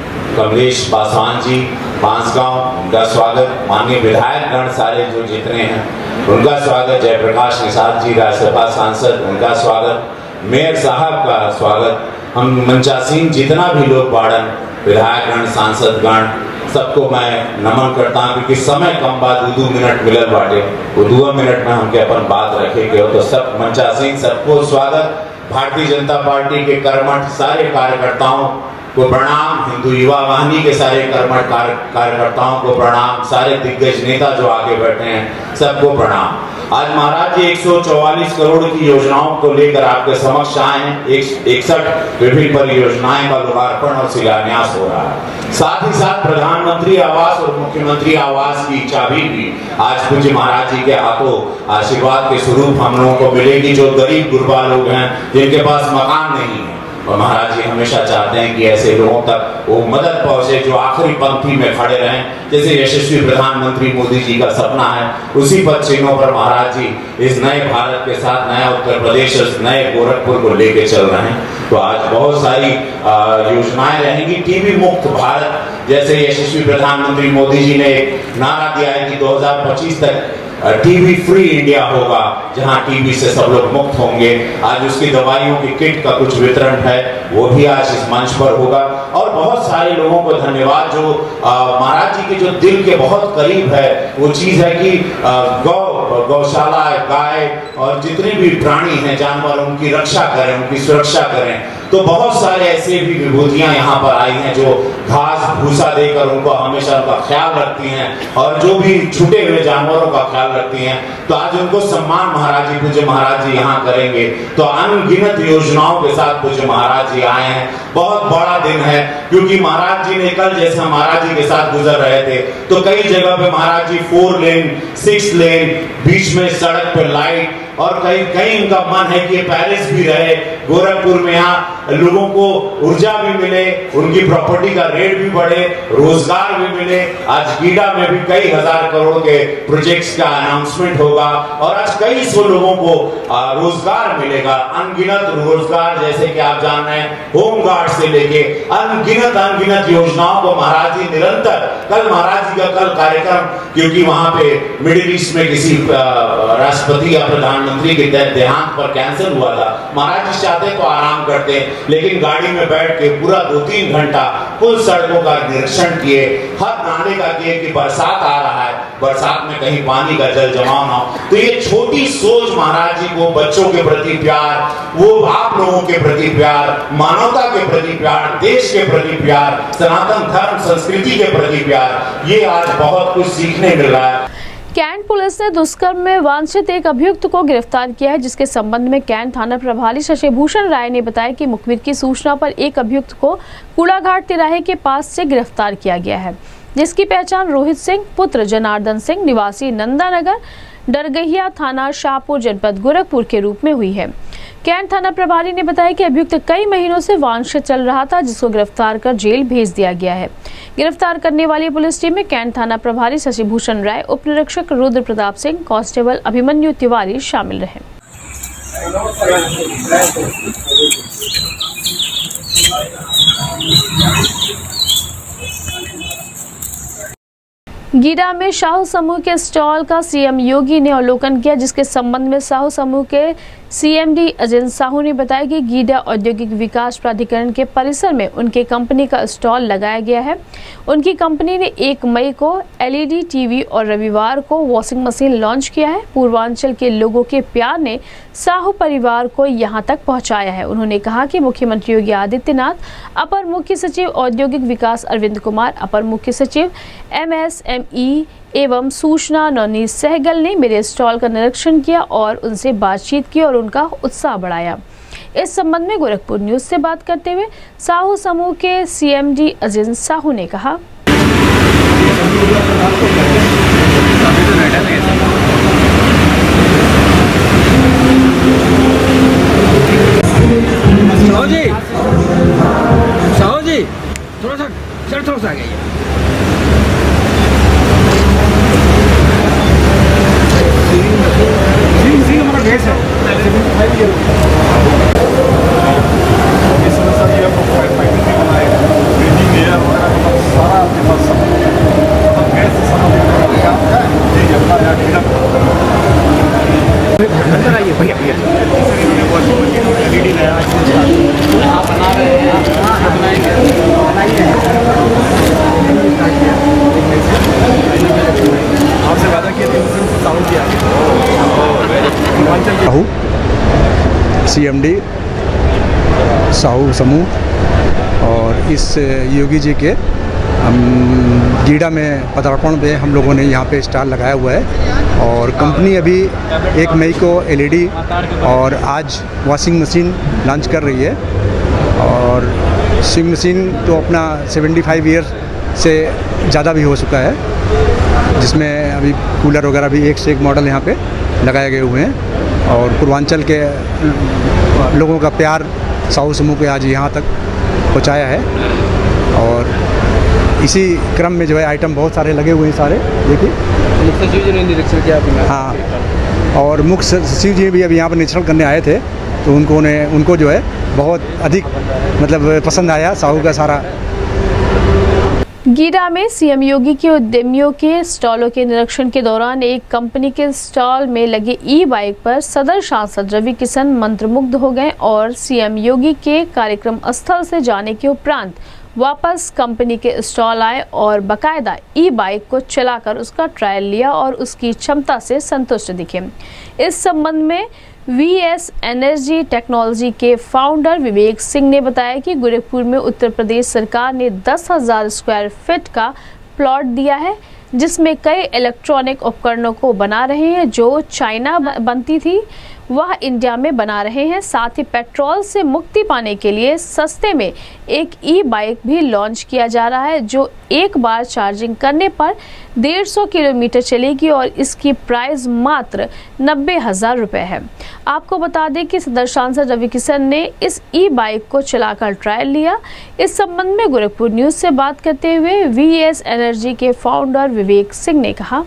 कमलेश पासवान जी बांसगांव, उनका स्वागत। माननीय विधायकगण सारे जो जितने हैं उनका स्वागत। जयप्रकाश निषाद जी राज्यसभा सांसद, उनका स्वागत। मेयर साहब का स्वागत। हम मंचासीन जितना भी लोग बाड़न, विधायकगण, सांसदगण, सबको मैं नमन करता हूँ क्योंकि समय कम बाद दो मिनट मिलल बाटे, वो दो मिनट में हमके अपन बात रखे के हो। तो सब मंचासीन सबको स्वागत। भारतीय जनता पार्टी के कर्मठ सारे कार्यकर्ताओं को प्रणाम। हिंदू युवा वाहिनी के सारे कर्मठ कार्यकर्ताओं को प्रणाम। सारे दिग्गज नेता जो आगे बैठे हैं सबको प्रणाम। आज महाराज जी एक सौ चौवालीस करोड़ की योजनाओं को लेकर आपके समक्ष आए हैं। इकसठ विभिन्न परियोजनाएं का लोकार्पण और शिलान्यास हो रहा है। साथ ही साथ प्रधानमंत्री आवास और मुख्यमंत्री आवास की चाबी भी आज पूज्य महाराज जी के हाथों आशीर्वाद के स्वरूप हम लोगों को मिलेगी। जो गरीब गुरबा लोग हैं, जिनके पास मकान नहीं है, और महाराज जी हमेशा चाहते हैं कि ऐसे लोगों तक वो मदद पहुंचे जो आखिरी पंक्ति में खड़े रहें। जैसे यशस्वी प्रधानमंत्री मोदी जी का सपना है, उसी पद चिन्हों पर महाराज जी इस नए भारत के साथ नया उत्तर प्रदेश, नए गोरखपुर को लेके चल रहे हैं। तो आज बहुत सारी योजनाएं रहेंगी। टीबी मुक्त भारत, जैसे यशस्वी प्रधानमंत्री मोदी जी ने एक नारा दिया है कि दो हजार पच्चीस तक टीबी फ्री इंडिया होगा, जहां टीबी से सब लोग मुक्त होंगे। आज उसकी दवाइयों की किट का कुछ वितरण है, वो भी आज इस मंच पर होगा। और बहुत सारे लोगों को धन्यवाद जो महाराज जी के जो दिल के बहुत करीब है, वो चीज है कि गौ गौशाला, गाय और जितने भी प्राणी हैं, जानवर, उनकी रक्षा करें, उनकी सुरक्षा करें। तो बहुत सारे ऐसे भी विभूतियां यहाँ पर आई हैं जो घास भूसा देकर उनको हमेशा उनका ख्याल रखती हैं और जो भी छूटे हुए जानवरों का ख्याल रखती हैं। तो आज उनको सम्मान महाराज जी, पूज्य महाराज जी यहाँ करेंगे। तो अनगिनत योजनाओं के साथ पूज्य महाराज जी आए हैं। बहुत बड़ा दिन है क्योंकि महाराज जी ने कल जैसे हम महाराज जी के साथ गुजर रहे थे तो कई जगह पे महाराज जी फोर लेन, सिक्स लेन, बीच में सड़क पे लाइट, और कहीं कहीं उनका मन है कि पैरिस भी रहे गोरखपुर में। यहाँ लोगों को ऊर्जा भी मिले, उनकी प्रॉपर्टी का रेट भी बढ़े, रोजगार भी मिले। आज गीडा में भी कई हजार करोड़ के प्रोजेक्ट्स का अनाउंसमेंट होगा और आज कई सौ लोगों को रोजगार मिलेगा। अनगिनत रोजगार, जैसे कि आप जान रहे हैं, होम गार्ड से लेके अनगिनत अनगिनत योजनाओं को महाराज जी निरंतर। कल महाराज जी का कल कार्यक्रम, क्योंकि वहां पे मिडिल ईस्ट में किसी राष्ट्रपति या प्रधानमंत्री के देहांत पर कैंसिल हुआ था, महाराज जी चाहते तो आराम करते, लेकिन गाड़ी में बैठ के पूरा दो तीन घंटा कुल सड़कों का निरीक्षण किए। हर नाले का किए कि बरसात आ रहा है, बरसात में कहीं पानी का जल जमाव ना हो। तो ये छोटी सोच महाराज जी को बच्चों के प्रति प्यार, वो आप लोगों के प्रति प्यार, मानवता के प्रति प्यार, देश के प्रति प्यार, सनातन धर्म संस्कृति के प्रति प्यार, ये आज बहुत कुछ सीखने मिल रहा है। कैंट पुलिस ने दुष्कर्म में वांछित एक अभियुक्त को गिरफ्तार किया है, जिसके संबंध में कैंट थाना प्रभारी शशि भूषण राय ने बताया कि मुखबिर की सूचना पर एक अभियुक्त को कूड़ाघाट तिराहे के पास से गिरफ्तार किया गया है, जिसकी पहचान रोहित सिंह पुत्र जनार्दन सिंह निवासी नंदानगर डरगहिया थाना शाहपुर जनपद गोरखपुर के रूप में हुई है। कैंट थाना प्रभारी ने बताया कि अभियुक्त कई महीनों से वांछित चल रहा था, जिसको गिरफ्तार कर जेल भेज दिया गया है। गिरफ्तार करने वाली पुलिस टीम में कैंट थाना प्रभारी शशि भूषण राय, उप निरीक्षक रुद्र प्रताप सिंह, कांस्टेबल अभिमन्यु तिवारी शामिल रहे। गीडा में साहू समूह के स्टॉल का सीएम योगी ने अवलोकन किया, जिसके संबंध में साहू समूह के सीएमडी अजय साहू ने बताया कि गीडा औद्योगिक विकास प्राधिकरण के परिसर में उनके कंपनी का स्टॉल लगाया गया है। उनकी कंपनी ने एक मई को एलईडी टीवी और रविवार को वॉशिंग मशीन लॉन्च किया है। पूर्वांचल के लोगों के प्यार ने साहू परिवार को यहां तक पहुंचाया है। उन्होंने कहा कि मुख्यमंत्री योगी आदित्यनाथ, अपर मुख्य सचिव औद्योगिक विकास अरविंद कुमार, अपर मुख्य सचिव एमएसएमई एवं सूचना नवनीत सहगल ने मेरे स्टॉल का निरीक्षण किया और उनसे बातचीत की और उनका उत्साह बढ़ाया। इस संबंध में गोरखपुर न्यूज से बात करते हुए साहू समूह के सीएमडी अजय साहू ने कहा, साहू जी, साहू जी, थोड़ा सा सर थोड़ा सा आ गया। अंदर आइए भैया भैया बना रहे हैं आपसे वादा किया साउंड किया साहू सीएमडी साहू समूह और इस योगी जी के गीडा में पदार्पण पे हम लोगों ने यहाँ पे स्टॉल लगाया हुआ है और कंपनी अभी एक मई को एलईडी और आज वॉशिंग मशीन लॉन्च कर रही है और वॉशिंग मशीन तो अपना पचहत्तर ईयर से ज़्यादा भी हो चुका है, जिसमें अभी कूलर वगैरह भी एक से एक मॉडल यहाँ पे लगाए गए हुए हैं और पूर्वांचल के लोगों का प्यार साहू समूह के आज यहाँ तक पहुँचाया है। और इसी क्रम में जो है आइटम बहुत सारे लगे हुए हैं सारे, देखिए मुख्य सचिव जी ने निरीक्षण किया। हाँ, और मुख्य सचिव जी भी अभी यहाँ पर निरीक्षण करने आए थे तो उनको ने उनको जो है बहुत अधिक मतलब पसंद आया साहू का सारा। गीडा में सीएम योगी के उद्यमियों के स्टॉलों के निरीक्षण के दौरान एक कंपनी के स्टॉल में लगे ई बाइक पर सदर सांसद रवि किशन मंत्रमुग्ध हो गए और सीएम योगी के कार्यक्रम स्थल से जाने के उपरांत वापस कंपनी के स्टॉल आए और बकायदा ई बाइक को चलाकर उसका ट्रायल लिया और उसकी क्षमता से संतुष्ट दिखे। इस संबंध में वीएस एनर्जी टेक्नोलॉजी के फाउंडर विवेक सिंह ने बताया कि गोरखपुर में उत्तर प्रदेश सरकार ने दस हजार स्क्वायर फीट का प्लॉट दिया है, जिसमें कई इलेक्ट्रॉनिक उपकरणों को बना रहे हैं जो चाइना बनती थी वह इंडिया में बना रहे हैं। साथ ही पेट्रोल से मुक्ति पाने के लिए सस्ते में एक ई बाइक भी लॉन्च किया जा रहा है जो एक बार चार्जिंग करने पर डेढ़ सौ किलोमीटर चलेगी और इसकी प्राइस मात्र नब्बे हजार रुपये है। आपको बता दें कि सदर सांसद रवि किशन ने इस ई बाइक को चलाकर ट्रायल लिया। इस संबंध में गोरखपुर न्यूज से बात करते हुए वीएस एनर्जी के फाउंडर विवेक सिंह ने कहा,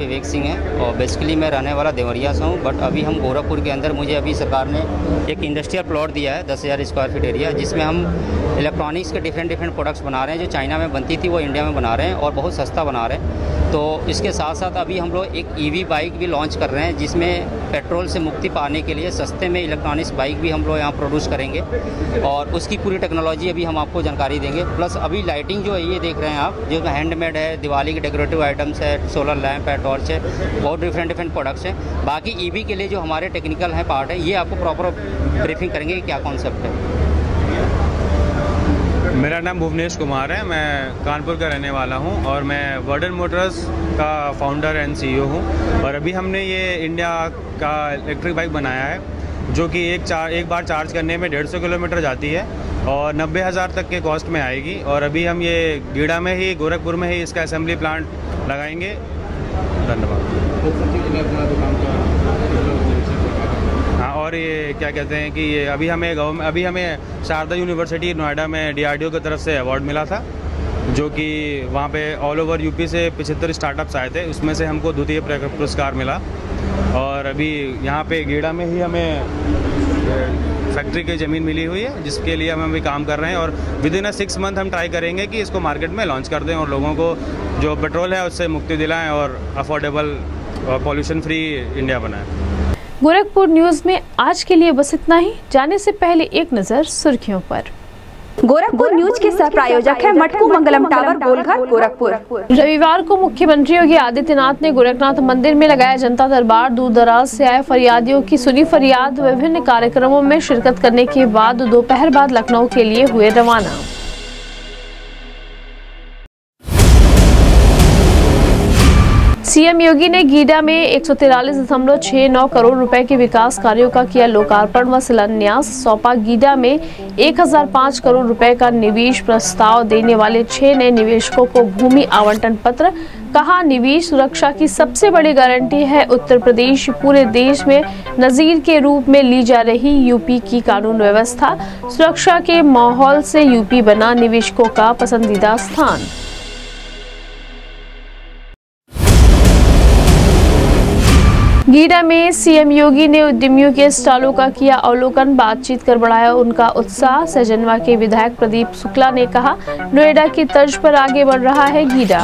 विवेक सिंह है और बेसिकली मैं रहने वाला देवरिया से हूँ। बट अभी हम गोरखपुर के अंदर मुझे अभी सरकार ने एक इंडस्ट्रियल प्लॉट दिया है दस हज़ार स्क्वायर फीट एरिया, जिसमें हम इलेक्ट्रॉनिक्स के डिफरेंट डिफरेंट प्रोडक्ट्स बना रहे हैं। जो चाइना में बनती थी वो इंडिया में बना रहे हैं और बहुत सस्ता बना रहे हैं। तो इसके साथ साथ अभी हम लोग एक ईवी बाइक भी लॉन्च कर रहे हैं, जिसमें पेट्रोल से मुक्ति पाने के लिए सस्ते में इलेक्ट्रॉनिक्स बाइक भी हम लोग यहाँ प्रोड्यूस करेंगे और उसकी पूरी टेक्नोलॉजी अभी हम आपको जानकारी देंगे। प्लस अभी लाइटिंग जो है ये देख रहे हैं आप, जो हैंडमेड है, दिवाली के डेकोरेटिव आइटम्स है, सोलर लैंप है, टॉर्च है, बहुत डिफरेंट डिफरेंट प्रोडक्ट्स हैं। बाकी ईवी के लिए जो हमारे टेक्निकल है पार्ट है, ये आपको प्रॉपर ब्रीफिंग करेंगे कि क्या कॉन्सेप्ट है। मेरा नाम भुवनेश कुमार है, मैं कानपुर का रहने वाला हूं और मैं वर्डन मोटर्स का फाउंडर एंड सीईओ हूं। और अभी हमने ये इंडिया का इलेक्ट्रिक बाइक बनाया है जो कि एक चार एक बार चार्ज करने में डेढ़ सौ किलोमीटर जाती है और नब्बे हज़ार तक के कॉस्ट में आएगी। और अभी हम ये गीड़ा में ही, गोरखपुर में ही इसका असेंबली प्लांट लगाएंगे। धन्यवाद। हाँ, और ये क्या कहते हैं कि ये अभी हमें गवर्नमेंट अभी हमें शारदा यूनिवर्सिटी नोएडा में डीआरडीओ की तरफ से अवार्ड मिला था, जो कि वहाँ पे ऑल ओवर यूपी से पचहत्तर स्टार्टअप्स आए थे, उसमें से हमको द्वितीय पुरस्कार मिला। और अभी यहाँ पे गीड़ा में ही हमें फैक्ट्री की ज़मीन मिली हुई है, जिसके लिए हम अभी काम कर रहे हैं और within a six month हम ट्राई करेंगे कि इसको मार्केट में लॉन्च कर दें और लोगों को जो पेट्रोल है उससे मुक्ति दिलाएं और अफोर्डेबल और पॉल्यूशन फ्री इंडिया बनाएं। गोरखपुर न्यूज में आज के लिए बस इतना ही। जाने से पहले एक नजर सुर्खियों पर। गोरखपुर न्यूज के सह प्रायोजक है मटकू मंगलम टावर गोलघर गोरखपुर। रविवार को मुख्यमंत्री योगी आदित्यनाथ ने गोरखनाथ मंदिर में लगाया जनता दरबार। दूर दराज से आए फरियादियों की सुनी फरियाद। विभिन्न कार्यक्रमों में शिरकत करने के बाद दोपहर बाद लखनऊ के लिए हुए रवाना। सीएम योगी ने गीडा में एक सौ तिरालीस दशमलव छह नौ करोड़ रुपए के विकास कार्यों का किया लोकार्पण व शिलान्यास। सौंपा गीडा में एक हज़ार पाँच करोड़ रुपए का निवेश प्रस्ताव देने वाले छह नए निवेशकों को भूमि आवंटन पत्र। कहा, निवेश सुरक्षा की सबसे बड़ी गारंटी है उत्तर प्रदेश। पूरे देश में नजीर के रूप में ली जा रही यूपी की कानून व्यवस्था। सुरक्षा के माहौल से यूपी बना निवेशकों का पसंदीदा स्थान। गीडा में सीएम योगी ने उद्यमियों के स्टॉलों का किया अवलोकन। बातचीत कर बढ़ाया उनका उत्साह। सहजनवा के विधायक प्रदीप शुक्ला ने कहा, नोएडा की तर्ज पर आगे बढ़ रहा है गीडा।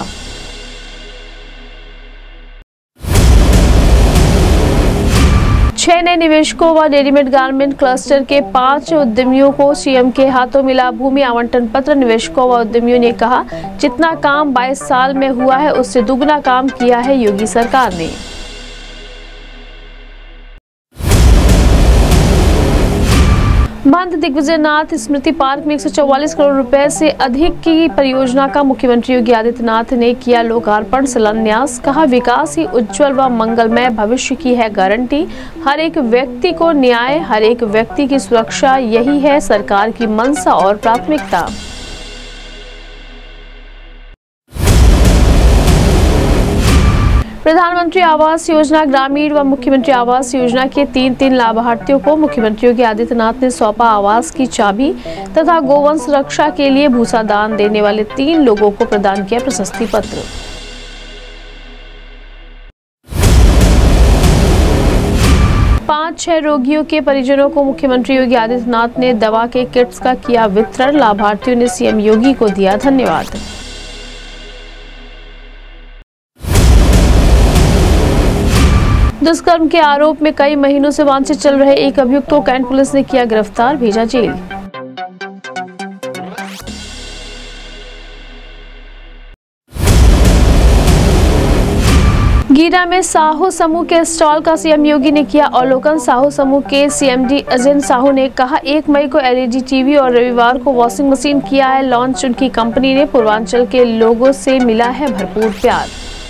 छह नए निवेशकों व रेडीमेड गारमेंट क्लस्टर के पांच उद्यमियों को सीएम के हाथों मिला भूमि आवंटन पत्र। निवेशकों व उद्यमियों ने कहा, जितना काम बाईस साल में हुआ है उससे दुगना काम किया है योगी सरकार ने। महंत दिग्विजयनाथ स्मृति पार्क में एक सौ चौवालीस करोड़ रुपए से अधिक की परियोजना का मुख्यमंत्री योगी आदित्यनाथ ने किया लोकार्पण शिलान्यास। कहा, विकास ही उज्जवल व मंगलमय भविष्य की है गारंटी। हर एक व्यक्ति को न्याय, हर एक व्यक्ति की सुरक्षा, यही है सरकार की मंशा और प्राथमिकता। प्रधानमंत्री आवास योजना ग्रामीण व मुख्यमंत्री आवास योजना के तीन तीन लाभार्थियों को मुख्यमंत्री योगी आदित्यनाथ ने सौंपा आवास की चाबी तथा गोवंश रक्षा के लिए भूसा दान देने वाले तीन लोगों को प्रदान किया प्रशस्ति पत्र। पाँच छह रोगियों के परिजनों को मुख्यमंत्री योगी आदित्यनाथ ने दवा के किट्स का किया वितरण। लाभार्थियों ने सीएम योगी को दिया धन्यवाद। दुष्कर्म के आरोप में कई महीनों से वांछित चल रहे एक अभियुक्त को कैंट पुलिस ने किया गिरफ्तार, भेजा जेल। गीडा में साहू समूह के स्टॉल का सीएम योगी ने किया अवलोकन। साहू समूह के सीएमडी अजय साहू ने कहा, एक मई को एलईडी टीवी और रविवार को वॉशिंग मशीन किया है लॉन्च। उनकी कंपनी ने पूर्वांचल के लोगों से मिला है भरपूर प्यार।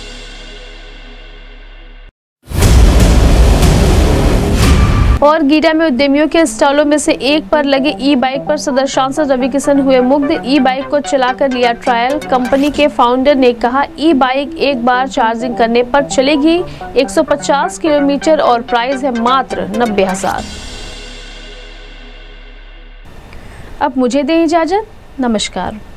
और गीडा में उद्यमियों के स्टॉलों में से एक पर लगे ई बाइक पर सदर सांसद रवि किशन हुए मुग्ध। ई बाइक को चलाकर लिया ट्रायल। कंपनी के फाउंडर ने कहा, ई बाइक एक बार चार्जिंग करने पर चलेगी एक सौ पचास किलोमीटर और प्राइस है मात्र नब्बे हजार। अब मुझे दें इजाजत, नमस्कार।